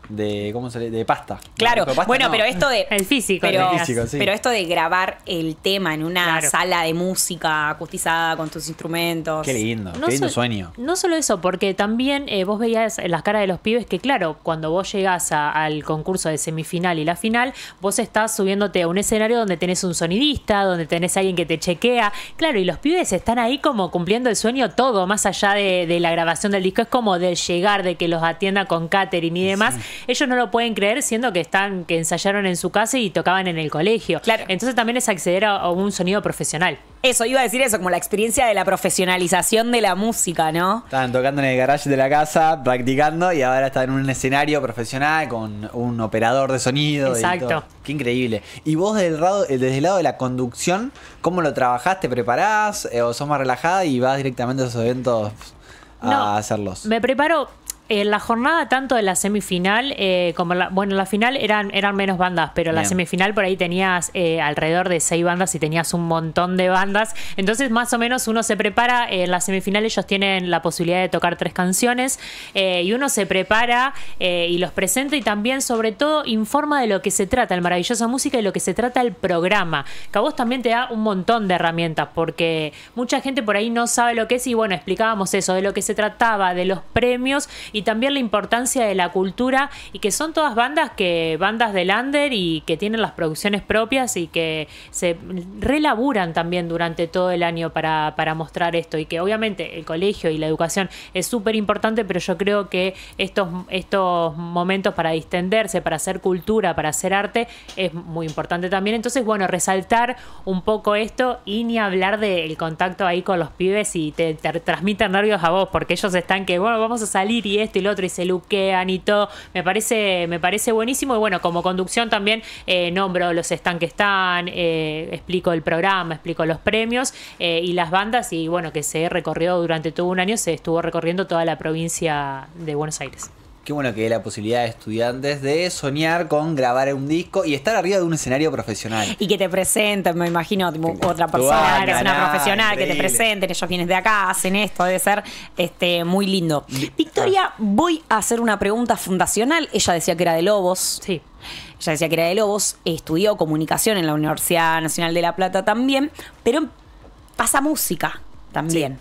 de ¿cómo se le? De pasta. Claro, No, pasta bueno, no. pero esto de. El físico. Pero, El físico, sí. pero esto de grabar el tema en una Claro. sala de música acustizada con tus instrumentos. Qué lindo, No qué lindo so- sueño. No solo eso, porque también eh, vos veías en las caras de los pibes que, claro, cuando vos llegás a- al concurso de semifinal y la final, vos estás subiéndote a un escenario donde tenés un sonidista, donde tenés a alguien que te chequea. Claro, y los pibes están ahí como cumpliendo el sueño todo, más allá de, de la grabación del disco. Es como del llegar, de que los atienda con catering y demás. Ellos no lo pueden creer, siendo que están que ensayaron en su casa y tocaban en el colegio. Claro. Entonces también es acceder a, a un sonido profesional. Eso, iba a decir eso, como la experiencia de la profesionalización de la música, ¿no? Estaban tocando en el garage de la casa, practicando, y ahora están en un escenario profesional con un operador de sonido. y Exacto. todo. Qué increíble. Y vos del lado, desde el lado de la conducción, ¿cómo lo trabajás? ¿Te preparás eh, o sos más relajada y vas directamente a esos eventos a No, hacerlos? Me preparo. En la jornada, tanto de la semifinal eh, como la, bueno, la final eran, eran menos bandas, pero la Bien. semifinal por ahí tenías eh, alrededor de seis bandas y tenías un montón de bandas. Entonces, más o menos uno se prepara. En la semifinal ellos tienen la posibilidad de tocar tres canciones eh, y uno se prepara eh, y los presenta y también, sobre todo, informa de lo que se trata el Maravillosa Música y lo que se trata el programa. Que a vos también te da un montón de herramientas porque mucha gente por ahí no sabe lo que es y bueno, explicábamos eso, de lo que se trataba, de los premios y también la importancia de la cultura y que son todas bandas que bandas del under y que tienen las producciones propias y que se relaburan también durante todo el año para, para mostrar esto y que obviamente el colegio y la educación es súper importante, pero yo creo que estos, estos momentos para distenderse, para hacer cultura, para hacer arte es muy importante también. Entonces, bueno, resaltar un poco esto y ni hablar del contacto ahí con los pibes y te, te transmiten nervios a vos porque ellos están que, bueno, vamos a salir y esto y lo otro y se luquean y todo. Me parece, me parece buenísimo y bueno, como conducción también eh, nombro los stands que están, eh, explico el programa, explico los premios eh, y las bandas y bueno, que se recorrió durante todo un año, se estuvo recorriendo toda la provincia de Buenos Aires. Qué bueno que hay la posibilidad de estudiantes de soñar con grabar un disco y estar arriba de un escenario profesional. Y que te presenten, me imagino, tipo, otra persona, Tuana, que es una nada, profesional, que te increíble. presenten, ellos vienen de acá, hacen esto, debe ser este, muy lindo. Victoria, voy a hacer una pregunta fundacional. Ella decía que era de Lobos. Sí. Ella decía que era de Lobos, estudió comunicación en la Universidad Nacional de La Plata también, pero pasa música también.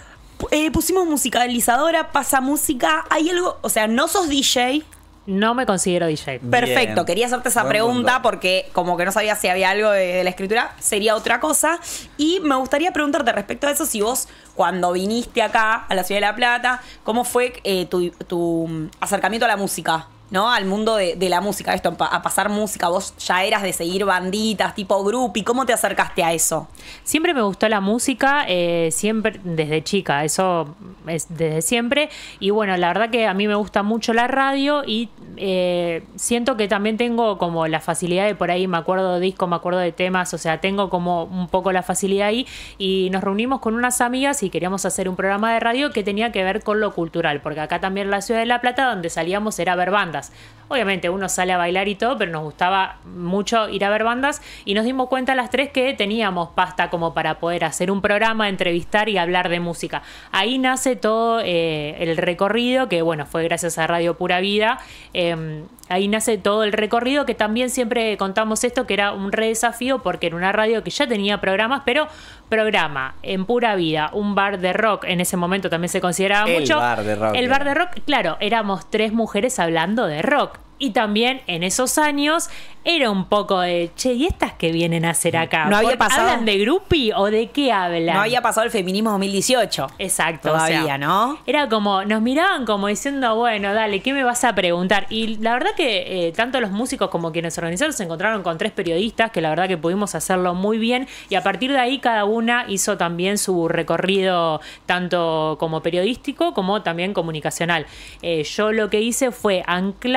Eh, pusimos musicalizadora, pasa música, hay algo, o sea, no sos D J. No me considero D J. Perfecto, Bien. quería hacerte esa Buen pregunta punto. porque como que no sabía si había algo de, de la escritura, sería otra cosa. Y me gustaría preguntarte respecto a eso, si vos cuando viniste acá a la Ciudad de La Plata, ¿cómo fue eh, tu, tu acercamiento a la música? ¿No? Al mundo de, de la música, esto, a pasar música. Vos ya eras de seguir banditas, tipo groupie. ¿Cómo te acercaste a eso? Siempre me gustó la música, eh, siempre desde chica, eso es desde siempre. Y bueno, la verdad que a mí me gusta mucho la radio y eh, siento que también tengo como la facilidad de por ahí, me acuerdo de discos, me acuerdo de temas, o sea, tengo como un poco la facilidad ahí. Y nos reunimos con unas amigas y queríamos hacer un programa de radio que tenía que ver con lo cultural, porque acá también en la Ciudad de La Plata, donde salíamos era ver bandas. Obviamente uno sale a bailar y todo, pero nos gustaba mucho ir a ver bandas y nos dimos cuenta las tres que teníamos pasta como para poder hacer un programa, entrevistar y hablar de música. Ahí nace todo eh, el recorrido, que bueno, fue gracias a Radio Pura Vida. Eh, ahí nace todo el recorrido, que también siempre contamos esto, que era un re desafío porque era una radio que ya tenía programas, pero programa en Pura Vida, un bar de rock, en ese momento también se consideraba El mucho. bar de rock, El era. bar de rock, claro, éramos tres mujeres hablando de rock. Y también en esos años era un poco de, che, ¿y estas que vienen a hacer acá? No había ¿Por- pasado- ¿Hablan de groupie o de qué hablan? No había pasado el feminismo dos mil dieciocho. Exacto. Todavía, o sea, ¿no? Era como, nos miraban como diciendo, bueno, dale, ¿qué me vas a preguntar? Y la verdad que eh, tanto los músicos como quienes organizaron se encontraron con tres periodistas, que la verdad que pudimos hacerlo muy bien. Y a partir de ahí cada una hizo también su recorrido, tanto como periodístico como también comunicacional. Eh, yo lo que hice fue anclarlo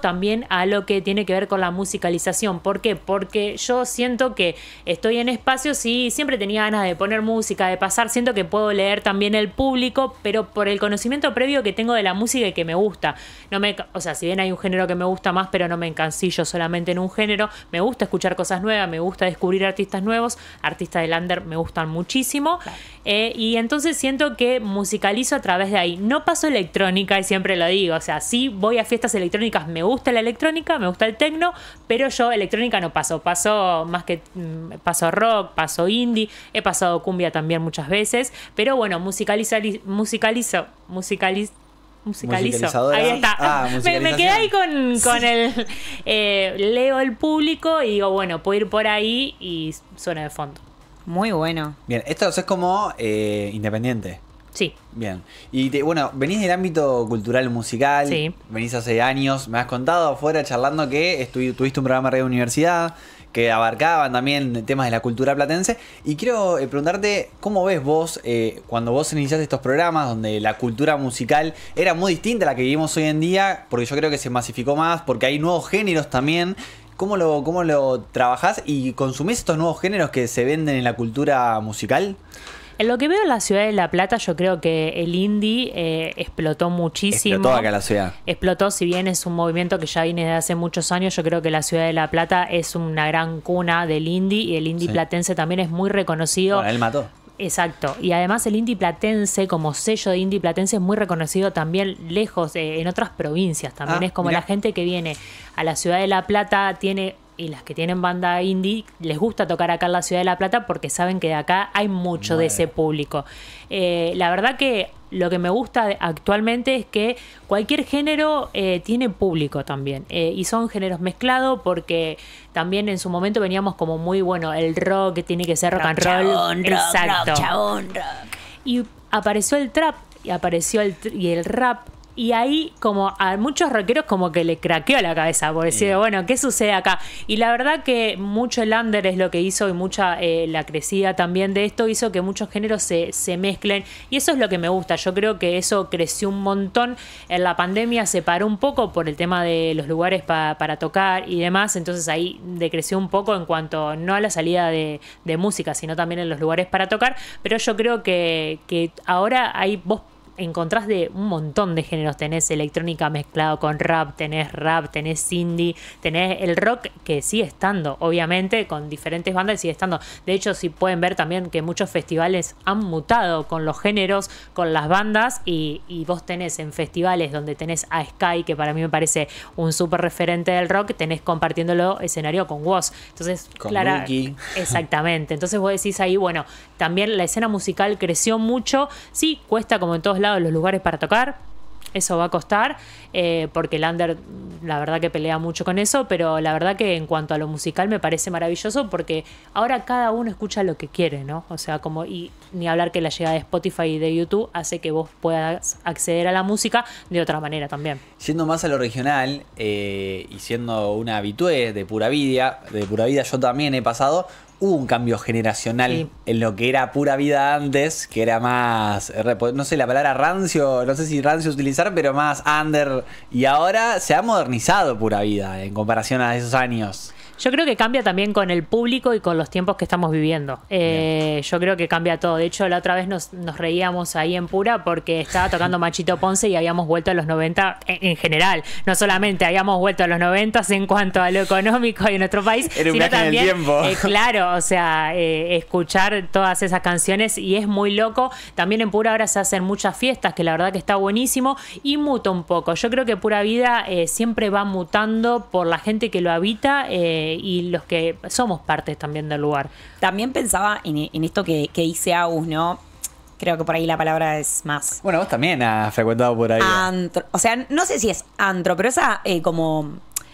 también a lo que tiene que ver con la musicalización. ¿Por qué? Porque yo siento que estoy en espacios y siempre tenía ganas de poner música, de pasar, siento que puedo leer también el público, pero por el conocimiento previo que tengo de la música y que me gusta. No me, o sea, si bien hay un género que me gusta más, pero no me encancillo solamente en un género, me gusta escuchar cosas nuevas, me gusta descubrir artistas nuevos, artistas del under me gustan muchísimo, claro. eh, y entonces siento que musicalizo a través de ahí. No paso electrónica y siempre lo digo, o sea, sí voy a fiestas electrónicas, me gusta la electrónica, me gusta el techno, pero yo electrónica no paso, paso más que paso rock, paso indie, he pasado cumbia también muchas veces, pero bueno, musicalizo, musicalizo, musicalizo musicalizo. Ahí está. Ah, me, me quedé ahí con, con sí. el eh, leo el público y digo, bueno, puedo ir por ahí y suena de fondo. Muy bueno. Bien, esto es como eh, independiente. Sí. Bien. Y te, bueno, venís del ámbito cultural musical. Sí. Venís hace años. Me has contado afuera charlando que estu tuviste un programa de radio universidad que abarcaban también temas de la cultura platense. Y quiero eh, preguntarte, ¿cómo ves vos eh, cuando vos iniciaste estos programas donde la cultura musical era muy distinta a la que vivimos hoy en día? Porque yo creo que se masificó más, porque hay nuevos géneros también. ¿Cómo lo, cómo lo trabajás y consumís estos nuevos géneros que se venden en la cultura musical? En lo que veo en la ciudad de La Plata, yo creo que el indie eh, explotó muchísimo. Explotó acá en la ciudad. Explotó, si bien es un movimiento que ya viene desde hace muchos años, yo creo que la ciudad de La Plata es una gran cuna del indie y el indie sí. platense también es muy reconocido. Bueno, él mató. Exacto, y además el indie platense como sello de indie platense es muy reconocido también lejos, eh, en otras provincias también. Ah, es como mirá. La gente que viene a la ciudad de La Plata tiene... Y las que tienen banda indie les gusta tocar acá en la ciudad de La Plata porque saben que de acá hay mucho bueno. de ese público. Eh, la verdad que lo que me gusta actualmente es que cualquier género eh, tiene público también. Eh, y son géneros mezclados porque también en su momento veníamos como muy, bueno, el rock que tiene que ser rock, rock and roll. Chabón, Exacto. Rock, chabón, rock. Y apareció el trap y apareció el, y el rap. Y ahí como a muchos rockeros como que le craqueó la cabeza por decir, sí. bueno, ¿qué sucede acá? Y la verdad que mucho el under es lo que hizo y mucha eh, la crecida también de esto hizo que muchos géneros se, se mezclen. Y eso es lo que me gusta. Yo creo que eso creció un montón. En la pandemia se paró un poco por el tema de los lugares pa, para tocar y demás. Entonces ahí decreció un poco en cuanto no a la salida de, de música, sino también en los lugares para tocar. Pero yo creo que, que ahora hay vos encontrás de un montón de géneros. Tenés electrónica mezclado con rap, tenés rap, tenés indie, tenés el rock que sigue estando, obviamente, con diferentes bandas sigue estando. De hecho, si pueden ver también que muchos festivales han mutado con los géneros, con las bandas, y, y vos tenés en festivales donde tenés a Sky, que para mí me parece un súper referente del rock, tenés compartiéndolo escenario con Woz. Entonces, con Clara, Ricky. Exactamente. Entonces vos decís ahí, bueno, también la escena musical creció mucho. Sí, cuesta como en todos lados los lugares para tocar, eso va a costar, eh, porque el under la verdad que pelea mucho con eso, pero la verdad que en cuanto a lo musical me parece maravilloso porque ahora cada uno escucha lo que quiere, ¿no? O sea, como, y ni hablar que la llegada de Spotify y de YouTube hace que vos puedas acceder a la música de otra manera también. Siendo más a lo regional eh, y siendo una habitué de Pura Vida, de Pura Vida yo también he pasado. Hubo un cambio generacional sí. en lo que era Pura Vida antes, que era más, no sé la palabra rancio, no sé si rancio utilizar, pero más under. Y ahora se ha modernizado Pura Vida en comparación a esos años. Yo creo que cambia también con el público y con los tiempos que estamos viviendo. Eh, yo creo que cambia todo. De hecho, la otra vez nos, nos reíamos ahí en Pura porque estaba tocando Machito Ponce y habíamos vuelto a los noventa en, en general. No solamente habíamos vuelto a los noventa en cuanto a lo económico en nuestro país, Era un sino también, en el tiempo. Eh, claro, o sea, eh, escuchar todas esas canciones y es muy loco. También en Pura ahora se hacen muchas fiestas, que la verdad que está buenísimo y muta un poco. Yo creo que Pura Vida eh, siempre va mutando por la gente que lo habita eh, y los que somos partes también del lugar. También pensaba en, en esto que, que dice Agus, ¿no? Creo que por ahí la palabra es más... Bueno, vos también has frecuentado por ahí. Antro. O sea, no sé si es antro, pero esa eh, como...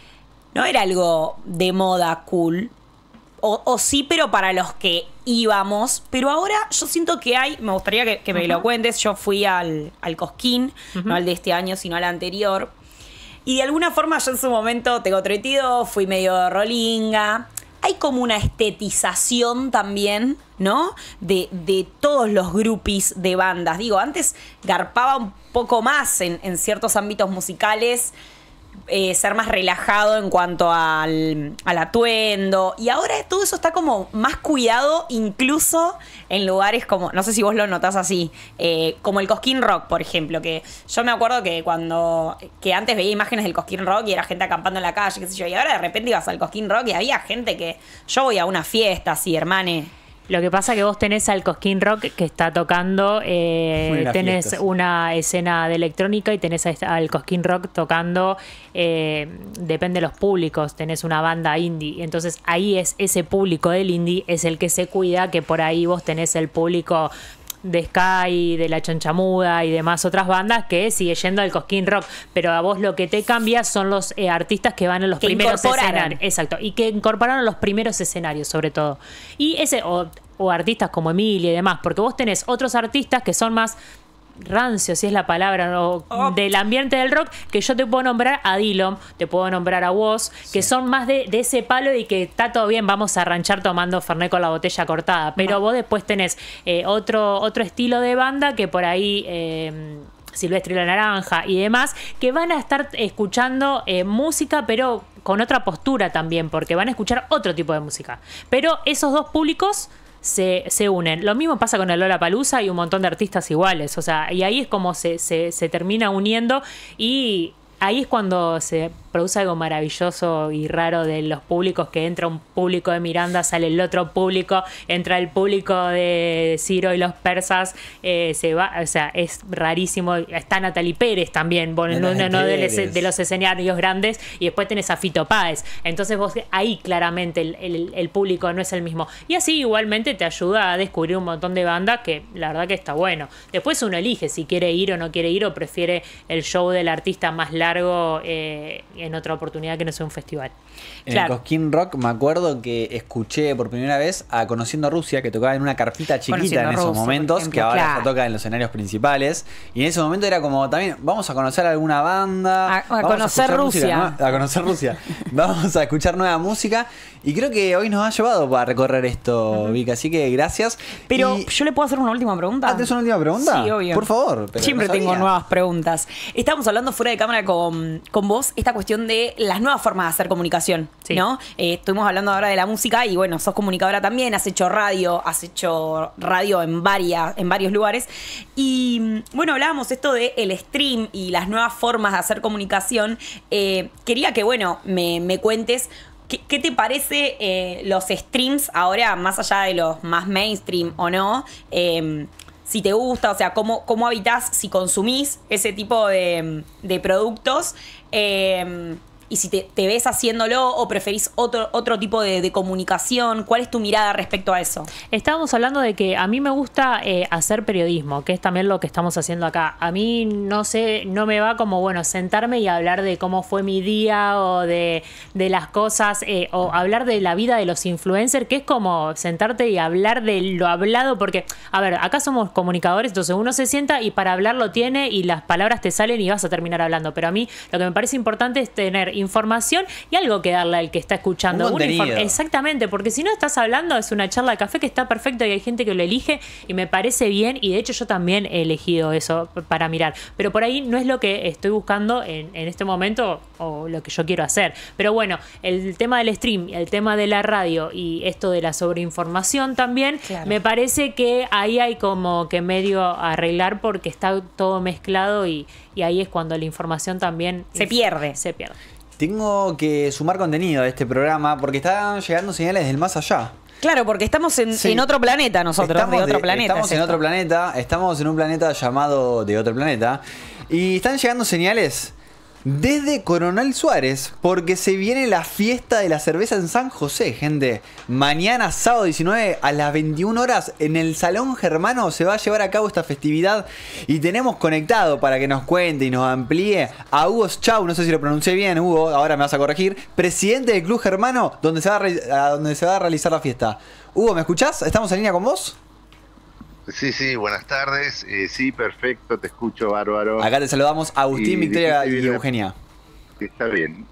No era algo de moda cool. O, o sí, pero para los que íbamos. Pero ahora yo siento que hay... Me gustaría que, que me uh-huh. lo cuentes. Yo fui al, al Cosquín, uh-huh. no al de este año, sino al anterior. Y de alguna forma yo en su momento tengo tretido, fui medio rolinga. Hay como una estetización también, ¿no? De, de todos los groupies de bandas. Digo, antes garpaba un poco más en, en ciertos ámbitos musicales eh, ser más relajado en cuanto al, al atuendo. Y ahora todo eso está como más cuidado, incluso en lugares como, no sé si vos lo notás así, eh, como el Cosquín Rock, por ejemplo, que yo me acuerdo que cuando, que antes veía imágenes del Cosquín Rock y era gente acampando en la calle, qué sé yo, y ahora de repente ibas al Cosquín Rock y había gente que, yo voy a una fiesta así, hermane. Lo que pasa es que vos tenés al Cosquín Rock que está tocando, eh, tenés fiestas. Una escena de electrónica y tenés al Cosquín Rock tocando, eh, depende de los públicos, tenés una banda indie, entonces ahí es ese público del indie, es el que se cuida, que por ahí vos tenés el público de Sky, de La Chanchamuda y demás otras bandas que sigue yendo al Cosquín Rock, pero a vos lo que te cambia son los eh, artistas que van a los que primeros escenarios, exacto, y que incorporaron los primeros escenarios sobre todo, y ese o, o artistas como Emilia y demás, porque vos tenés otros artistas que son más rancio, si es la palabra, o oh. del ambiente del rock, que yo te puedo nombrar a Dillom, te puedo nombrar a Woz, sí. que son más de, de ese palo y que está todo bien, vamos a ranchar tomando Fernet con la botella cortada, pero no. vos después tenés eh, otro, otro estilo de banda que por ahí... Eh, Silvestre y la Naranja y demás, que van a estar escuchando eh, música, pero con otra postura también, porque van a escuchar otro tipo de música. Pero esos dos públicos se, se unen. Lo mismo pasa con el Lollapalooza y un montón de artistas iguales. O sea, y ahí es como se, se, se termina uniendo y ahí es cuando se produce algo maravilloso y raro de los públicos, que entra un público de Miranda, sale el otro público, entra el público de Ciro y los Persas, eh, se va, o sea, es rarísimo. Está Natalie Pérez también, bueno, no, no, no de, los, de los escenarios grandes, y después tenés a Fito Páez. Entonces vos ahí claramente el, el, el público no es el mismo. Y así igualmente te ayuda a descubrir un montón de bandas que la verdad que está bueno. Después uno elige si quiere ir o no quiere ir, o prefiere el show del artista más largo eh, en otra oportunidad que no sea un festival. En claro. el Cosquín Rock me acuerdo que escuché por primera vez a Conociendo Rusia, que tocaba en una carpita chiquita Conociendo en esos Rusia, momentos, ejemplo, que ahora claro. se toca en los escenarios principales. Y en ese momento era como también, vamos a conocer alguna banda. A, a conocer a Rusia. Música, a conocer Rusia. Vamos a escuchar nueva música. Y creo que hoy nos ha llevado para recorrer esto, uh-huh. Vika. Así que gracias. Pero y... yo le puedo hacer una última pregunta. ¿Ah, ¿tienes una última pregunta? Sí, obvio. Por favor. Pero Siempre no tengo nuevas preguntas. Estábamos hablando fuera de cámara con, con vos, esta cuestión de las nuevas formas de hacer comunicación, sí. ¿no? Eh, estuvimos hablando ahora de la música y bueno, sos comunicadora también, has hecho radio, has hecho radio en, varias, en varios lugares. Y bueno, hablábamos esto de el stream y las nuevas formas de hacer comunicación. Eh, quería que, bueno, me, me cuentes ¿Qué, ¿Qué te parece eh, los streams ahora, más allá de los más mainstream o no? Eh, si te gusta, o sea, cómo, cómo habitás, si consumís ese tipo de, de productos, eh, y si te, te ves haciéndolo o preferís otro, otro tipo de, de comunicación. ¿Cuál es tu mirada respecto a eso? Estábamos hablando de que a mí me gusta eh, hacer periodismo, que es también lo que estamos haciendo acá. A mí no sé, no me va como, bueno, sentarme y hablar de cómo fue mi día o de, de las cosas, eh, o hablar de la vida de los influencers, que es como sentarte y hablar de lo hablado, porque, a ver, acá somos comunicadores, entonces uno se sienta y para hablar lo tiene y las palabras te salen y vas a terminar hablando. Pero a mí lo que me parece importante es tener información y algo que darle al que está escuchando. Un contenido. Una Exactamente, porque si no estás hablando, es una charla de café que está perfecto y hay gente que lo elige y me parece bien, y de hecho yo también he elegido eso para mirar, pero por ahí no es lo que estoy buscando en, en este momento o lo que yo quiero hacer. Pero bueno, el tema del stream, el tema de la radio y esto de la sobreinformación también, claro. me parece que ahí hay como que medio arreglar, porque está todo mezclado y, y ahí es cuando la información también se es, pierde. Se pierde. Tengo que sumar contenido a este programa porque están llegando señales del más allá. Claro, porque estamos en, sí. en otro planeta nosotros, estamos de otro de, planeta. Estamos en esto. otro planeta, estamos en un planeta llamado de otro planeta. Y están llegando señales desde Coronel Suárez, porque se viene la fiesta de la cerveza en San José, gente. Mañana, sábado diecinueve, a las veintiuna horas, en el Salón Germano se va a llevar a cabo esta festividad. Y tenemos conectado para que nos cuente y nos amplíe a Hugo Schau, no sé si lo pronuncié bien, Hugo, ahora me vas a corregir, presidente del Club Germano, donde se va a, re- a donde se va a realizar la fiesta. Hugo, ¿me escuchás? ¿Estamos en línea con vos? Sí, sí, buenas tardes. Eh, sí, perfecto, te escucho, bárbaro. Acá te saludamos Agustín, y, Victoria y Eugenia. Está bien.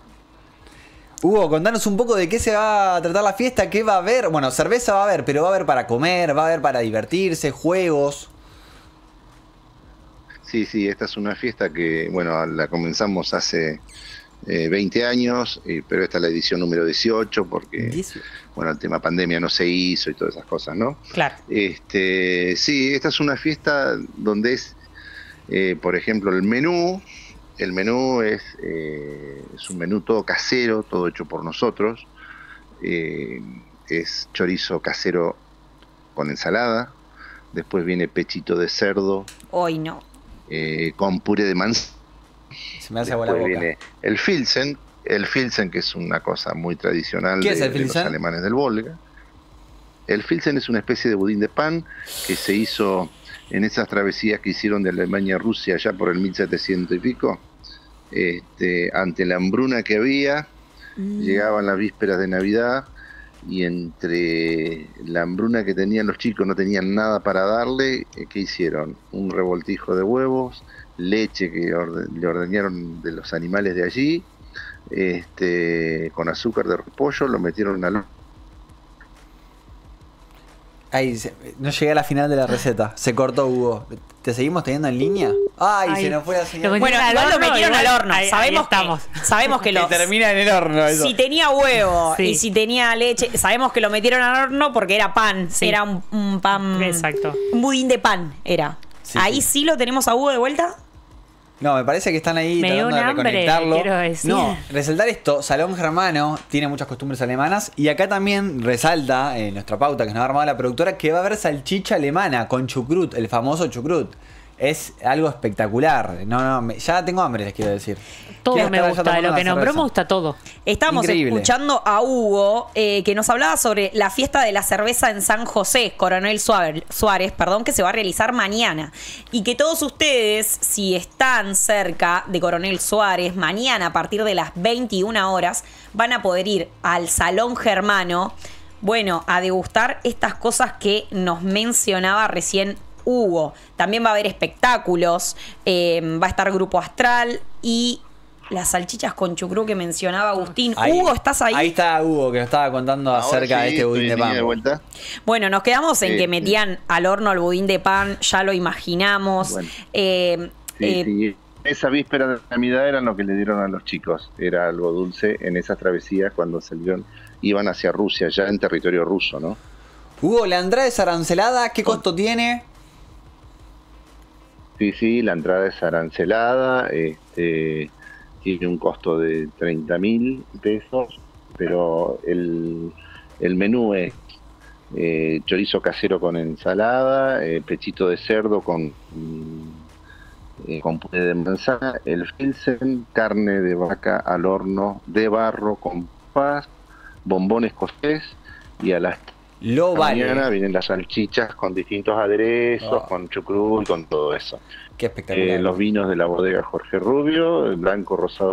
Hugo, contanos un poco de qué se va a tratar la fiesta, qué va a haber. Bueno, cerveza va a haber, pero va a haber para comer, va a haber para divertirse, juegos. Sí, sí, esta es una fiesta que, bueno, la comenzamos hace eh, veinte años, eh, pero esta es la edición número dieciocho porque, bueno, el tema pandemia no se hizo y todas esas cosas, ¿no? Claro. Este, sí, esta es una fiesta donde es, eh, por ejemplo, el menú. El menú es, eh, es un menú todo casero, todo hecho por nosotros. Eh, es chorizo casero con ensalada. Después viene pechito de cerdo. Hoy no. Eh, con puré de manzana. Se me hace agua la Después boca. viene el Filsen. El Filsen, que es una cosa muy tradicional ¿Qué de, es el de los Filsen? alemanes del Volga. El Filsen es una especie de budín de pan que se hizo en esas travesías que hicieron de Alemania a Rusia allá por el mil setecientos y pico. Este, ante la hambruna que había, Mm. llegaban las vísperas de Navidad y entre la hambruna que tenían los chicos, no tenían nada para darle. eh, ¿Qué hicieron? Un revoltijo de huevos, leche que orde- le ordeñaron de los animales de allí, este, con azúcar de repollo, lo metieron al horno. Ay, se- no llegué a la final de la receta. Se cortó, Hugo. ¿Te seguimos teniendo en línea? Ay, Ay. se nos fue la señal. Lo metieron Bueno, al igual lo horno, metieron igual- al horno. ahí- ahí Sabemos que- estamos. sabemos que lo- Que termina en el horno eso. Si tenía huevo Sí. y si tenía leche, sabemos que lo metieron al horno porque era pan. Sí. Era un, un pan. Exacto. Un budín de pan era. Sí, Ahí sí. lo tenemos a Hugo de vuelta. No, me parece que están ahí Me dio tratando de un hambre, reconectarlo. quiero decir. No, resaltar esto, Salón Germano tiene muchas costumbres alemanas y acá también resalta en nuestra pauta que nos ha armado la productora que va a haber salchicha alemana con chucrut, el famoso chucrut. Es algo espectacular. No, no, me- ya tengo hambre, les quiero decir. Todo Quiero me estar allá gusta, de tomando lo que una nombró cerveza. me gusta todo. Estamos Increíble. escuchando a Hugo eh, que nos hablaba sobre la fiesta de la cerveza en San José, Coronel Suárez, Suárez, perdón, que se va a realizar mañana. Y que todos ustedes, si están cerca de Coronel Suárez, mañana a partir de las veintiuna horas, van a poder ir al Salón Germano, bueno, a degustar estas cosas que nos mencionaba recién Hugo. También va a haber espectáculos, eh, va a estar Grupo Astral y las salchichas con chucrú que mencionaba Agustín. Ahí- Hugo, ¿estás ahí? Ahí está Hugo que nos estaba contando Ahora acerca sí, de este budín estoy de en línea pan. de vuelta. Bueno, nos quedamos en Eh, que metían al horno el budín de pan, ya lo imaginamos. Bueno. Eh, Sí, eh, sí. Esa víspera de Navidad era lo que le dieron a los chicos. Era algo dulce en esas travesías cuando salieron, iban hacia Rusia, ya en territorio ruso, ¿no? Hugo, la entrada es arancelada, ¿qué costo tiene? Sí, sí, la entrada es arancelada, este, tiene un costo de treinta mil pesos, pero el, el menú es eh, chorizo casero con ensalada, eh, pechito de cerdo con, mm, eh, con puré de manzana, el filsen, carne de vaca al horno de barro con paz, bombones escocés y a las Lo vale. mañana vienen las salchichas con distintos aderezos, Oh. con chucrú y con todo eso. Qué espectacular. Eh, los vinos de la bodega Jorge Rubio, el blanco, rosado.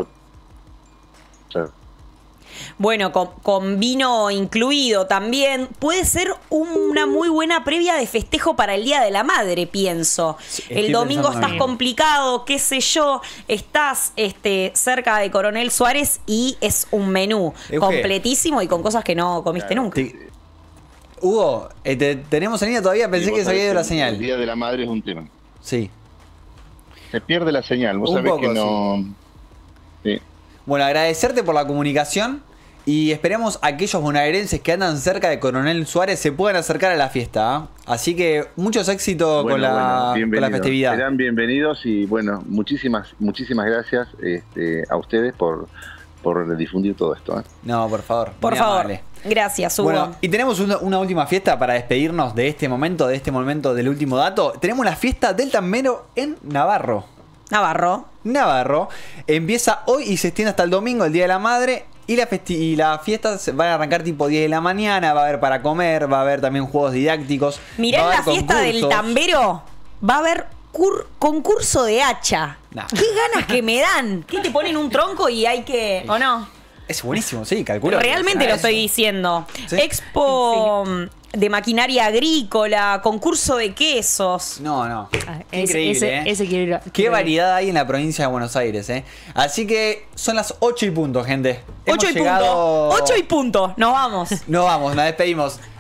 O sea, bueno, con, con vino incluido también. Puede ser una muy buena previa de festejo para el Día de la Madre, pienso. estoy El domingo pensando estás en- complicado, qué sé yo, estás este, cerca de Coronel Suárez y es un menú Euge. completísimo y con cosas que no comiste nunca. Te- Hugo, eh, te- tenemos en línea todavía, pensé y que vos se había sabés ido la El señal. Día de la Madre es un tema. Sí. Se pierde la señal, vos Un sabés poco, que no... Sí. Bueno, agradecerte por la comunicación y esperemos a aquellos bonaerenses que andan cerca de Coronel Suárez se puedan acercar a la fiesta. ¿ah? Así que muchos éxitos Bueno, con, la, bueno, con la bienvenidos. festividad. Serán bienvenidos y bueno, muchísimas muchísimas gracias este, a ustedes por, por difundir todo esto. ¿eh? No, por favor. Por muy favor. amable. Gracias, Hugo. Bueno, y tenemos una, una última fiesta para despedirnos de este momento, de este momento del último dato. Tenemos la fiesta del tambero en Navarro. Navarro. Navarro. Empieza hoy y se extiende hasta el domingo, el Día de la Madre. Y la, festi- y la fiesta se- van a arrancar tipo diez de la mañana. Va a haber para comer, va a haber también juegos didácticos. Mirá va en a la haber fiesta del concursos. tambero, va a haber cur- concurso de hacha. Nah. Qué ganas que me dan. ¿Qué te ponen un tronco y hay que... ¿O no? Es buenísimo, sí, calculo. Realmente Ah, lo eso. estoy diciendo. ¿Sí? Expo de maquinaria agrícola, concurso de quesos. No, no. Ah, Qué ese- increíble, ese- ¿eh? ese quiero ir a- Qué quiero ir. variedad hay en la provincia de Buenos Aires, ¿eh? Así que son las ocho y punto, gente. Ocho Hemos y llegado- punto. Ocho y punto. Nos vamos. Nos vamos, nos despedimos.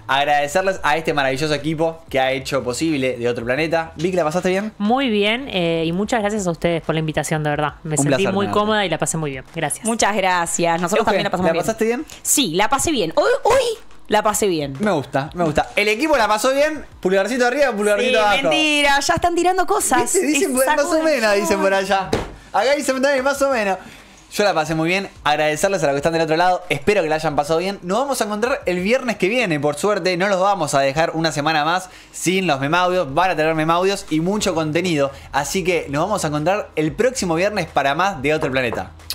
Agradecerles a este maravilloso equipo que ha hecho posible De Otro Planeta. Vic, ¿la pasaste bien? Muy bien, eh, y muchas gracias a ustedes por la invitación, de verdad. Me Un sentí placer, muy Leonardo. cómoda y la pasé muy bien. Gracias. Muchas gracias. Nosotros Euge, también la pasamos ¿la bien. pasaste bien? Sí, la pasé bien. Hoy, hoy la pasé bien. Me gusta, me gusta. ¿El equipo la pasó bien? ¿Pulgarcito arriba o pulgarcito Sí, abajo? mentira, ya están tirando cosas. ¿Viste? Dicen Es más o saco- menos, dicen por allá. Acá dicen también más o menos. Yo la pasé muy bien. Agradecerles a los que están del otro lado. Espero que la hayan pasado bien. Nos vamos a encontrar el viernes que viene. Por suerte, no los vamos a dejar una semana más sin los memaudios. Van a tener memaudios y mucho contenido. Así que nos vamos a encontrar el próximo viernes para más De Otro Planeta.